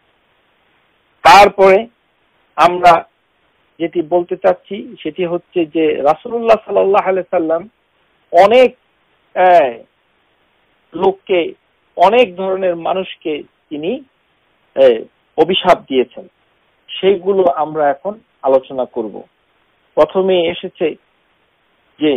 তারপরে আমরা যেটি বলতে চাচ্ছি সেটি হচ্ছে যে রাসূলুল্লাহ সাল্লাল্লাহু আলাইহি সাল্লাম অনেক লোককে, অনেক ধরনের মানুষকে তিনি অভিশাপ দিয়েছেন। সেইগুলো আমরা এখন আলোচনা করব। প্রথমে এসেছে যে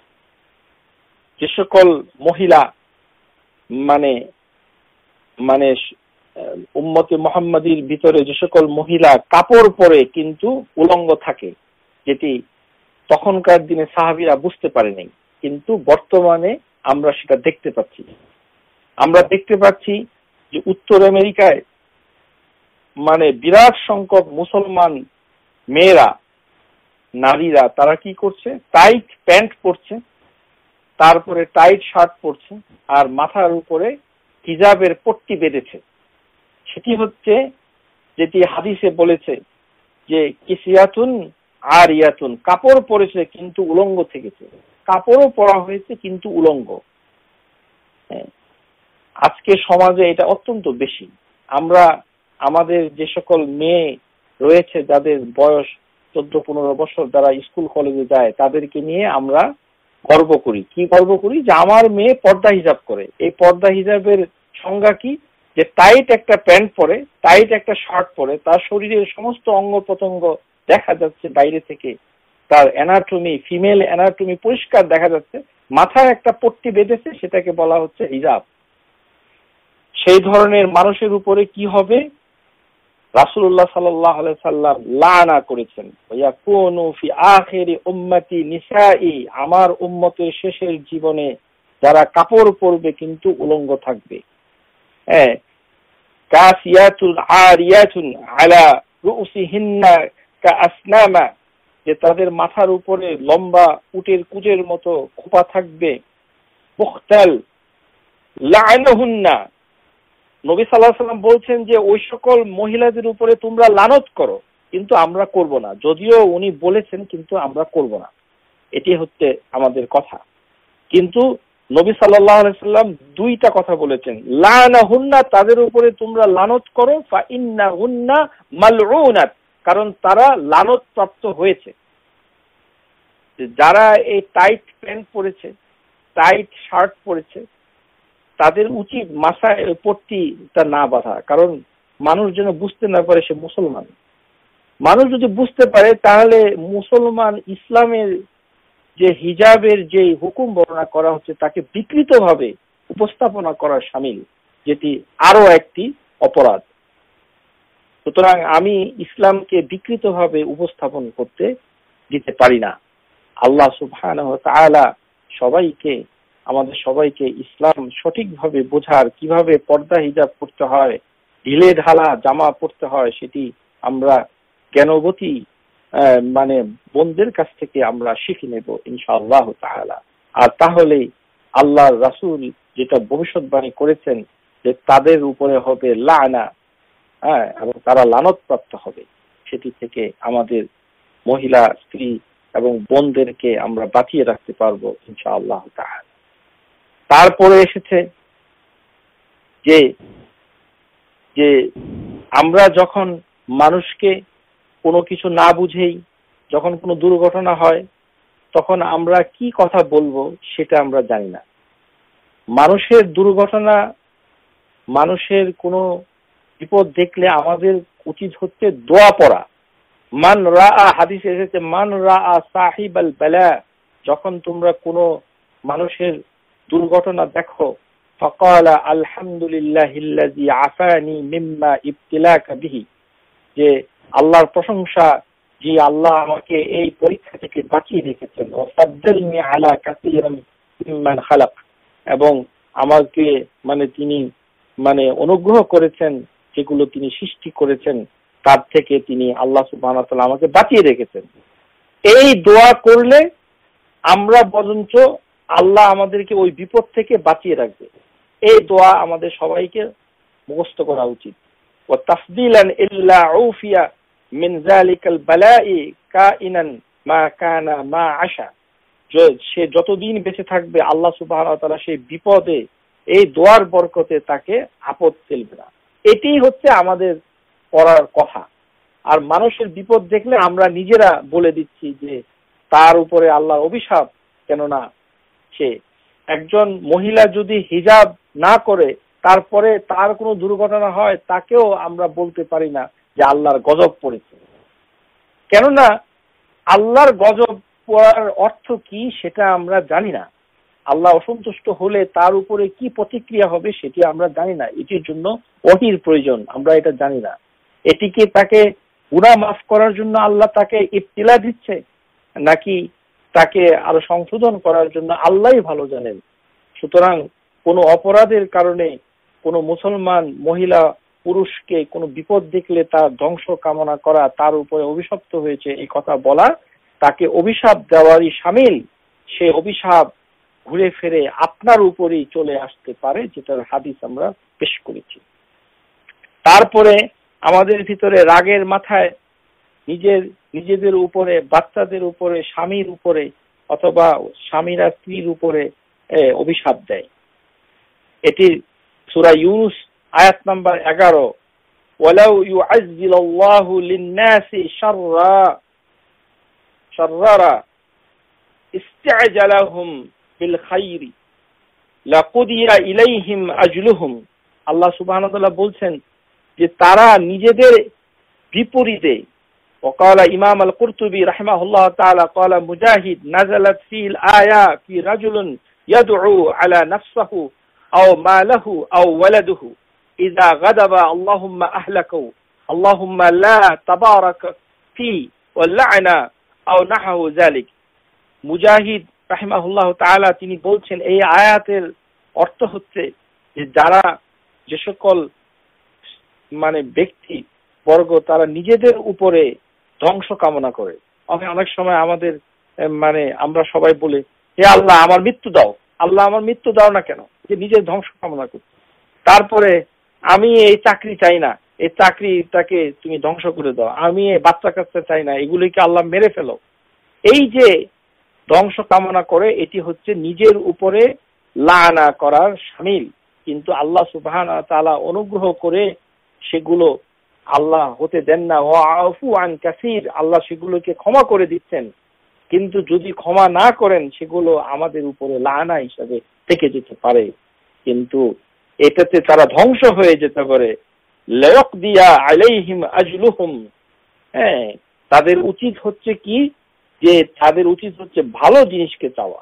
সকল মহিলা মানে মানে উম্মতে মুহাম্মাদীর ভিতরে যে সকল মহিলা কাপড় পরে কিন্তু উলঙ্গ থাকে, যেটি তখনকার দিনে সাহাবীরা বুঝতে পারেনি, কিন্তু বর্তমানে আমরা সেটা দেখতে পাচ্ছি। আমরা দেখতে পাচ্ছি যে উত্তর আমেরিকায় মানে বিরাট সংখ্যক মুসলমান মেয়েরা, নারীরা, তারা কি করছে, টাইট প্যান্ট পরছে, তারপরে টাইট শার্ট পরছে, আর মাথার উপরে হিজাবের পট্টি বেঁধেছে। সেটি হচ্ছে যেটি হাদিসে বলেছে যে কিসিয়াতুন আরিয়াতুন, কাপড় পরেছে কিন্তু উলঙ্গ থেকেছে, কাপড়ও পরা হয়েছে কিন্তু উলঙ্গ। আজকে সমাজে এটা অত্যন্ত বেশি। আমরা আমাদের যে সকল মেয়ে রয়েছে, যাদের বয়স 14-15 বছর, যারা স্কুল কলেজে যায়, তাদেরকে নিয়ে আমরা গর্ব করি। কি গর্ব করি? যে আমার মেয়ে পর্দা হিজাব করে। এই পর্দা হিজাবের সংজ্ঞা কি? যে টাইট একটা প্যান্ট পরে, টাইট একটা শার্ট পরে, তার শরীরের সমস্ত অঙ্গ প্রত্যঙ্গ দেখা যাচ্ছে বাইরে থেকে, তার অ্যানাটমি, ফিমেল অ্যানাটমি পরিষ্কার দেখা যাচ্ছে, মাথায় একটা পট্টি বেঁধেছে, সেটাকে বলা হচ্ছে হিজাব। সেই ধরনের মানুষের উপরে কি হবে? রাসূলুল্লাহ সাল্লাল্লাহু আলাইহি সাল্লাম লানা করেছেন, ইয়াকুনু ফি আখিরি উম্মতি নিসাই, আমার উম্মতের শেষের জীবনে যারা কাপড় পরবে কিন্তু উলঙ্গ থাকবে। হ্যাঁ, কাসিয়াতুন আরিয়াতুন আলা রুউসিহিন্না কাআসনামা, যে তাদের মাথার উপরে লম্বা উটের কুজের মতো খোপা থাকবে। মুখতাল লা'নাহুন্না, নবী সাল্লাল্লাহু আলাইহি ওয়াসাল্লাম বলছেন যে ওই সকল মহিলাদের উপরে তোমরা লানত করো, কিন্তু আমরা করব না। যদিও উনি বলেছেন, কিন্তু আমরা করব না, এটি হচ্ছে আমাদের কথা। কিন্তু নবী সাল্লাল্লাহু আলাইহি ওয়াসাল্লাম দুইটা কথা বলেছেন, লা'নাহুন্না, তাদের উপরে তোমরা লানত করো, ফা ইন্নাহুন্না মালউনাত, কারণ তারা লানত প্রাপ্ত হয়েছে। যারা এই টাইট প্যান্ট পরেছে, টাইট শার্ট পরেছে, তাদের উচিত মাথায় পট্টিটা না বাঁধা, কারণ মানুষ যেন বুঝতে না পারে সে মুসলমান। মানুষ যদি বুঝতে পারে তাহলে মুসলমান ইসলামের যে হিজাবের যে হুকুম বর্ণনা করা হচ্ছে তাকে বিকৃতভাবে উপস্থাপনা করার শামিল, যেটি আরো একটি অপরাধ। সুতরাং আমি ইসলামকে বিকৃতভাবে উপস্থাপন করতে দিতে পারি না। আল্লাহ সুবহানাহু ওয়া তাআলা আমাদের সবাইকে ইসলাম সঠিকভাবে বোঝার, কিভাবে পর্দা হিজাব করতে হয়, ঢিলে ঢালা জামা পরতে হয়, সেটি আমরা জ্ঞানবতী মানে বোনদের কাছ থেকে আমরা শিখে নেব ইনশাআল্লাহ তাআলা। আর তাহলেই আল্লাহর রাসূল যেটা ভবিষ্যৎবাণী করেছেন যে তাদের উপরে হবে লানা, এবং তারা লানত প্রাপ্ত হবে, সেটি থেকে আমাদের মহিলা, স্ত্রী এবং বোনদেরকে আমরা বাঁচিয়ে রাখতে পারবো ইনশাআল্লাহ তাআলা। তারপরে এসেছে যে আমরা যখন মানুষকে কোনো কিছু না বুঝেই যখন কোনো দুর্ঘটনা হয়, তখন আমরা কি কথা বলবো সেটা আমরা জানি না। মানুষের দুর্ঘটনা, মানুষের কোনো বিপদ দেখলে আমাদের উচিত হচ্ছে দোয়া পড়া। মান রাআ, হাদিসে এসেছে, মান রাআ সাহিবাল বালা, যখন তোমরা কোনো মানুষের দুর্ঘটনা দেখো, ফাকালা আলহামদুলিল্লাহিল্লাযী আফানি মিম্মা ইবতিলাকা বিহি, যে আল্লাহর প্রশংসা, যে আল্লাহ আমাকে এই পরীক্ষা থেকে বাঁচিয়ে রেখেছেন, ওয়াফাদ্দালনি আলা কাসীরিন মিম্মান খালাক, এবং আমাকে তিনি অনুগ্রহ করেছেন, যেগুলো তিনি সৃষ্টি করেছেন তার থেকে তিনি আল্লাহ সুবহানাহু ওয়া তাআলা আমাকে বাঁচিয়ে রেখেছেন। এই দোয়া করলে আমরা বরঞ্চ আল্লাহ আমাদেরকে ওই বিপদ থেকে বাঁচিয়ে রাখবে। এই দোয়া আমাদের সবাইকে মুখস্থ করা উচিত। ওয়া তাফদিলান ইল্লা উফিয়া মিন যালিকাল বালাই কাইনান মা কানা মা আশা, সে যতদিন বেঁচে থাকবে আল্লাহ সুবহানাহু ওয়া তাআলা সেই বিপদে এই দোয়ার বরকতে তাকে আপদ ফেলবে না। এটি হচ্ছে আমাদের পড়ার কথা। আর মানুষের বিপদ দেখলে আমরা নিজেরা বলে দিচ্ছি যে তার উপরে আল্লাহর অভিশাপ, কেননা সে একজন মহিলা যদি হিজাব না করে তারপরে তার কোনো দুর্ঘটনা হয়, তাকেও আমরা বলতে পারি না যে আল্লাহর গজব পড়েছে, কেননা আল্লাহর গজব পড়ার অর্থ কি সেটা আমরা জানি না। আল্লাহ অসন্তুষ্ট হলে তার উপরে কি প্রতিক্রিয়া হবে সেটি আমরা জানি না। এটির জন্য ওহীর প্রয়োজন, আমরা এটা জানি না। এটিকে তাকে গুনাহ মাফ করার জন্য আল্লাহ তাকে ইবতিলা দিচ্ছে, নাকি তাকে আরো সংশোধন করার জন্য, আল্লাহই ভালো জানেন। সুতরাং কোনো অপরাধের কারণে কোনো মুসলমান মহিলা পুরুষকে কোনো বিপদ দেখলে তার ধ্বংস কামনা করা, তার উপরে অভিশপ্ত হয়েছে এই কথা বলা, তাকে অভিশাপ দেওয়ারই শামিল। সে অভিশাপ ঘুরে ফিরে আপনার উপরেই চলে আসতে পারে, যেটার হাদিস আমরা পেশ করেছি। তারপরে আমাদের ভিতরে রাগের মাথায় নিজেদের উপরে, বাচ্চাদের উপরে, স্বামীর উপরে, অথবা স্বামীরা স্ত্রীর উপরে অভিশাপ দেয়। এটি সূরা ইউনূস আয়াত নাম্বার 11, ওয়ালাউ ইউআজ্জিলুল্লাহু লিন-নাসি শাররা ইস্তাজালাহুম বিল খাইরি লাকুদিয়া ইলাইহিম আজলুহুম। আল্লাহ সুবহানাহু ওয়া তাআলা বলছেন যে তারা নিজেদের বিপরীতে। وقال ইমাম আল কুরতুবী রাহিমাহুল্লাহ তাআলা قال মুজাহিদ নাযালাত ফিল আয়া ফি রাজুলুন ইয়াদউ আলা নাফসিহি আও মালাহু আও ওয়ালাদুহু ইযা গাদাবা আল্লাহুম্মা আহলাকু আল্লাহুম্মা লা তাবারাক ফি ওয়া লা'না আও নাহু যালিক। মুজাহিদ রাহিমাহুল্লাহ তাআলা তিনি বলছেন এই আয়াতের অর্থ হচ্ছে যে যারা যে সকল মানে ব্যক্তি বর্গ তারা নিজেদের উপরে ধ্বংস কামনা করে। অনেক সময় আমাদের মানে আমরা সবাই বলি হে আল্লাহ আমার মৃত্যু দাও, আল্লাহ আমার মৃত্যু দাও না কেন, যে নিজের ধ্বংস কামনা করছে। তারপরে আমি এই চাকরি চাই না, এই চাকরিটাকে তুমি ধ্বংস করে দাও, আমি এই বাচ্চা কাচ্চা চাই না, এগুলিকে আল্লাহ মেরে ফেলো। এই যে ধ্বংস কামনা করে এটি হচ্ছে নিজের উপরে লানা করার শামিল। কিন্তু আল্লাহ সুবহানাহু ওয়া তাআলা অনুগ্রহ করে সেগুলো আল্লাহ হতে দেন না। ওয়াফু আন কাসীর, আল্লাহ সেগুলোকে ক্ষমা করে দিচ্ছেন। কিন্তু যদি ক্ষমা না করেন সেগুলো আমাদের উপরে লানা হিসাবে থেকে যেতে পারে, কিন্তু এটাতে তারা ধ্বংস হয়ে যেতে পারে। লায়াকদিয়া আলাইহিম আজলুহুম, হ্যাঁ তাদের উচিত হচ্ছে কি, যে তাদের উচিত হচ্ছে ভালো জিনিসকে চাওয়া।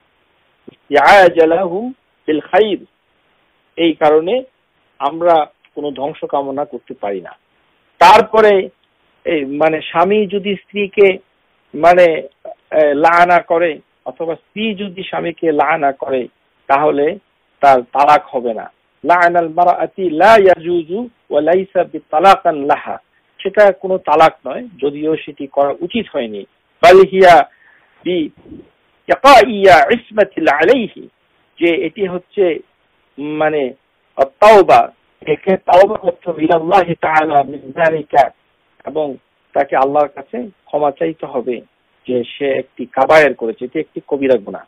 ইয়াজালাহুম বিল খাইর, এই কারণে আমরা কোনো ধ্বংস কামনা করতে পারি না। তারপরে এই মানে স্বামী যদি স্ত্রীকে মানে লাআনা করে অথবা স্ত্রী যদি স্বামীকে লাআনা করে তাহলে তার তালাক হবে না। লাআনাল মারআতি লা ইয়াজুজু ওয়া লাইসা বিতালাকান লাহা, সেটা কোনো তালাক নয়, যদিও সেটি করা উচিত হয়নি। বাল হিয়া বি ইয়াকাইয়া ইসমাতিল আলাইহি, যে এটি হচ্ছে মানে তাওবা, একে তাওবা করতে হবে ইলাল্লাহি তাআলা মিন যালিকা, এবং তাকে আল্লাহর কাছে ক্ষমা চাইতে হবে যে সে একটি কাবায়ের করেছে, এটি একটি কবিরা গুনাহ।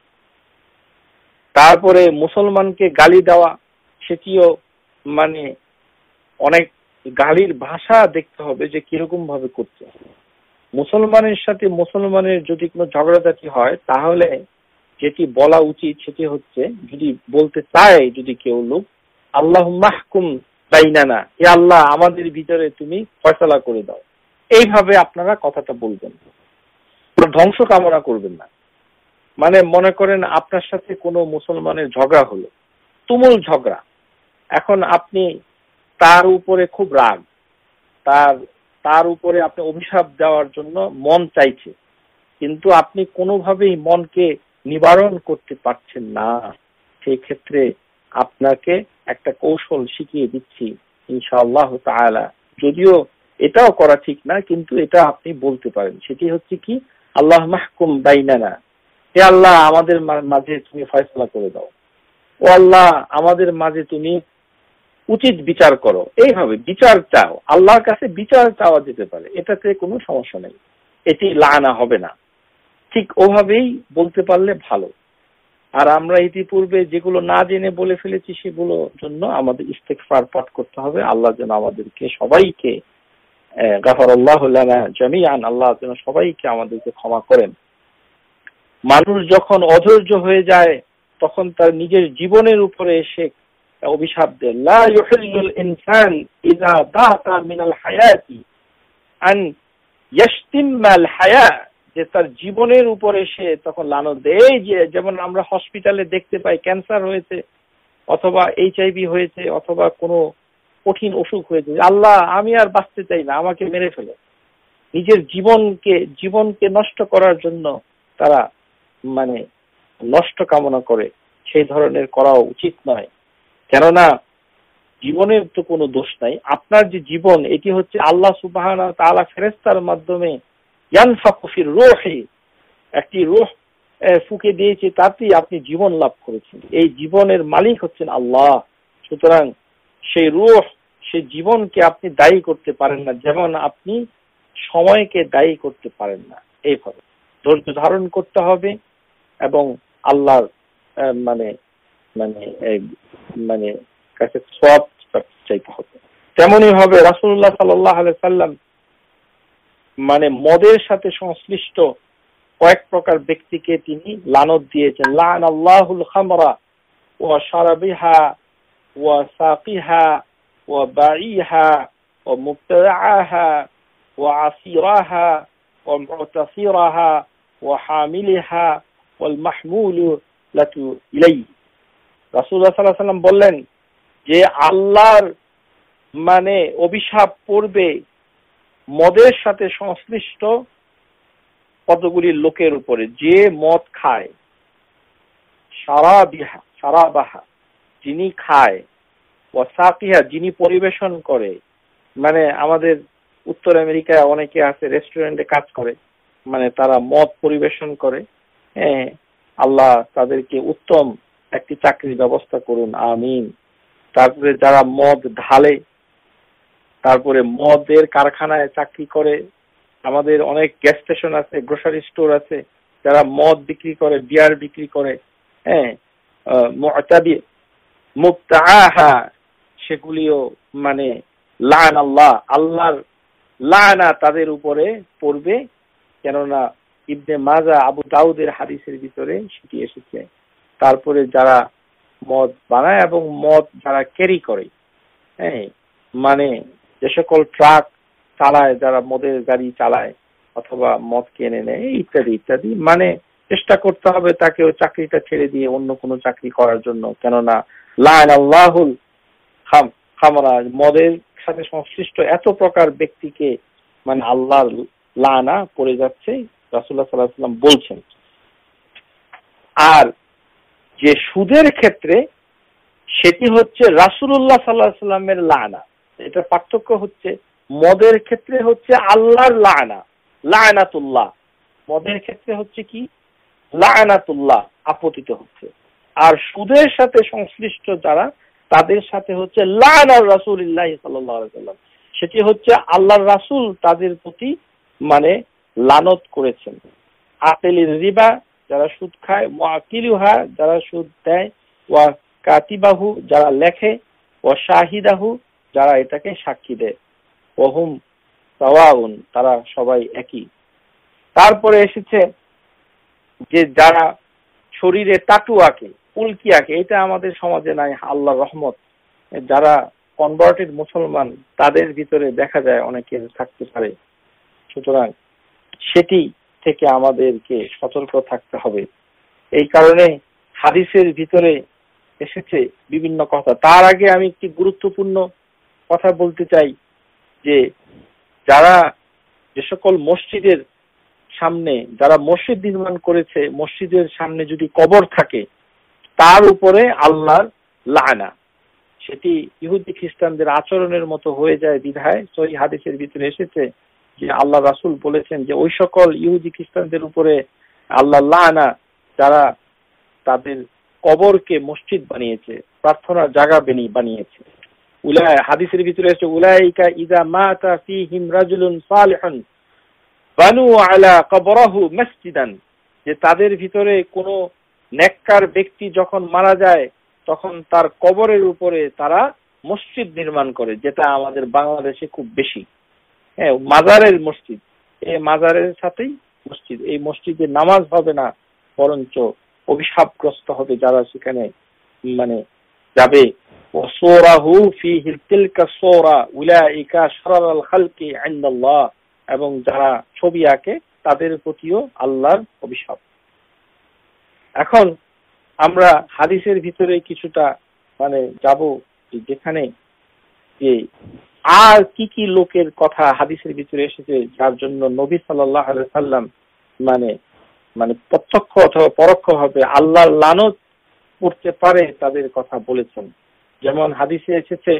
তারপরে মুসলমানকে গালি দেওয়া, সেটিও মানে অনেক গালির ভাষা দেখতে হবে যে কিরকম ভাবে করছে। মুসলমানের সাথে মুসলমানের যদি কোনো ঝগড়াঝাটি হয় তাহলে যেটি বলা উচিত সেটি হচ্ছে, যদি বলতে চায় যদি কেউ লোক, আল্লাহুম্মা হকুম বাইনানা, হে আল্লাহ আমাদের ভিতরে তুমি ফয়সালা করে দাও, এইভাবে আপনারা কথাটা বলবেন, ধ্বংস কামনা করবেন না। মানে মনে করেন আপনার সাথে কোনো মুসলমানের ঝগড়া হলো, তুমুল ঝগড়া, এখন আপনি তার উপরে খুব রাগ, তার উপরে আপনি অভিশাপ দেওয়ার জন্য মন চাইছে, কিন্তু আপনি কোনোভাবেই মনকে নিবারণ করতে পারছেন না। সেই ক্ষেত্রে আপনাকে একটা কৌশল শিখিয়ে দিচ্ছি ইনশাআল্লাহ তাআলা, যদিও এটাও করা ঠিক না, কিন্তু এটা আপনি বলতে পারেন। সেটি হচ্ছে কি, আল্লাহ মাহকুম বাইনানা, হে আল্লাহ আমাদের মাঝে তুমি ফয়সালা করে দাও, ও আল্লাহ আমাদের মাঝে তুমি উচিত বিচার করো। এইভাবে বিচার চাও, আল্লাহর কাছে বিচার চাওয়া যেতে পারে, এটাতে কোনো সমস্যা নেই, এটি লানা হবে না। ঠিক ওভাবেই বলতে পারলে ভালো। আর আমরা ইতিপূর্বে যেগুলো না জেনে বলে ফেলেছি সেগুলোর জন্য আমাদের ইস্তেগফার পাঠ করতে হবে। আল্লাহ যেন আমাদেরকে সবাইকে গাফারাল্লাহু লানা জামিআন, আল্লাহ যেন সবাইকে আমাদেরকে ক্ষমা করেন। মানুষ যখন অধৈর্য হয়ে যায় তখন তার নিজের জীবনের উপরে এসে অভিশাপ দেয়, লা ইউহিল্লুল ইনসান ইযা দাতা মিনাল হায়াতি আন ইয়াশতিমাল হায়া, যে তার জীবনের উপরে সে তখন লানত দেয়। যে যেমন আমরা হসপিটালে দেখতে পাই, ক্যান্সার হয়েছে অথবা HIV হয়েছে অথবা কোনো কঠিন অসুখ হয়েছে, আল্লাহ আমি আর বাঁচতে চাই না, আমাকে মেরে ফেলো। নিজের জীবনকে নষ্ট করার জন্য তারা মানে নষ্ট কামনা করে, সেই ধরনের করা উচিত নয়। কেননা জীবনের তো কোনো দোষ নাই, আপনার যে জীবন এটি হচ্ছে আল্লাহ সুবহানাহু ওয়া তাআলা ফেরেশতার মাধ্যমে ইয়ানফাকু ফির রূহি, একটি রূহ ফুঁকে দিয়েছে, তাতেই আপনি জীবন লাভ করেছেন। এই জীবনের মালিক হচ্ছেন আল্লাহ। সুতরাং সেই রূহ, সেই জীবনকে আপনি দায়ী করতে পারেন না, যেমন আপনি সময়কে দায়ী করতে পারেন না। এইভাবে ধৈর্য ধারণ করতে হবে এবং আল্লাহর মানে মানে মানে কাছে সওয়াব চাইতে হবে। তেমনই হবে রাসূলুল্লাহ সাল্লাল্লাহু আলাইহি সাল্লাম মানে মদের সাথে সংশ্লিষ্ট কয়েক প্রকার ব্যক্তিকে তিনি লানত দিয়েছেন। লান আল্লাহুল খামরা ওয়া শারাবিহা ওয়া সাকিহা ওয়া বাঈহা ওয়া মুবতাআহা ওয়া আসিরাহা ওয়া মুতাসিরাহা ওয়া হামিলাহা ওয়াল মাহমুলাতু ইলাইহি। রাসূলুল্লাহ সাল্লাল্লাহু আলাইহি ওয়াসাল্লাম বললেন যে আল্লাহর মানে অভিশাপ পড়বে মদের সাথে সংশ্লিষ্ট কতগুলি লোকের উপরে, যে মদ খায়, সারাবাহা যিনি খায়, ওয়াসাকিহা যিনি পরিবেশন করে, মানে আমাদের উত্তর আমেরিকায় অনেকে আছে রেস্টুরেন্টে কাজ করে, মানে তারা মদ পরিবেশন করে। হ্যাঁ, আল্লাহ তাদেরকে উত্তম একটি চাকরির ব্যবস্থা করুন, আমিন। তারপরে যারা মদ ঢালে, তারপরে মদের কারখানায় চাকরি করে, আমাদের অনেক গ্যাস স্টেশন আছে, গ্রোসারি স্টোর আছে, যারা মদ বিক্রি করে, বিয়ার বিক্রি করে, হ্যাঁ, মুবতাআহা সেগুলিও মানে লান আল্লাহ, আল্লাহর লানা তাদের উপরে পড়বে। কেননা ইবনে মাজা আবু দাউদের হাদিসের ভিতরে সেটি এসেছে। তারপরে যারা মদ বানায় এবং মদ যারা ক্যারি করে, হ্যাঁ, মানে যে সকল ট্রাক চালায়, যারা মদের গাড়ি চালায় অথবা মদ কিনে নেয় ইত্যাদি ইত্যাদি, মানে চেষ্টা করতে হবে তাকে ওই চাকরিটা ছেড়ে দিয়ে অন্য কোনো চাকরি করার জন্য। কেননা লান আল্লাহুল খামরা, মদের সাথে সংশ্লিষ্ট এত প্রকার ব্যক্তিকে মানে আল্লাহর লানা পড়ে যাচ্ছে, রাসূলুল্লাহ সাল্লাল্লাহু আলাইহি ওয়াসাল্লাম বলছেন। আর যে সুদের ক্ষেত্রে সেটি হচ্ছে রাসূলুল্লাহ সাল্লাল্লাহু আলাইহি ওয়াসাল্লামের লানা। এটা পার্থক্য হচ্ছে, মদের ক্ষেত্রে হচ্ছে আল্লাহর লানা, লানাতুল্লাহ। মদের ক্ষেত্রে হচ্ছে কি লানাতুল্লাহ, আপতিত হচ্ছে। আর সুদের সাথে সংশ্লিষ্ট যারা, তাদের সাথে হচ্ছে লানার রাসূলুল্লাহ সাল্লাল্লাহু আলাইহি ওয়াসাল্লাম, সেটি হচ্ছে আল্লাহর রাসূল তাদের প্রতি মানে লানত করেছেন। আকিলির রিবা যারা সুদ খায়, মুআকিলুহা যারা সুদ দেয়, ওয়া কাতিবাহু যারা লেখে, ওয়া শাহিদাহু যারা এটাকে সাক্ষী দেয়, ওহুম সাওয়াউন তারা সবাই একই। তারপরে এসেছে যে যারা শরীরে টাটু আঁকে, উল্কি আঁকে, এটা আমাদের সমাজে নাই, আল্লাহর রহমত। যারা কনভার্টেড মুসলমান তাদের ভিতরে দেখা যায় অনেকের থাকতে পারে, সুতরাং সেটি থেকে আমাদেরকে সতর্ক থাকতে হবে। এই কারণে হাদিসের ভিতরে এসেছে বিভিন্ন কথা। তার আগে আমি একটি গুরুত্বপূর্ণ কথা বলতে চাই যে যারা যে সকল মসজিদের সামনে, যারা মসজিদ নির্মাণ করেছে, মসজিদের সামনে যদি কবর থাকে তার উপরে আল্লাহর লানা, সেটি ইহুদি খ্রিস্টানদের আচরণের মতো হয়ে যায় বিধায় সহিহ হাদিসের ভিতরে এসেছে যে আল্লাহ রাসূল বলেছেন যে ওই সকল ইহুদি খ্রিস্টানদের উপরে আল্লাহ লানা যারা তাদের কবরকে মসজিদ বানিয়েছে, প্রার্থনার জায়গা বানিয়েছে। হাদিসের ভিতরে এসেছে উলাইকা ইযা মাতা ফীহিম রাজুলুন সালিহুন বানু আলা কবরহু মসজিদান, যে তাদের ভিতরে কোনো নেককার ব্যক্তি যখন মারা যায় তখন তার কবরের উপরে তারা মসজিদ নির্মাণ করে, যেটা আমাদের বাংলাদেশে খুব বেশি। হ্যাঁ, মাজারের মসজিদ, এই মাজারের সাথেই মসজিদ। এই মসজিদে নামাজ হবে না, বরঞ্চ অভিশাপগ্রস্ত হবে যারা সেখানে মানে যাবে। ওয়াসূরাহু ফীহি তিলকা সূরা উলাইকা শারারুল খালকি ইনদাল্লাহ, এবং যারা ছবি আঁকে তাদের প্রতিও আল্লাহর অভিশাপ। এখন আমরা হাদিসের ভিতরে কিছুটা মানে যাব, যেখানে যে আর কি কি লোকের কথা হাদিসের ভিতরে এসেছে যার জন্য নবী সাল্লাল্লাহু আলাইহি সাল্লাম মানে মানে প্রত্যক্ষ অথবা পরোক্ষভাবে আল্লাহর লানত পড়তে পারে তাদের কথা বলেছেন। যেমন হাদিসে এসেছে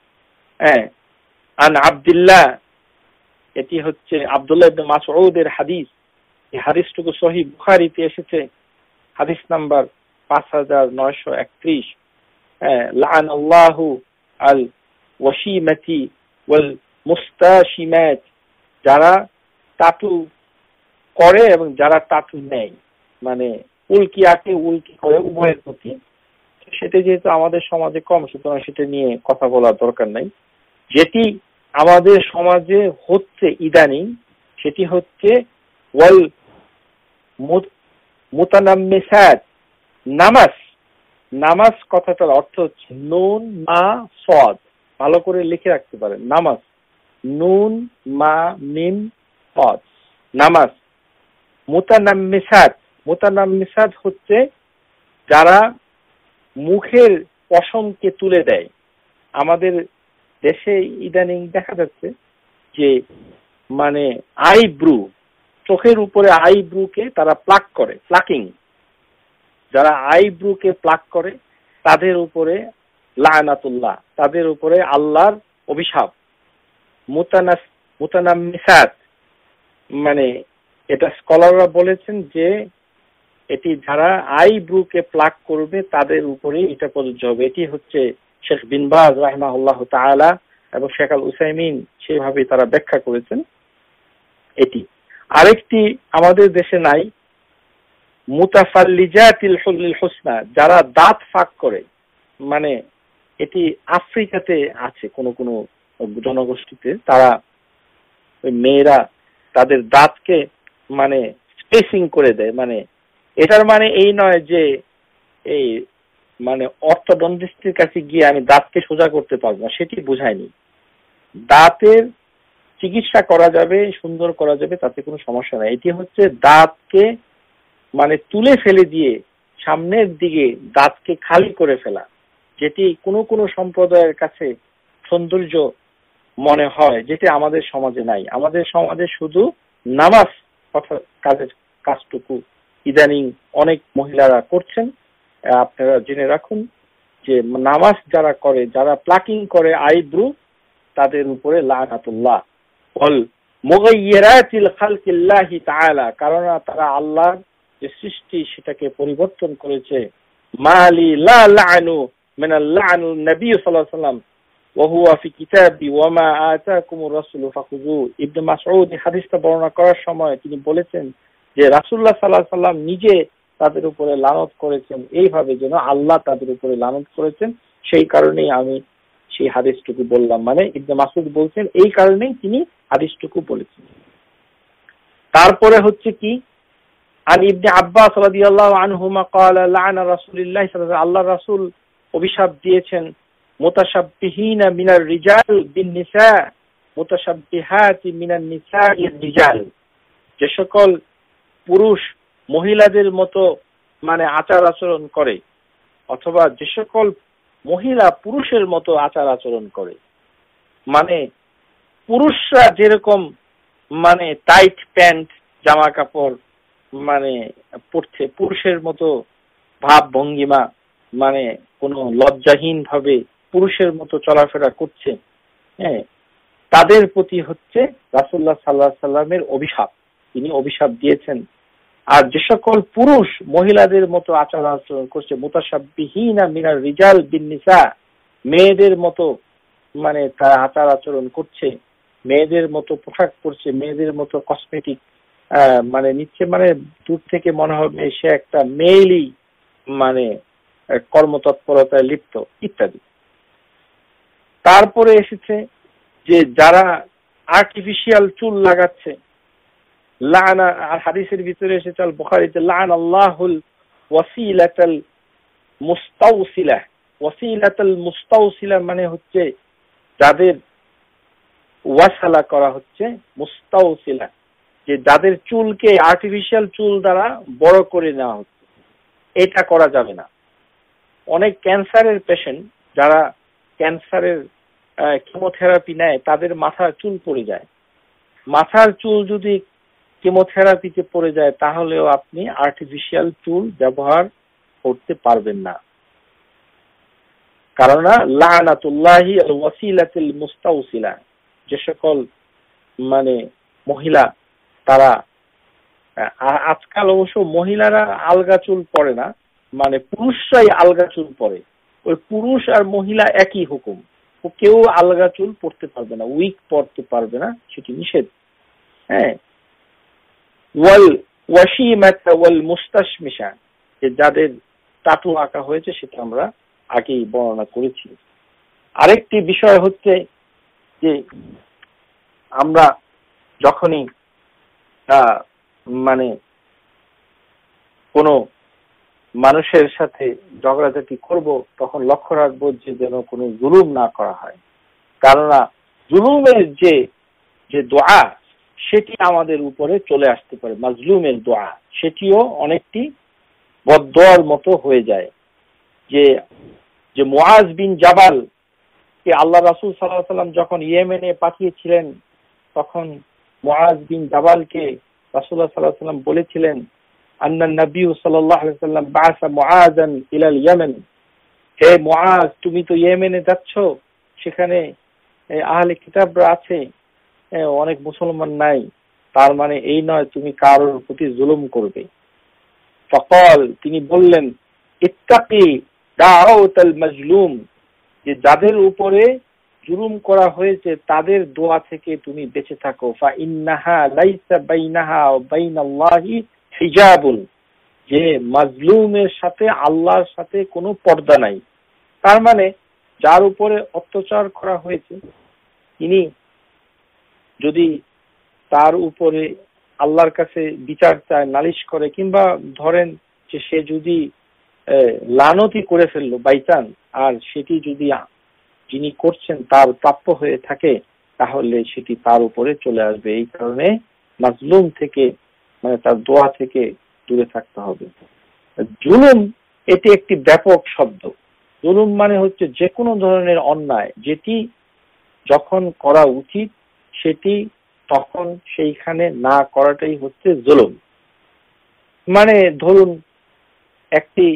আন আব্দুল্লাহ, এটি হচ্ছে আব্দুল্লাহ ইবনে মাসউদের হাদিস। এই হাদিসটুকু সহিহ বুখারীতে এসেছে, হাদিস নাম্বার 5931। লাআনাল্লাহু আল ওয়াশিমাতি ওয়াল মুস্তাশিমাত, যারা টাটু করে এবং যারা টাটু নেয়, মানে উল্কি আঁকে উল্কি করে, উভয়ের প্রতি। সেটা যেহেতু আমাদের সমাজে কম, সুতরাং সেটা নিয়ে কথা বলার দরকার নাই। যেটি আমাদের সমাজে হচ্ছে ইদানিং, সেটি হচ্ছে ওয়াল মুতানাম্মিসাত নামাজ, নামাজ কথাটার অর্থ হচ্ছে নুন মা সদ, ভালো করে লিখে রাখতে পারেন। নামাজ নুন মা মিম সদ, নামাজ। মুতানাম্মিসাত, মুতানাম্মিসাত হচ্ছে যারা মুখের পশমকে তুলে দেয়। আমাদের দেশে ইদানিং দেখা যাচ্ছে যে মানে আইব্রু, চোখের উপরে আইব্রুকে তারা প্লাক করে, প্লাকিং। যারা আইব্রুকে প্লাক করে তাদের উপরে লানাতুল্লাহ, তাদের উপরে আল্লাহর অভিশাপ। মুতানাম্মিসাত মানে এটা স্কলাররা বলেছেন যে এটি যারা আইব্রুকে প্লাক করবে তাদের উপরে এটা প্রযোজ্য হবে। এটি হচ্ছে শেখ বিন বাজ রাহিমাহুল্লাহ তাআলা এবং শেখ আল উসাইমিন সেভাবে তারা ব্যাখ্যা করেছেন এটি। আরেকটি আমাদের দেশে নাই, মুতাফাল্লিজাতিল হুসনা, যারা দাঁত ফাঁক করে। মানে এটি আফ্রিকাতে আছে কোন কোন জনগোষ্ঠীতে, তারা মেয়েরা তাদের দাঁতকে মানে স্পেসিং করে দেয়। মানে এটার মানে এই নয় যে এই মানে অর্থোডন্টিস্টের কাছে গিয়ে আমি দাঁতকে সোজা করতে পারবো না, সেটি বোঝায়নি। দাঁতের চিকিৎসা করা যাবে, সুন্দর করা যাবে, তাতে কোনো সমস্যা নাই। এটি হচ্ছে দাঁতকে মানে তুলে ফেলে দিয়ে সামনের দিকে দাঁতকে খালি করে ফেলা, যেটি কোনো কোনো সম্প্রদায়ের কাছে সৌন্দর্য মনে হয়, যেটি আমাদের সমাজে নাই। আমাদের সমাজে শুধু নামাজ কাজটুকু ইদানিং অনেক মহিলারা করছেন। আপনারা জেনে রাখুন যে নামাজ যারা করে, যারা প্লাকিং করে আইব্রু, তাদের উপরে লানাতুল্লাহ ওয়াল মুগায়্যিরাতিল খালকিল্লাহি তাআলা, কারণ তারা আল্লাহর যে সৃষ্টি সেটাকে পরিবর্তন করেছে। মালি লা লা'নু মিনাল লা'নুন নবী সাল্লাল্লাহু আলাইহি ওয়াসাল্লাম ওয়া হুয়া ফি কিতাবি ওয়া মা আতাকুমুর রাসূলু ফাখুযু। ইবনে মাসউদ হাদিসটা বর্ণনা করার সময় তিনি বলেছেন যে রাসূলুল্লাহ সাল্লাল্লাহু আলাইহি ওয়াসাল্লাম নিজে তাদের উপরে লানত করেছেন এইভাবে যেন আল্লাহ তাদের উপরে লানত করেছেন, সেই কারণেই আমি সেই হাদিসটুকু বললাম। মানে ইবনে মাসউদ বলছেন এই কারণেই তিনি হাদিসটুকু বলেছেন। তারপরে হচ্ছে কি, আন ইবনে আব্বাস রাদিয়াল্লাহু আনহুমা ক্বালা লা'না রাসূলুল্লাহ সাল্লাল্লাহু আলাইহি ওয়াসাল্লাম, আল্লাহর রাসূল অভিশাপ দিয়েছেন মুতাশাব্বিহিনা মিনার রিজাল বিন নিসা মুতাশাব্বিহাতি মিনান নিসাই রিজাল, যে সকল পুরুষ মহিলাদের মতো মানে আচার আচরণ করে, অথবা যে সকল মহিলা পুরুষের মতো আচার আচরণ করে। মানে পুরুষরা যেরকম মানে টাইট প্যান্ট জামা কাপড় মানে পরছে, পুরুষের মতো ভাব ভঙ্গিমা, মানে কোনো লজ্জাহীন ভাবে পুরুষের মতো চলাফেরা করছে, হ্যাঁ, তাদের প্রতি হচ্ছে রাসূলুল্লাহ সাল্লাল্লাহু আলাইহি ওয়াসাল্লামের অভিশাপ। তিনি অভিশাপ দিয়েছেন। আর যে সকল পুরুষ মহিলাদের মতো আচার আচরণ করছে, মুতাশাব্বিহিনা মিনার রিজাল বিন নিসা, মেয়েদের মতো মানে তারা আচার আচরণ করছে, মেয়েদের মতো পোশাক পরছে, মেয়েদের মতো কসমেটিক মানে নিচ্ছে, মানে দূর থেকে মনে হবে সে একটা মেয়েলি মানে কর্মতৎপরতায় লিপ্ত ইত্যাদি। তারপরে এসেছে যে যারা আর্টিফিশিয়াল চুল লাগাচ্ছে, লানা, আর হাদিসের ভিতরে এসেছে আল বুখারীতে লানাল্লাহুল ওয়াসিলাতাল মুস্তাওসিলা। ওয়াসিলাতাল মুস্তাওসিলা মানে হচ্ছে যাদের ওয়াসালা করা হচ্ছে, মুস্তাওসিলা যে যাদের চুলকে আর্টিফিশিয়াল চুল দ্বারা বড় করে নেওয়া হচ্ছে, এটা করা যাবে না। অনেক ক্যান্সারের পেশেন্ট যারা ক্যান্সারের কেমোথেরাপি নেয় তাদের মাথার চুল পড়ে যায়। মাথার চুল যদি কেমোথেরাপিতে পড়ে যায় তাহলেও আপনি আর্টিফিশিয়াল চুল ব্যবহার করতে পারবেন না, কারণ লানাতুল্লাহি আল ওয়াসিলাতিল মুস্তাওসিলা, যে সকল মানে মহিলা তারা আজকাল অবশ্য মহিলারা আলগা চুল পরে না, মানে পুরুষরাই আলগা চুল পরে। ওই পুরুষ আর মহিলা একই হুকুম, কেউ আলগা চুল পরতে পারবে না, উইগ পরতে পারবে না, সেটি নিষেধ। হ্যাঁ, ওয়াল ওয়াশিমাতা ওয়াল মুস্তাশমিশা, যে যাদের টাটু আঁকা হয়েছে সেটা আমরা আগেই বর্ণনা করেছি। আরেকটি বিষয় হচ্ছে যে আমরা যখনই মানে কোনো মানুষের সাথে ঝগড়াঝাটি করব তখন লক্ষ্য রাখবো যে যেন কোনো জুলুম না করা হয়। কেননা জুলুমের যে দোয়া সেটি আমাদের উপরে চলে আসতে পারে, মাজলুমের দোয়া সেটিও অনেকটি বদদোয়ার মতো হয়ে যায়। যে মুআজ বিন জাবাল কে আল্লাহ রাসূল সাল্লাল্লাহু আলাইহি ওয়াসাল্লাম যখন ইয়েমেনে পাঠিয়েছিলেন, তখন মুআজ বিন জাবালকে রাসূলুল্লাহ সাল্লাল্লাহু আলাইহি ওয়াসাল্লাম বলেছিলেন, আন্না নবী সাল্লাল্লাহু আলাইহি ওয়াসাল্লাম বা'সা মুআযান ইলাল ইয়ামান, হে মুআজ তুমি তো ইয়েমেনে যাচ্ছ, সেখানে আহলে কিতাবরা আছে, অনেক মুসলমান নাই, তার মানে এই নয় তুমি কারোর প্রতি জুলুম করবে। ফাকাল তিনি বললেন, ইত্তাকি দাওয়াতাল মাজলুম, যে যাদের উপরে জুলুম করা হয়েছে তাদের দোয়া থেকে তুমি বেঁচে থাকো। ফা ইন্নাহা লাইসা বাইনাহা ওয়া বাইনাল্লাহি হিজাবুন, যে মাজলুমের সাথে আল্লাহর সাথে কোনো পর্দা নাই। তার মানে যার উপরে অত্যাচার করা হয়েছে তিনি যদি তার উপরে আল্লাহর কাছে বিচার চায়, নালিশ করে, কিংবা ধরেন যে সে যদি লানতি করে ফেললো বাইচান, আর সেটি যদি যিনি করছেন তার প্রাপ্য হয়ে থাকে, তাহলে সেটি তার উপরে চলে আসবে। এই কারণে মাজলুম থেকে মানে তার দোয়া থেকে দূরে থাকতে হবে। জুলুম এটি একটি ব্যাপক শব্দ। জুলুম মানে হচ্ছে যে কোনো ধরনের অন্যায় যেটি যখন করা উচিত সেটি তখন সেইখানে না করাটাই হচ্ছে জুলুম। মানে ধরুন একটি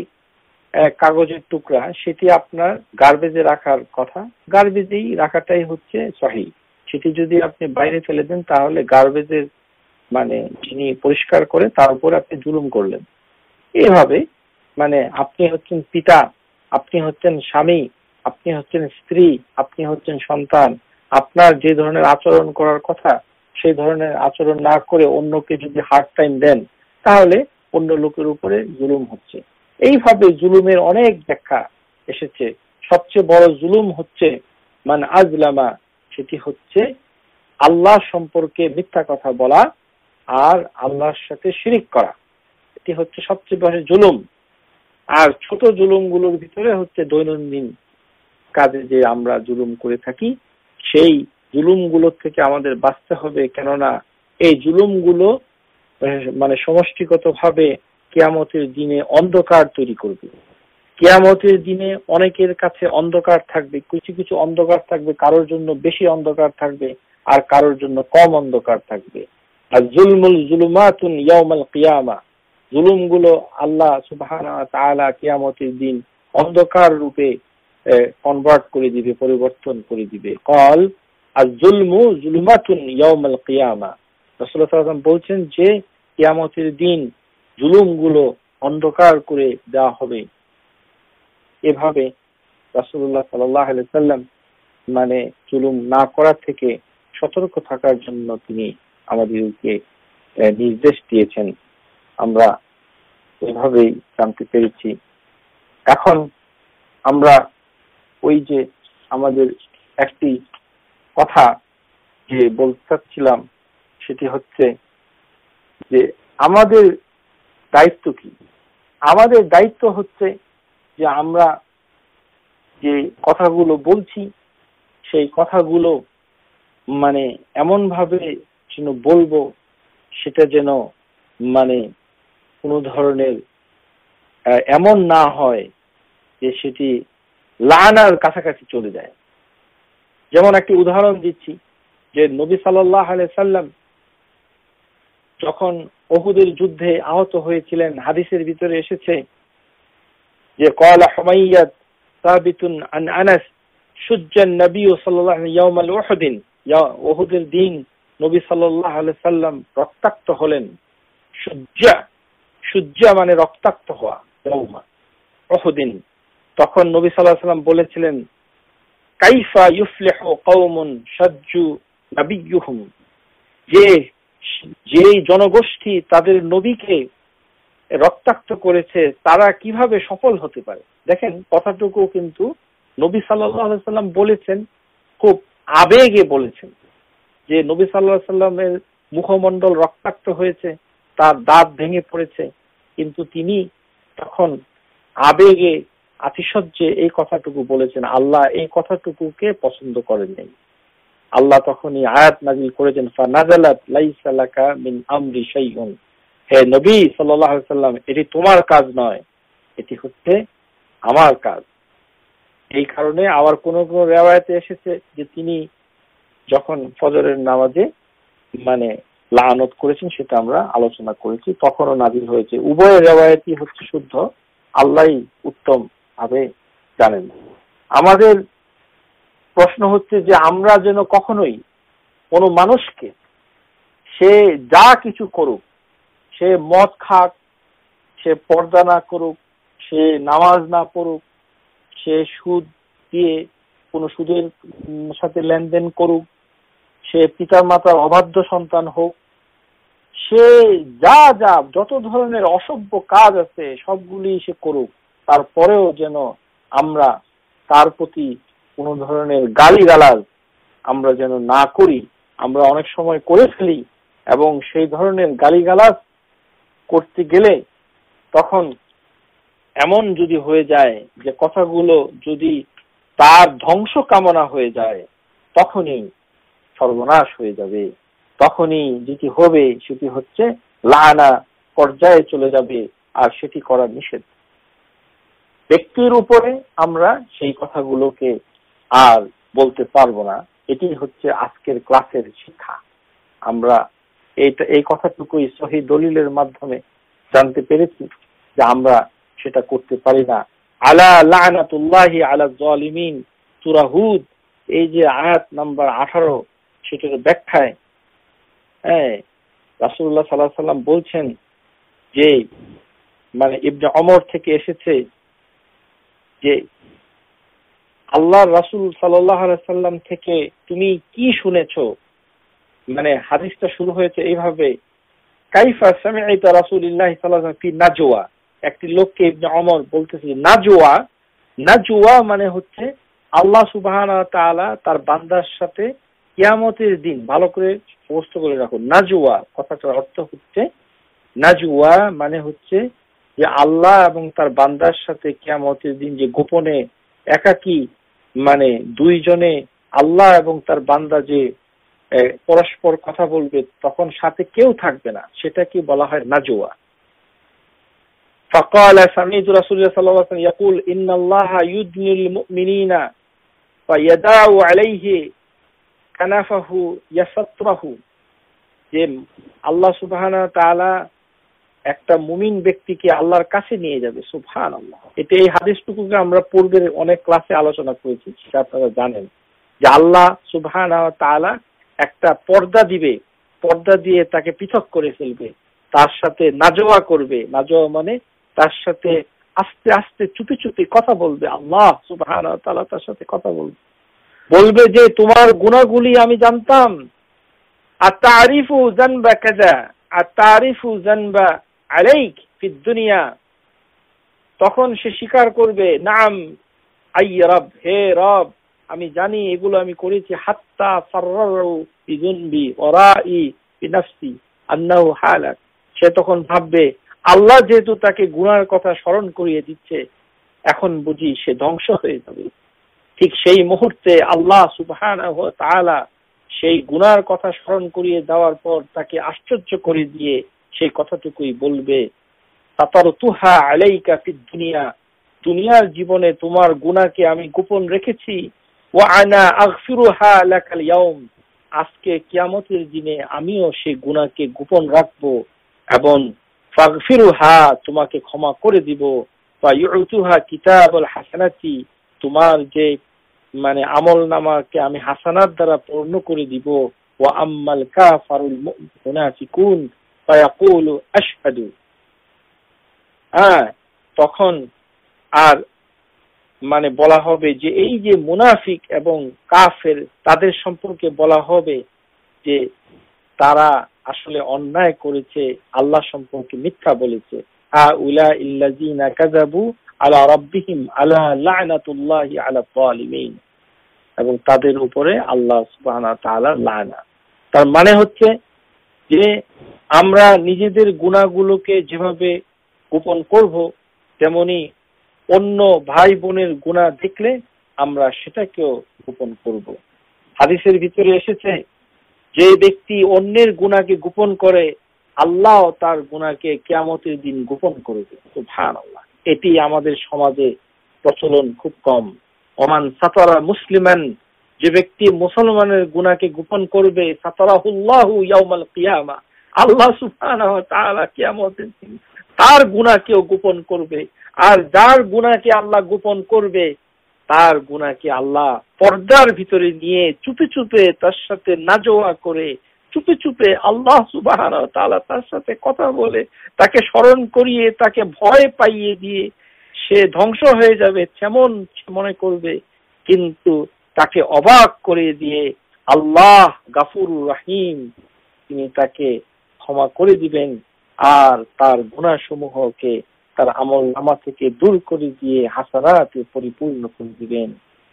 কাগজের টুকরা, সেটি আপনার গার্বেজে রাখার কথা, গার্বেজেই রাখাটাই হচ্ছে সহি। সেটি যদি আপনি বাইরে ফেলে দেন তাহলে গার্বেজের মানে যিনি পরিষ্কার করে তার উপর আপনি জুলুম করলেন। এইভাবে মানে আপনি হচ্ছেন পিতা, আপনি হচ্ছেন স্বামী, আপনি হচ্ছেন স্ত্রী, আপনি হচ্ছেন সন্তান, আপনার যে ধরনের আচরণ করার কথা সেই ধরনের আচরণ না করে অন্যকে যদি হার্ড টাইম দেন তাহলে অন্য লোকের উপরে জুলুম হচ্ছে। এইভাবে জুলুমের অনেক ব্যাখ্যা এসেছে। সবচেয়ে বড় জুলুম হচ্ছে মান আজলামা, সেটি হচ্ছে আল্লাহ সম্পর্কে মিথ্যা কথা বলা আর আল্লাহর সাথে শিরিক করা, এটি হচ্ছে সবচেয়ে বড় জুলুম। আর ছোট জুলুমগুলোর ভিতরে হচ্ছে দৈনন্দিন কাজে যে আমরা জুলুম করে থাকি, সেই জুলুমগুলোর থেকে আমাদের বাঁচতে হবে। কেননা এই জুলুমগুলো মানে সমষ্টিগতভাবে কিয়ামতের দিনে অন্ধকার তৈরি করবে। কিয়ামতের দিনে অনেকের কাছে অন্ধকার থাকবে, কিছু কিছু অন্ধকার থাকবে, কারোর জন্য বেশি অন্ধকার থাকবে আর কারোর জন্য কম অন্ধকার থাকবে। আর জুলমুল জুলুমাতুন ইয়াউমাল কিয়ামা, জুলুমগুলো আল্লাহ সুবহানাহু ওয়া তাআলা কিয়ামতের দিন অন্ধকার রূপে কনভার্ট করে দিবে, পরিবর্তন করে দিবে। ক্বাল আয-যুলমু যুলুমাতুন ইয়াউমাল কিয়ামা, রাসূলুল্লাহ সাল্লাল্লাহু আলাইহি ওয়াসাল্লাম বলছেন যে কিয়ামতের দিন জুলুমগুলো অন্ধকার করে দেওয়া হবে। এভাবে রাসূলুল্লাহ সাল্লাল্লাহু আলাইহি ওয়াসাল্লাম মানে জুলুম না করা থেকে সতর্ক থাকার জন্য তিনি আমাদেরকে নির্দেশ দিয়েছেন। আমরা এভাবেই জানতে পেরেছি। এখন আমরা ওই যে আমাদের একটি কথা যে বলতে চাচ্ছিলাম সেটি হচ্ছে যে আমাদের দায়িত্ব কি। আমাদের দায়িত্ব হচ্ছে যে আমরা যে কথাগুলো বলছি সেই কথাগুলো মানে এমন ভাবে যেন বলবো সেটা যেন মানে কোনো ধরনের এমন না হয় যে সেটি লানার কাছাকাছি চলে যায়। যেমন একটি উদাহরণ দিচ্ছি যে নবী সাল্লাল্লাহু আলাইহি সাল্লাম যখন উহুদের যুদ্ধে আহত হয়েছিলেন, হাদিসের ভিতরে এসেছে যে ক্বালা হুমাইয়াত সাবিতুন আন আনাস শুজ্জান নবী সাল্লাল্লাহু আলাইহি ইয়াউমাল উহুদিন, উহুদের দিন নবী সাল্লাল্লাহু আলাইহি সাল্লাম রক্তাক্ত হলেন। শুজ্জা মানে রক্তাক্ত হওয়া, ইয়াউমা উহুদিন। তখন নবী সাল্লাল্লাহু আলাইহি সাল্লাম বলেছিলেন কাইফা ইউফলিহু কওমুন শাজ্জু নবিয়্যুহুম, যে জনগোষ্ঠী তাদের নবীকে রক্তাক্ত করেছে তারা কিভাবে সফল হতে পারে। দেখেন কথাটুকু কিন্তু নবী সাল্লাল্লাহু আলাইহি সাল্লাম বলেছেন, খুব আবেগে বলেছেন যে নবী সাল্লাল্লাহু আলাইহি সাল্লামের মুখমণ্ডল রক্তাক্ত হয়েছে, তার দাঁত ভেঙে পড়েছে, কিন্তু তিনি তখন আবেগে আতিশয্যে এই কথাটুকু বলেছেন, আল্লাহ এই কথাটুকুকে পছন্দ করেন নাই। আল্লাহ তখনই আয়াত নাযিল করেছেন, ফানাজালাত লাইসা লাকা মিন আমরি শাইউন, হে নবী সাল্লাল্লাহু আলাইহি সাল্লাম, এটি তোমার কাজ নয়, এটি হচ্ছে আমার কাজ। এই কারণে আবার কোন কোন রিওয়ায়াতে এসেছে যে তিনি যখন ফজরের নামাজে লানত করেছেন, সেটা আমরা আলোচনা করেছি, তখনও নাযিল হয়েছে। উভয় রিওয়ায়াতই হচ্ছে শুদ্ধ, আল্লাহই উত্তম ভাবে জানেন। আমাদের প্রশ্ন হচ্ছে যে আমরা যেন কখনোই কোনো মানুষকে, সে যা কিছু করুক, সে মদ খাক, সে পর্দা না করুক, সে নামাজ না পড়ুক, সে সুদ দিয়ে কোনো সুদের সাথে লেনদেন করুক, সে পিতা মাতার অবাধ্য সন্তান হোক, সে যা যা যত ধরনের অসভ্য কাজ আছে সবগুলি সে করুক, তারপরেও যেন আমরা তার প্রতি কোনো ধরনের গালিগালাজ আমরা যেন না করি। আমরা অনেক সময় করে ফেলি, এবং সেই ধরনের গালিগালাজ করতে গেলে তখন এমন যদি হয়ে যায় যে কথাগুলো যদি তার ধ্বংস কামনা হয়ে যায়, তখনই সর্বনাশ হয়ে যাবে। তখনই যেটি হবে সেটি হচ্ছে লাআনা পর্যায়ে চলে যাবে, আর সেটি করা নিষেধ। ব্যক্তির উপরে আমরা সেই কথাগুলোকে আর বলতে পারবো না। এটি হচ্ছে আজকের ক্লাসের শিক্ষা। আমরা এই কথাটুকুই সহিহ দলিলের মাধ্যমে জানতে পেরেছি যে আমরা সেটা করতে পারি না। আলা লা'নাতুল্লাহি আলা যালিমিন, সূরা হুদ এই যে আয়াত নাম্বার 18, সেটার ব্যাখ্যায় রাসূলুল্লাহ সাল্লাল্লাহু আলাইহি সাল্লাম বলছেন যে ইবনে ওমর থেকে এসেছে যে আল্লাহর রাসূল সাল্লাল্লাহু আলাইহি সাল্লাম থেকে তুমি কি শুনেছো। হাদিসটা শুরু হয়েছে এইভাবে, কাইফা সামি'তা রাসূলুল্লাহ সাল্লাল্লাহু আলাইহি ওয়াসাল্লাম ফি নাজওয়া। একটি লোককে ইবনে ওমর বলতেছে নাজওয়া মানে হচ্ছে আল্লাহ সুবহানাহু ওয়া তাআলা তার বান্দার সাথে কিয়ামতের দিন, ভালো করে মুখস্থ করে রাখুন, নাজওয়া কথাটার অর্থ হচ্ছে, নাজওয়া মানে হচ্ছে যে আল্লাহ এবং তার বান্দার সাথে কিয়ামতের দিন যে গোপনে একাকী দুইজনে আল্লাহ এবং তার বান্দা যে পরস্পর কথা বলবে, তখন সাথে কেউ থাকবে না, সেটাকে বলা হয় নাজওয়া। فقال سمعت رسول الله صلى الله عليه وسلم يقول إن الله يدني المؤمنين فيدع عليه كنفه يستره, যে আল্লাহ সুবহানাহু ওয়া তাআলা একটা মুমিন ব্যক্তিকে আল্লাহর কাছে নিয়ে যাবে। সুবহানাল্লাহ। এই হাদিসটুকুকে আমরা পূর্বের অনেক ক্লাসে আলোচনা করেছি, সেটা আপনারা জানেন যে আল্লাহ সুবহানাহু ওয়া তাআলা একটা পর্দা দিবে, পর্দা দিয়ে তাকে পৃথক করে ফেলবে, তার সাথে নাজওয়া করবে। নাজওয়া মানে তার সাথে আস্তে আস্তে চুপি চুপি কথা বলবে। আল্লাহ সুবহানাহু ওয়া তাআলা তার সাথে কথা বলবে যে তোমার গুনাহগুলি আমি জানতাম, আতারিফু যানবা কাযা আতারিফু যানবা আলাইক ফিদ দুনিয়া। তখন সে স্বীকার করবে, নাম আই রব, হে রব, আমি জানি এগুলো আমি করেছি। হাত্তা ফাররাউ বিযুনবি ওরাই বিনাফসি আন্নাহু হালাক। সে তখন ভাববে আল্লাহ যেহেতু তাকে গুনার কথা স্মরণ করিয়ে দিচ্ছে, এখন বুঝি সে ধ্বংস হয়ে যাবে। ঠিক সেই মুহূর্তে আল্লাহ সুবহানাহু ওয়া তাআলা সেই গুনার কথা স্মরণ করিয়ে দেওয়ার পর তাকে আশ্চর্য করে দিয়ে সেই কথাটুকুই বলবে, সাতারতুহা আলাইকা ফিদ দুনিয়া, দুনিয়ার জীবনে তোমার গুনাহকে আমি গোপন রেখেছি। ওয়া আনা আগফিরুহা লাকাল ইয়াউম, আজকে কিয়ামতের দিনে আমিও সেই গুনাহকে গোপন রাখবো এবং ফাগফিরুহা, তোমাকে ক্ষমা করে দিব। ওয়া ইউতুহা কিতাবুল হাসানাতি, তোমার যে আমল নামাকে আমি হাসানাত দ্বারা পূর্ণ করে দিব। ওয়া আম্মাল কাফারুল মুনাফিকুন ফায়াকুলু আশহাদু, তখন আর বলা হবে যে এই যে মুনাফিক এবং কাফের, তাদের সম্পর্কে বলা হবে যে তারা আসলে অন্যায় করেছে, আল্লাহ সম্পর্কে মিথ্যা বলেছে। হাউলা ইল্লাযিনা কাযাবু আলা রাব্বিহিম আলা লা'নাতুল্লাহি আলা যালিমিন, এবং তাদের উপরে আল্লাহ সুবহানাহু ওয়া তাআলার লানা। তার মানে হচ্ছে যে আমরা নিজেদের গুনাহগুলোকে যেভাবে গোপন করব, তেমনি অন্য ভাই বোনের গুনাহ দেখলে আমরা সেটাকেও গোপন করব। হাদিসের ভিতরে এসেছে, যে ব্যক্তি অন্যের গুনাহকে গোপন করে আল্লাহ তার গুনাহকে কিয়ামতের দিন গোপন করবে। সুবহানাল্লাহ। এটি আমাদের সমাজে প্রচলন খুব কম। ওমান সাতারা মুসলিমান, যে ব্যক্তি মুসলমানের গুনাহকে গোপন করবে, সাতারাহুল্লাহু ইয়াউমাল কিয়ামা, আল্লাহ সুবহানাহু ওয়া তাআলা কিয়ামতের দিন তার গুনাহকেও গোপন করবে। আর যার গুনাহকে আল্লাহ গোপন করবে তার গুনাহকে আল্লাহ পর্দার ভিতরে নিয়ে চুপে চুপে তার সাথে নাজওয়া করে, চুপে চুপে আল্লাহ সুবহানাহু ওয়া তাআলা তার সাথে কথা বলে, তাকে স্মরণ করিয়ে, তাকে ভয় পাইয়ে দিয়ে সে ধ্বংস হয়ে যাবে তেমন মনে করবে, কিন্তু তাকে অবাক করে দিয়ে আল্লাহ গাফুরুর রহিম, তিনি তাকে ক্ষমা করে দিবেন আর তার গুনাহসমূহকে তার আমলনামা থেকে দূর করে দিয়ে হাসানাতে পরিপূর্ণ করে দিবেন।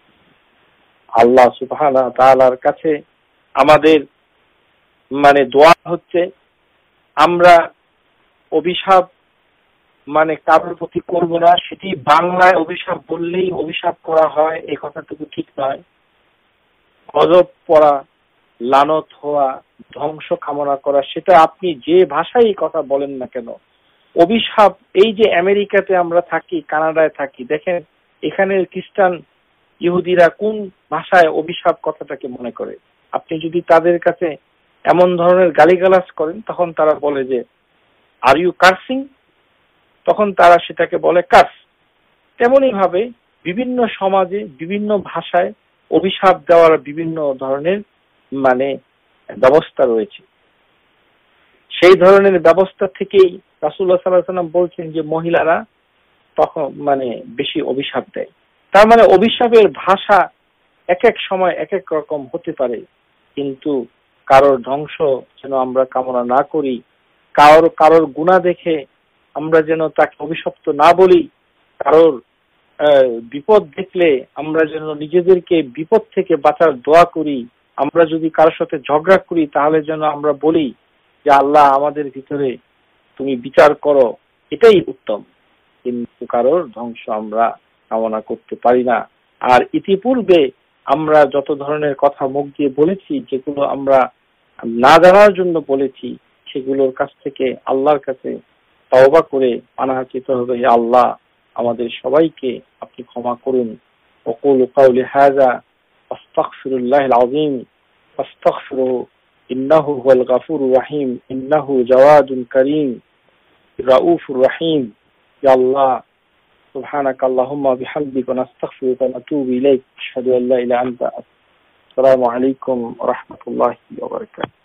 আল্লাহ সুবহানাহু ওয়া তাআলার কাছে আমাদের দোয়া হচ্ছে, আমরা অভিশাপ কারোর প্রতি করব না। সেটি বাংলায় অভিশাপ বললেই অভিশাপ করা হয়, এই কথাটুকু ঠিক নয়। গজব পড়া, লানত হওয়া, ধ্বংস কামনা করা, সেটা আপনি যে ভাষায় কথা বলেন না কেন। অভিশাপ, এই যে আমেরিকাতে আমরা থাকি, কানাডায় থাকি, দেখেন এখানে খ্রিস্টান ইহুদিরা কোন ভাষায় অভিশাপ কথাটাকে মনে করে। আপনি যদি তাদের কাছে এমন ধরনের গালিগালাজ করেন, তখন তারা বলে যে আর ইউ কার্সিং, তখন তারা সেটাকে বলে কার্স। তেমনি ভাবে বিভিন্ন সমাজে বিভিন্ন ভাষায় অভিশাপ দেওয়ার বিভিন্ন ধরনের ব্যবস্থা রয়েছে। সেই ধরনের ব্যবস্থা থেকেই রাসূলুল্লাহ সাল্লাল্লাহু আলাইহি ওয়াসাল্লাম বলছেন যে মহিলারা তখন বেশি অভিশাপ দেয়। তার অভিশাপের ভাষা এক এক সময় এক এক রকম হতে পারে, কিন্তু কারোর ধ্বংস যেন আমরা কামনা না করি, কারোর গুনাহ দেখে আমরা যেন তাকে অভিশপ্ত না বলি, কারোর বিপদ দেখলে আমরা যেন নিজেদেরকে বিপদ থেকে বাঁচার দোয়া করি। আমরা যদি কারোর সাথে ঝগড়া করি তাহলে যেন আমরা বলি যে আল্লাহ আমাদের ভিতরে তুমি বিচার করো, এটাই উত্তম। কিন্তু কারোর ধ্বংস আমরা কামনা করতে পারি না। আর ইতিপূর্বে আমরা যত ধরনের কথা মুখ দিয়ে বলেছি, যেগুলো আমরা না জানার জন্য বলেছি, সেগুলোর কাছ থেকে আল্লাহর কাছে তওবা করে পানাহ চেতে হবে, হে আল্লাহ আমাদের সবাইকে আপনি ক্ষমা করুন। ওয়াকুলু কাওলি হাযা আস্তাগফিরুল্লাহিল আযীম ফাস্তাগফিরুহু ইন্নাহু হুয়াল গাফুরুর রহিম ইন্নাহু জাওয়াদুন কারীম রাউফুর রহিম। ইয়া আল্লাহ সুবহানাকা আল্লাহুম্মা বিহামদিকা নাস্তাগফিরুকা ওয়া নাতুবু ইলাইক আশহাদু আল্লা ইলাহা ইল্লা আনতা। আসসালামু আলাইকুম ওয়া রাহমাতুল্লাহি ওয়া বারাকাতুহু।